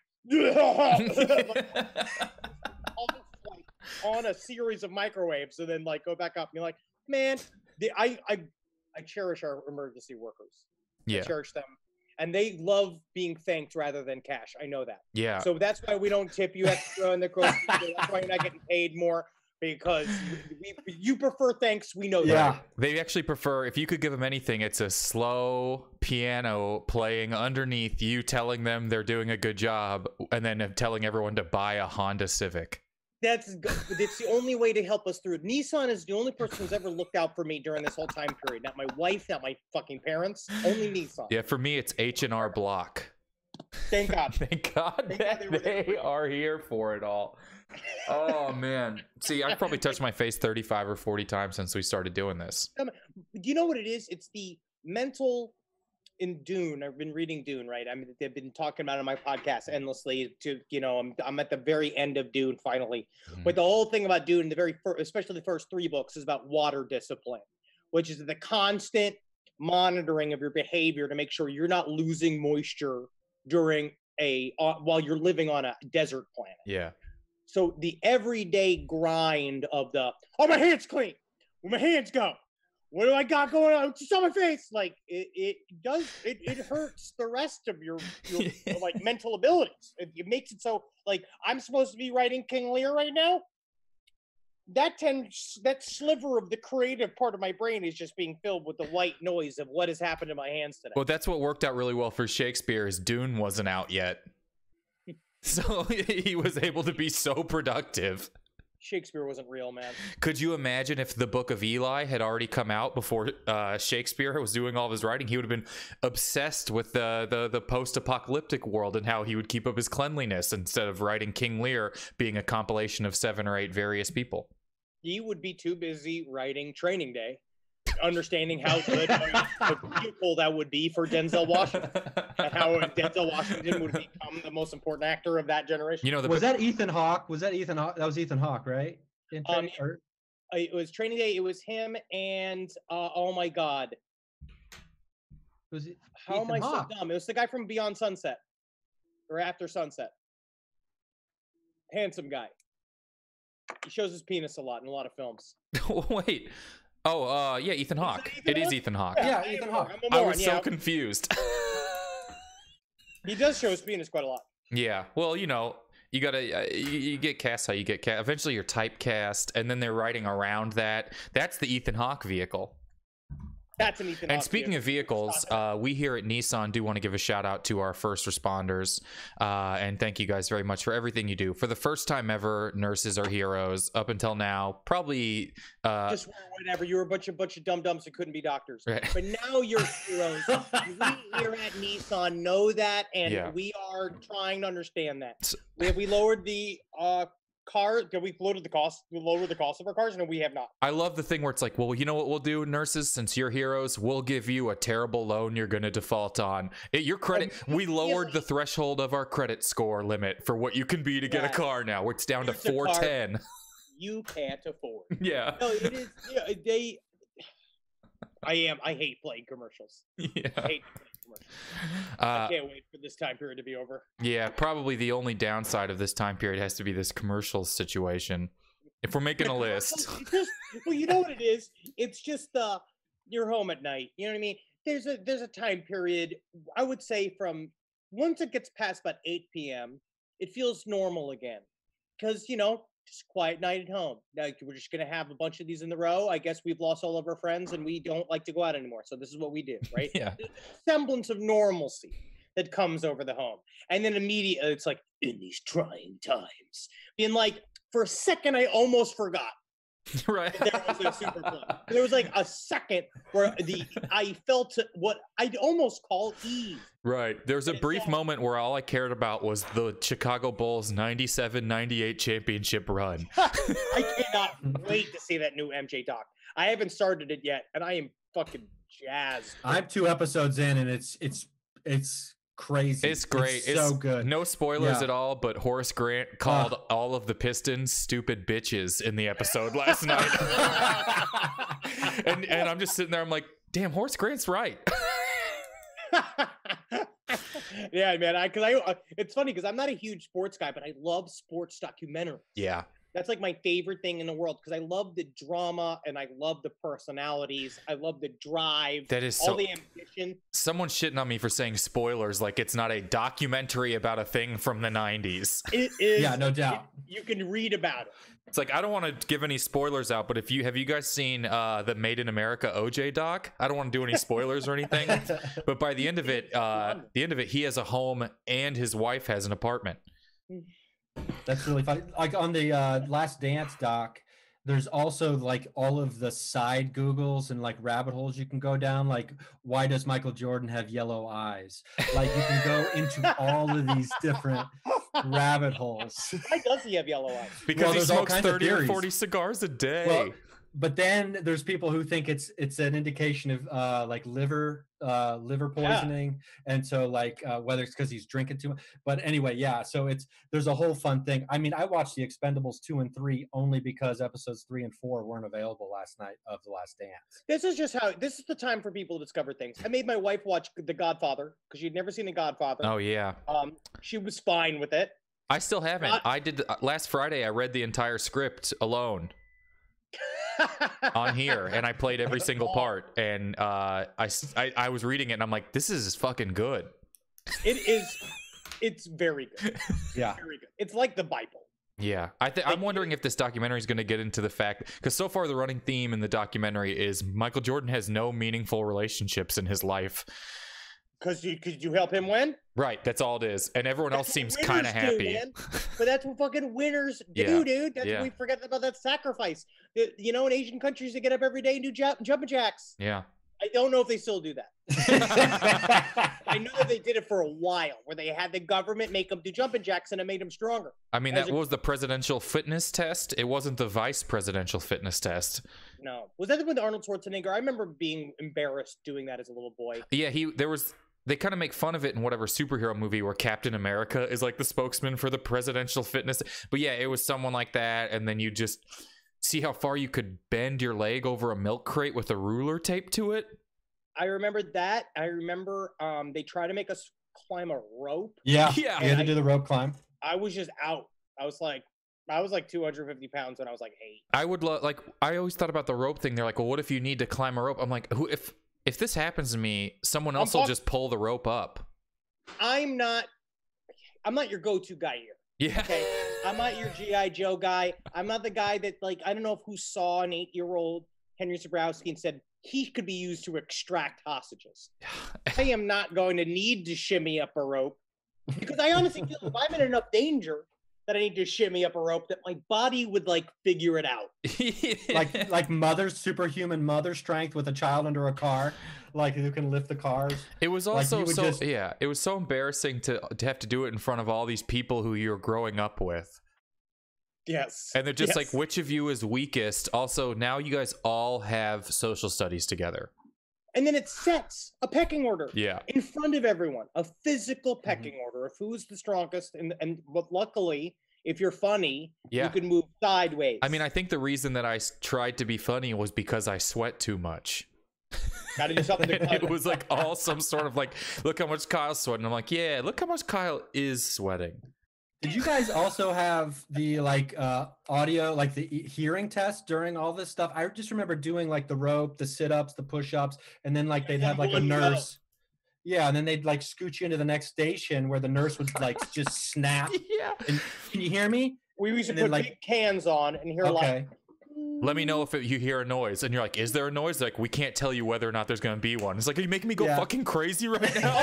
on a series of microwaves, and then like go back up and be like, man, I cherish our emergency workers. Yeah. I cherish them. And they love being thanked rather than cash. I know that. Yeah. So that's why we don't tip you extra in the grocery store. That's why you're not getting paid more. Because you prefer thanks, we know that. They actually prefer, if you could give them anything, it's a slow piano playing underneath you telling them they're doing a good job, and then telling everyone to buy a Honda Civic. It's the only way to help us through. Nissan is the only person who's ever looked out for me during this whole time period. Not my wife, not my fucking parents, only Nissan. Yeah, for me, it's H&R Block. Thank God. Thank God they are here for it all. Oh man, see, I've probably touched my face 35 or 40 times since we started doing this. Do you know what it is? It's the mental in Dune. I've been reading Dune, right? I mean, they've been talking about it on my podcast endlessly. I'm at the very end of Dune finally. But the whole thing about Dune, especially the first 3 books, is about water discipline, which is the constant monitoring of your behavior to make sure you're not losing moisture during while you're living on a desert planet. Yeah. So the everyday grind of my hand's clean. Where my hands go? What do I got going on? It's just on my face. Like it hurts the rest of your like mental abilities. It makes it so like I'm supposed to be writing King Lear right now. That sliver of the creative part of my brain is just being filled with the white noise of what has happened to my hands today. Well, that's what worked out really well for Shakespeare is Dune wasn't out yet. So he was able to be so productive. Shakespeare wasn't real, man. Could you imagine if the Book of Eli had already come out before Shakespeare was doing all of his writing? He would have been obsessed with the post-apocalyptic world and how he would keep up his cleanliness instead of writing King Lear being a compilation of 7 or 8 various people. He would be too busy writing Training Day, understanding how good a vehicle that would be for Denzel Washington, and how Denzel Washington would become the most important actor of that generation. You know, was that Ethan Hawke? Was that Ethan Hawke? That was Ethan Hawke, right? It was Training Day. It was him and oh my God, was it? How am I so dumb? It was the guy from Beyond Sunset or After Sunset. Handsome guy. He shows his penis a lot in a lot of films. Wait. Oh, yeah, Ethan Hawke. It is Ethan Hawke. Yeah, Ethan Hawke. I was so confused. He does show his penis quite a lot. Yeah. Well, you know, you gotta you get cast how you get cast. Eventually, you're typecast, and then they're writing around that. That's the Ethan Hawke vehicle. That's an Ethan Hawke. And speaking of vehicles, we here at Nissan do want to give a shout out to our first responders, and thank you guys very much for everything you do. For the first time ever, nurses are heroes. Up until now, probably just whatever. You were a bunch of dum-dums who couldn't be doctors, right. But now you're heroes. We here at Nissan know that, and we are trying to understand that. We lowered the we lowered the cost of our cars, and we have not. I love the thing where it's like, well, you know what we'll do, nurses, since you're heroes, we'll give you a terrible loan you're going to default on. Your credit, we lowered the threshold of our credit score limit for what you can be to get a car now, where it's down to 410. You can't afford. Yeah. No, it is. Yeah, I hate playing commercials. Yeah. I hate commercials. I can't wait for this time period to be over. Yeah, probably the only downside of this time period has to be this commercial situation. If we're making a list. Well, you know what it is? It's just you're home at night. You know what I mean? There's a time period, I would say, from once it gets past about 8 p.m., it feels normal again. Because, you know, just quiet night at home. Like, we're just going to have a bunch of these in the row. I guess we've lost all of our friends and we don't like to go out anymore. So this is what we do, right? Yeah. There's a semblance of normalcy that comes over the home. And then immediately it's like, in these trying times. Being like, for a second, I almost forgot. Right. There was a super play. There was like a second where I felt what I'd almost call ease. Right. There's a brief moment where all I cared about was the Chicago Bulls 97-98 championship run. I cannot wait to see that new MJ doc. I haven't started it yet, and I am fucking jazzed. I'm 2 episodes in, and it's crazy. It's great. It's so good. No spoilers at all, but Horace Grant called all of the Pistons stupid bitches in the episode last night. and I'm just sitting there, I'm like, damn, Horace Grant's right. Yeah, man. It's funny because I'm not a huge sports guy, but I love sports documentaries. Yeah. That's like my favorite thing in the world because I love the drama and I love the personalities. I love the drive. That is all the ambition. Someone's shitting on me for saying spoilers like it's not a documentary about a thing from the 90s. It is. Yeah, no doubt. You can read about it. It's like, I don't want to give any spoilers out, but have you guys seen the Made in America OJ doc? I don't want to do any spoilers or anything, but by the end of it, he has a home and his wife has an apartment. That's really funny. Like on the Last Dance doc, there's also like all of the side Googles and like rabbit holes you can go down. Like, why does Michael Jordan have yellow eyes? Like, you can go into all of these different rabbit holes. Why does he have yellow eyes? Because he smokes 30 or 40 cigars a day. Well, but then there's people who think it's an indication of like liver poisoning, and so like whether it's because he's drinking too much. But anyway, yeah. So there's a whole fun thing. I mean, I watched The Expendables 2 and 3 only because episodes 3 and 4 weren't available last night of The Last Dance. This is the time for people to discover things. I made my wife watch The Godfather because she'd never seen The Godfather. Oh yeah. She was fine with it. I still haven't. I did last Friday. I read the entire script alone on here, and I played every single part. And I was reading it, and I'm like, this is fucking good. It is. It's very good. Yeah, very good. It's like the Bible. Yeah, I'm wondering if this documentary is going to get into the fact, because so far the running theme in the documentary is Michael Jordan has no meaningful relationships in his life. Because you help him win? Right, that's all it is. And everyone else seems kind of happy. But that's what fucking winners do, dude. That's what we forget about, that sacrifice. You know, in Asian countries, they get up every day and do jumping jacks. Yeah. I don't know if they still do that. I know that they did it for a while, where they had the government make them do jumping jacks, and it made them stronger. I mean, that was the presidential fitness test. It wasn't the vice presidential fitness test. No. Was that with Arnold Schwarzenegger? I remember being embarrassed doing that as a little boy. Yeah, they kind of make fun of it in whatever superhero movie where Captain America is like the spokesman for the presidential fitness. But yeah, it was someone like that. And then you just see how far you could bend your leg over a milk crate with a ruler taped to it. I remember that. I remember they tried to make us climb a rope. Yeah. You had to do the rope climb. I was just out. I was like 250 pounds when I was like 8. I always thought about the rope thing. They're like, well, what if you need to climb a rope? I'm like, if this happens to me, someone else will just pull the rope up. I'm not your go-to guy here. Yeah. Okay. I'm not your G.I. Joe guy. I'm not the guy that, like, I don't know who saw an 8-year-old Henry Zebrowski and said he could be used to extract hostages. I am not going to need to shimmy up a rope, because I honestly feel if I'm in enough danger that I need to shimmy up a rope, that my body would like figure it out. like superhuman mother strength with a child under a car, like who can lift the cars. It was also it was so embarrassing to have to do it in front of all these people who you're growing up with. Yes. And they're just like, which of you is weakest? Also, now you guys all have social studies together. And then it sets a pecking order. Yeah. In front of everyone, a physical pecking order of who's the strongest. And luckily, if you're funny, you can move sideways. I mean, I think the reason that I tried to be funny was because I sweat too much. Gotta do something. It was like all some sort of like, look how much Kyle's sweating. I'm like, yeah, look how much Kyle is sweating. Did you guys also have the like audio, like the hearing test during all this stuff? I just remember doing like the rope, the sit-ups, the push-ups, and then like they'd have like a nurse. Yeah, and then they'd like scoot you into the next station where the nurse would like just snap. Yeah. And, can you hear me? We used to put big cans on and hear like, let me know if you hear a noise. And you're like, is there a noise? Like, we can't tell you whether or not there's going to be one. It's like, are you making me go fucking crazy right now?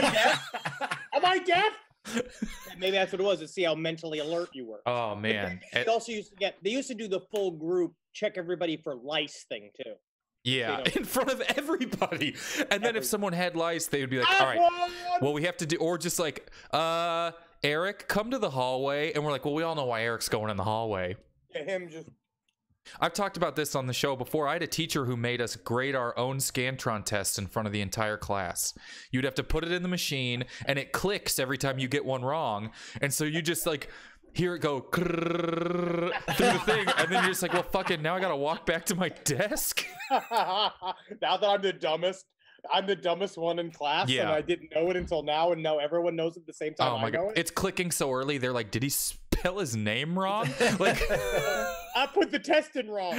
Am I deaf? Maybe that's what it was, to see how mentally alert you were. Oh man. They also used to do the full group check everybody for lice thing too. Yeah, in front of everybody. And then if someone had lice, they would be like, all right, well, we have to do, or just like, Eric, come to the hallway. And we're like, well, we all know why Eric's going in the hallway. Yeah, him just. I've talked about this on the show before. I had a teacher who made us grade our own Scantron tests in front of the entire class. You'd have to put it in the machine, and it clicks every time you get one wrong. And so you just like hear it go through the thing, and then you're just like, well, fuck it. Now I gotta walk back to my desk. Now that I'm the dumbest one in class, and I didn't know it until now, and now everyone knows it at the same time. Oh my God. It's clicking so early. They're like, did he spell his name wrong? Like, I put the test in wrong.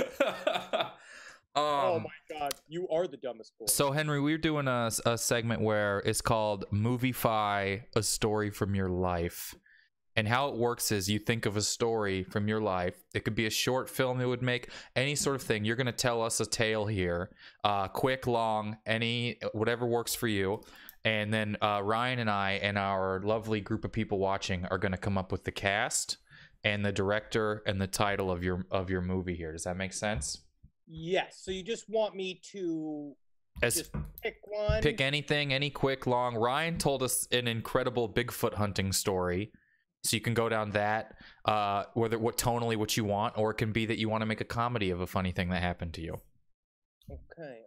Oh my God, you are the dumbest boy. So Henry, we're doing a segment where it's called Movie-Fi, a story from your life. And how it works is you think of a story from your life. It could be a short film it would make, any sort of thing. You're going to tell us a tale here, quick, long, whatever works for you. And then Ryan and I and our lovely group of people watching are going to come up with the cast and the director and the title of your movie here. Does that make sense? Yes. So you just want me to just pick one? Pick anything, any quick, long. Ryan told us an incredible Bigfoot hunting story. So you can go down that, whether tonally what you want, or it can be that you want to make a comedy of a funny thing that happened to you. Okay.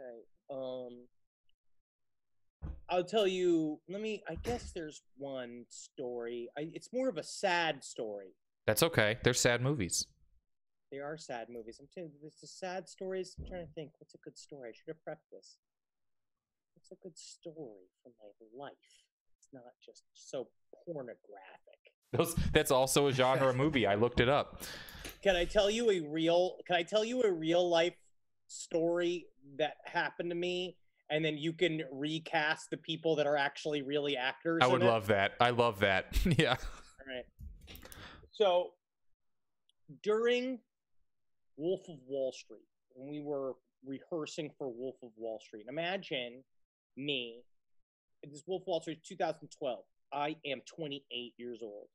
I'll tell you. I guess there's one story. It's more of a sad story. That's okay. They're sad movies. They are sad movies. I'm telling you, it's a sad stories. I'm trying to think. What's a good story? I should have prepped this. What's a good story from my life? It's not just so pornographic. That's also a genre of movie. I looked it up. Can I tell you a real life story that happened to me, and then you can recast the people that are actually really actors? I would love that. I love that. Yeah. All right. So during Wolf of Wall Street, when we were rehearsing for Wolf of Wall Street, imagine me. This Wolf of Wall Street 2012. I am 28 years old.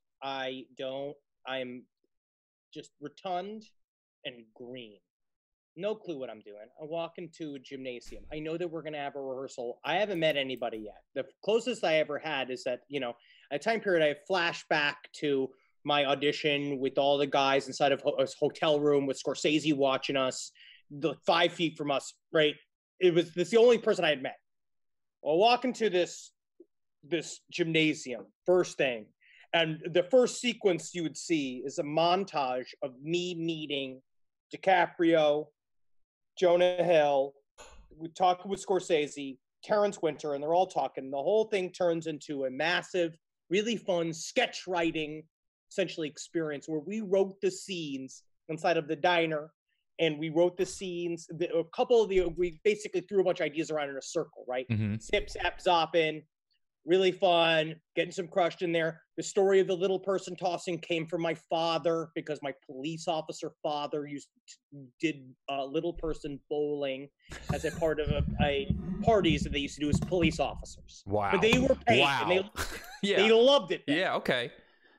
I'm just rotund and green. No clue what I'm doing. I walk into a gymnasium. I know that we're going to have a rehearsal. I haven't met anybody yet. The closest I ever had is that, at a time period, I flash back to my audition with all the guys inside of a hotel room with Scorsese watching us, 5 feet from us, right? That's the only person I had met. I'll walk into this gymnasium, first thing. And the first sequence you would see is a montage of me meeting DiCaprio, Jonah Hill, we talk with Scorsese, Terrence Winter, and they're all talking. The whole thing turns into a massive, really fun sketch writing, essentially, experience where we wrote the scenes inside of the diner, and we wrote the scenes. We basically threw a bunch of ideas around in a circle, right? Mm-hmm. Zip, zap, zopping. Really fun, getting some crushed in there. The story of the little person tossing came from my father, because my police officer father did little person bowling as a part of a parties that they used to do as police officers. Wow. But they were paid. Wow. And Yeah. they loved it. Yeah, okay.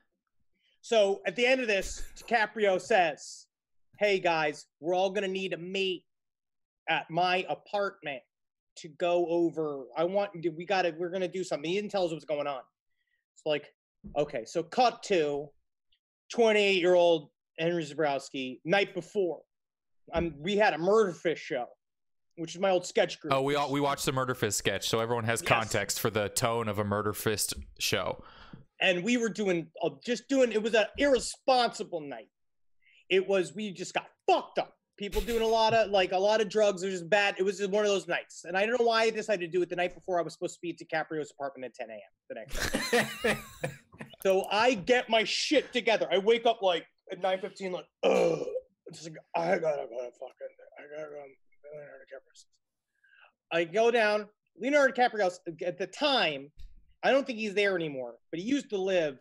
So at the end of this, DiCaprio says, "Hey guys, we're all gonna need to meet at my apartment to go over. We're gonna do something." He didn't tell us what's going on. It's like, okay, so cut to 28-year-old Henry Zebrowski. Night before, we had a Murder Fist show, which is my old sketch group. Oh, we watched the Murder Fist sketch, so everyone has context for the tone of a Murder Fist show. And we were it was an irresponsible night. We just got fucked up. People doing a lot of drugs. It was just bad. It was just one of those nights. And I don't know why I decided to do it the night before I was supposed to be at DiCaprio's apartment at 10 a.m. the next day. So I get my shit together. I wake up like at 9:15, like, ugh. Just like, I gotta go Leonardo DiCaprio's. I go down. Leonardo DiCaprio's at the time, I don't think he's there anymore, but he used to live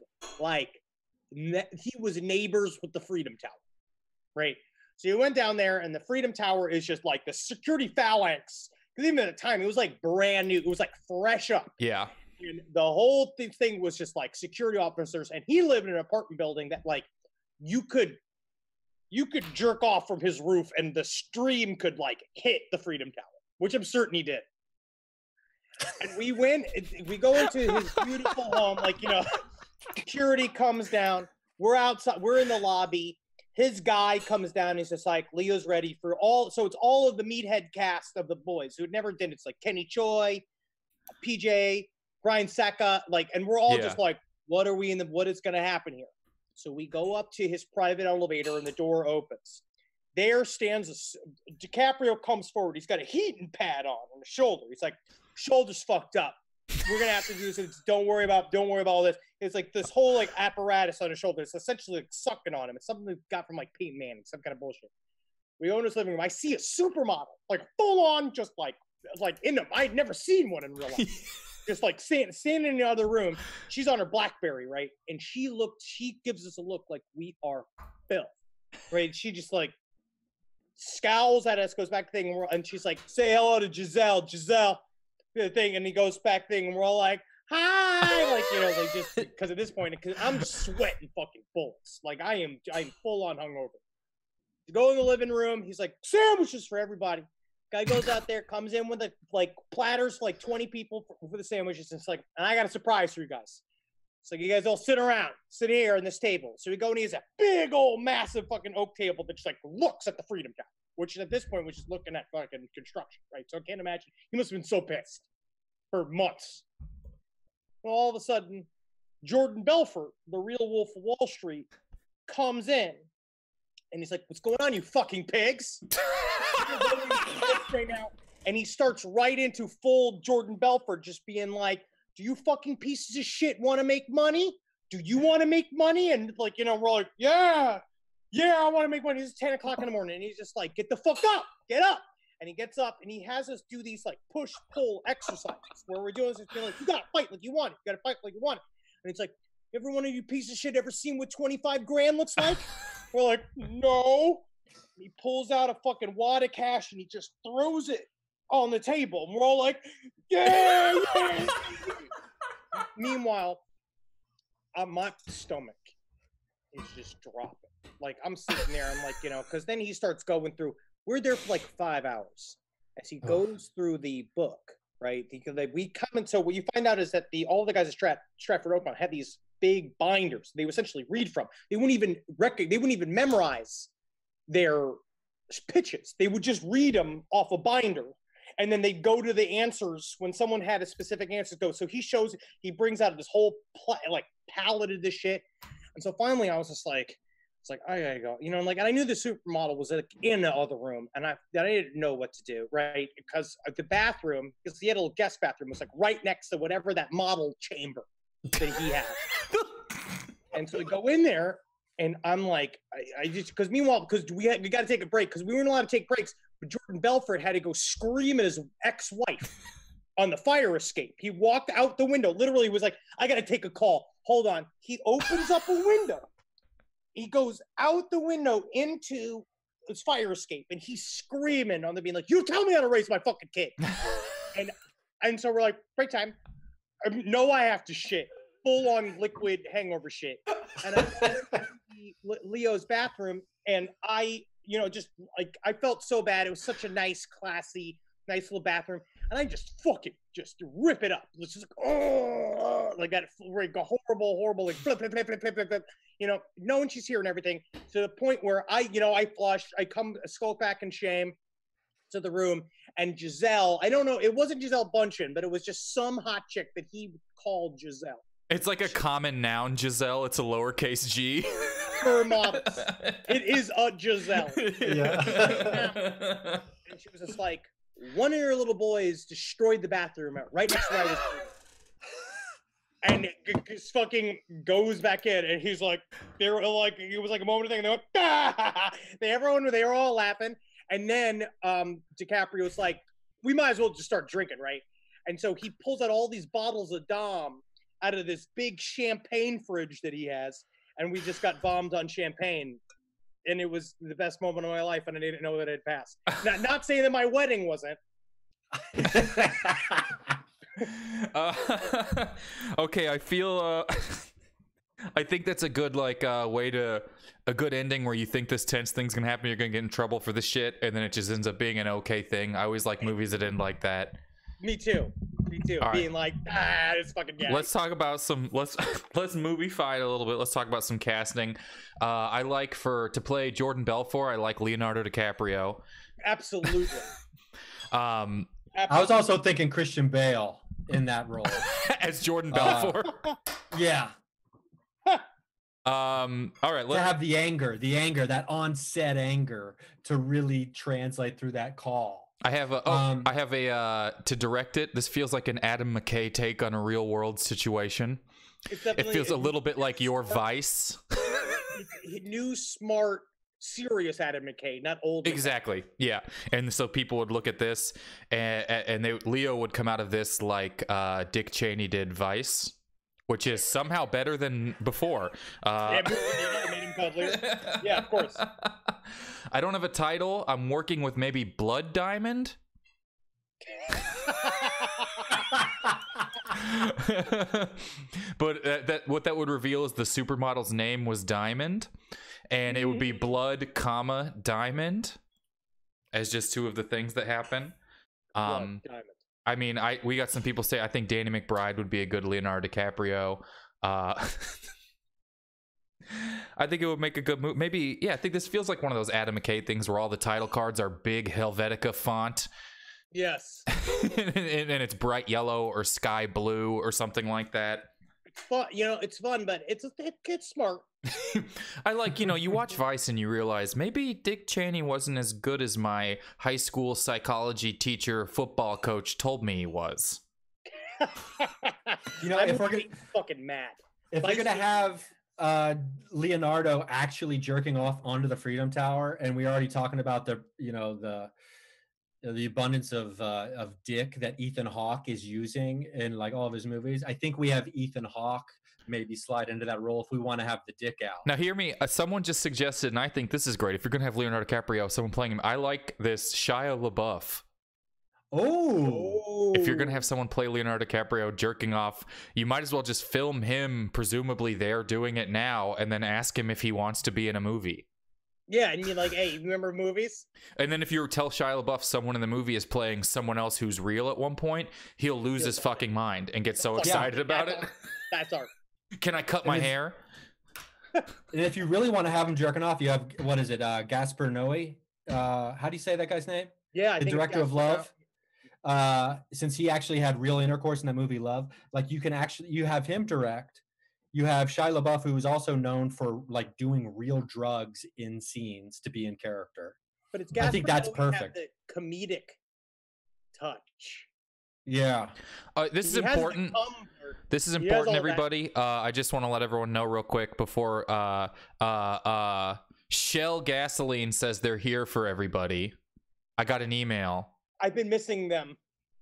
he was neighbors with the Freedom Tower, right? So you went down there, and the Freedom Tower is just like the security phalanx. Because even at the time, it was like brand new. It was like fresh up. Yeah. And the whole thing was just like security officers. And he lived in an apartment building that like you could jerk off from his roof, and the stream could like hit the Freedom Tower, which I'm certain he did. And we go into his beautiful home, security comes down. We're outside. We're in the lobby. His guy comes down. He's just like, Leo's ready for so it's all of the meathead cast of the boys who had never did it. It's like Kenny Choi, PJ, Brian Seka, and we're all just like, what is going to happen here? So we go up to his private elevator, and the door opens. There stands DiCaprio comes forward. He's got a heating pad on his shoulder. He's like, shoulder's fucked up. We're gonna have to do this. Don't worry about all this. It's like this whole apparatus on his shoulder. It's essentially sucking on him. It's something we got from Peyton Manning, some kind of bullshit. We go in his living room. I see a supermodel, full on, just in them. I'd never seen one in real life. Just standing in the other room. She's on her BlackBerry, right? And she gives us a look like we are filth, right? She just scowls at us, goes back to the thing, and she's like, say hello to Giselle, the thing, and he goes back thing, and we're all like, hi, just because at this point, because I'm sweating fucking bullets, I'm full on hungover. To go in the living room, he's like, sandwiches for everybody. Guy goes out there, comes in with platters, 20 people for the sandwiches. And it's and I got a surprise for you guys. So you guys all sit here in this table. So we go and he has a big old massive fucking oak table that just like looks at the Freedom Tower, which at this point was just looking at fucking construction, right? So I can't imagine. He must have been so pissed for months. And all of a sudden, Jordan Belfort, the real Wolf of Wall Street, comes in and he's like, "What's going on, you fucking pigs?" And he starts right into full Jordan Belfort, just being like, "Do you fucking pieces of shit want to make money? Do you want to make money?" And like, you know, we're like, yeah, I want to make money. It's 10 o'clock in the morning. And he's just like, "Get the fuck up, get up." And he gets up and he has us do these like push-pull exercises where we're doing this. It's like, you got to fight like you want it. You got to fight like you want it. And it's like, every one of you pieces of shit ever seen what 25 grand looks like? We're like, no. And he pulls out a fucking wad of cash and he just throws it on the table. And we're all like, yeah. Meanwhile, my stomach is just dropping. Like, I'm sitting there, I'm like, you know, because then he starts going through. We're there for like 5 hours as he goes through the book, right? Because we come into what you find out is that all the guys at Stratford Oakmont had these big binders they would essentially read from. They wouldn't even memorize their pitches. They would just read them off a binder. And then they go to the answers when someone had a specific answer to go. So he brings out this whole palette of this shit. And so finally I was just like, it's like, I gotta go, you know, like, and I knew the supermodel was in the other room and I didn't know what to do, right? Because the bathroom, because he had a little guest bathroom, was like right next to whatever that model chamber that he had. And so we go in there and I'm like, I just, because we got to take a break because we weren't allowed to take breaks. But Jordan Belfort had to go scream at his ex-wife on the fire escape. He walked out the window, literally was like, I got to take a call. Hold on. He opens up a window. He goes out the window into his fire escape and he's screaming on the being like, "You tell me how to raise my fucking kid." and so we're like, break time. No, I have to shit. Full on liquid hangover shit. And I went to Leo's bathroom and I, you know, just like, I felt so bad. It was such a nice, classy, nice little bathroom. And I just fucking just rip it up. It's just like, oh, like that, like a horrible, like flip, you know, knowing she's here and everything, to the point where I flush, I come skulk back in shame to the room, and Giselle, I don't know, it wasn't Giselle Bundchen, but it was just some hot chick that he called Giselle. It's like a common noun, Giselle. It's a lowercase g. Her models. It is a Giselle. Yeah. And she was just like, one of your little boys destroyed the bathroom right next to where I was. And it just fucking goes back in, and he's like, they were like, it was like a moment of thing, and they went, ah! They were all laughing, and then DiCaprio's like, we might as well just start drinking, right? And so he pulls out all these bottles of Dom out of this big champagne fridge that he has, and we just got bombed on champagne. And it was the best moment of my life, and I didn't know that it had passed. Not saying that my wedding wasn't. Okay, I feel I think that's a good a good ending where you think this tense thing's gonna happen, you're gonna get in trouble for this shit, and then it just ends up being an okay thing. I always like movies that end like that. Me too. All being right. Like, it's fucking gay. Let's talk about let's movie fight a little bit. Let's talk about some casting. I like to play Jordan Belfort, I like Leonardo DiCaprio. Absolutely. I was also thinking Christian Bale in that role. As Jordan Belfort? Yeah. All right. To have the anger, that on-set anger to really translate through that call. I have a to direct it. This feels like an Adam McKay take on a real world situation. It feels a little bit like your Vice. New, smart, serious Adam McKay, not old. Exactly. Yeah. And so people would look at this, and Leo would come out of this like Dick Cheney did Vice, which is somehow better than before. Yeah, made him cuddlier. Yeah, of course. I don't have a title. I'm working with maybe Blood Diamond. But what that would reveal is the supermodel's name was Diamond, and it would be Blood, Diamond, as just two of the things that happen. Diamond. I mean, we got some people say I think Danny McBride would be a good Leonardo DiCaprio. I think it would make a good movie. Maybe, yeah, I think this feels like one of those Adam McKay things where all the title cards are big Helvetica font. Yes. and it's bright yellow or sky blue or something like that. It's fun, it's fun, but it's smart. I like, you watch Vice and you realize maybe Dick Cheney wasn't as good as my high school psychology teacher, football coach told me he was. If we're gonna, fucking mad. If we're gonna have Leonardo actually jerking off onto the Freedom Tower, and we're already talking about the abundance of dick that Ethan Hawke is using in like all of his movies, I think we have Ethan Hawke maybe slide into that role if we want to have the dick out. Now hear me, someone just suggested, and I think this is great, if you're gonna have Leonardo DiCaprio, someone playing him, I like this Shia LaBeouf. Oh, if you're gonna have someone play Leonardo DiCaprio jerking off, you might as well just film him presumably there doing it now and then ask him if he wants to be in a movie. Yeah, and you're like, hey, you remember movies? And then if you tell Shia LaBeouf someone in the movie is playing someone else who's real at one point, he'll lose his fucking mind and get so excited about it. That's art. Can I cut my hair? And if you really want to have him jerking off, you have, what is it, Gaspar Noé? How do you say that guy's name? Yeah, the director of Love. Since he actually had real intercourse in that movie Love, like you have him direct. You have Shia LaBeouf, who is also known for like doing real drugs in scenes to be in character. But it's I think that's Noé perfect. have the comedic touch. Yeah. This is important. This is important, everybody. I just want to let everyone know real quick before Shell Gasoline says they're here for everybody. I got an email. I've been missing them.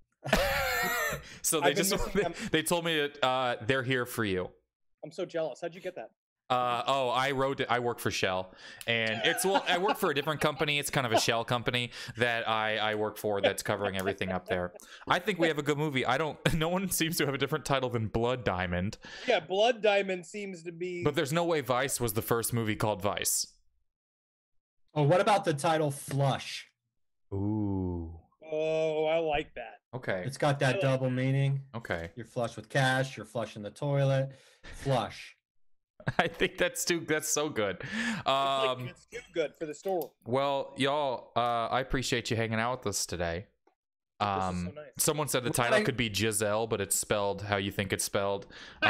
So they told me that they're here for you. I'm so jealous. How'd you get that? I wrote it. I work for Shell, and I work for a different company. It's kind of a Shell company that I work for that's covering everything up there. I think we have a good movie. No one seems to have a different title than Blood Diamond. Yeah, Blood Diamond seems to be. But there's no way Vice was the first movie called Vice. Oh, what about the title Flush? Ooh. Oh, I like that. Okay. It's got that double meaning. Okay. You're flush with cash. You're flushing the toilet. Flush. I think that's so good. It's too good for the store. Well, y'all, I appreciate you hanging out with us today. This is so nice. Someone said the title could be Giselle, but it's spelled how you think it's spelled.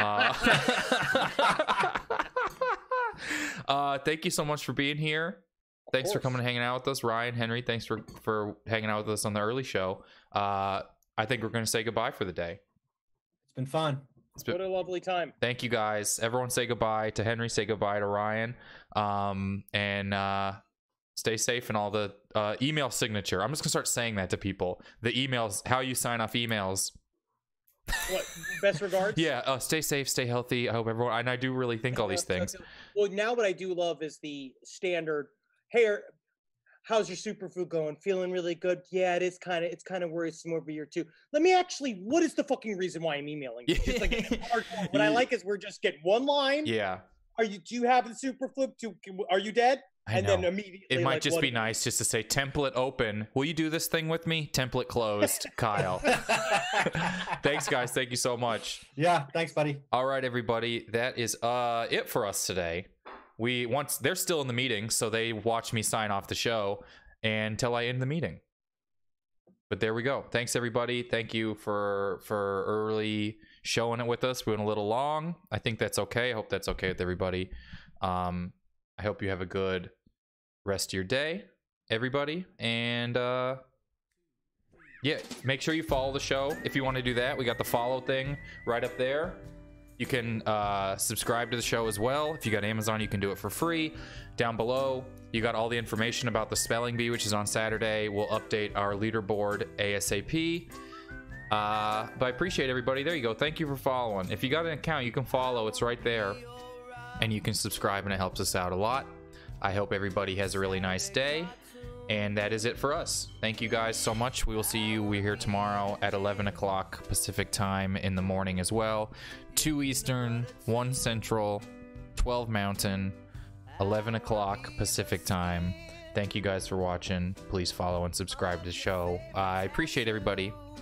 Thank you so much for being here. Thanks for coming and hanging out with us. Ryan, Henry, thanks for hanging out with us on the early show. I think we're going to say goodbye for the day. It's been fun. What a lovely time. Thank you, guys. Everyone say goodbye to Henry. Say goodbye to Ryan. And stay safe and all the email signature. I'm just going to start saying that to people. The emails, how you sign off emails. What, best regards? Yeah, stay safe, stay healthy. I hope everyone, and I do really think all these things. Well, now what I do love is the standard, hey, how's your superfood going? Feeling really good? Yeah, it's kind of worrisome over here too. Let me what is the fucking reason why I'm emailing you? Just like, what I like is we're just getting one line. Yeah. Do you have the superfood? Are you dead? And then immediately. It might just be nice just to say template open. Will you do this thing with me? Template closed, Kyle. Thanks, guys. Thank you so much. Yeah, thanks, buddy. All right, everybody. That is it for us today. They're still in the meeting, so they watch me sign off the show until I end the meeting. But there we go. Thanks, everybody. Thank you for early showing it with us. We went a little long. I think that's okay. I hope that's okay with everybody. I hope you have a good rest of your day, everybody. And yeah, make sure you follow the show if you want to do that. We got the follow thing right up there. You can subscribe to the show as well. If you got Amazon, you can do it for free. Down below, you got all the information about the spelling bee, which is on Saturday. We'll update our leaderboard ASAP. But I appreciate everybody. There you go. Thank you for following. If you got an account, you can follow. It's right there. And you can subscribe, and it helps us out a lot. I hope everybody has a really nice day. And that is it for us. Thank you guys so much. We will see you. We're here tomorrow at 11 o'clock Pacific time in the morning as well. 2 Eastern, 1 Central, 12 Mountain, 11 o'clock Pacific time. Thank you guys for watching. Please follow and subscribe to the show. I appreciate everybody.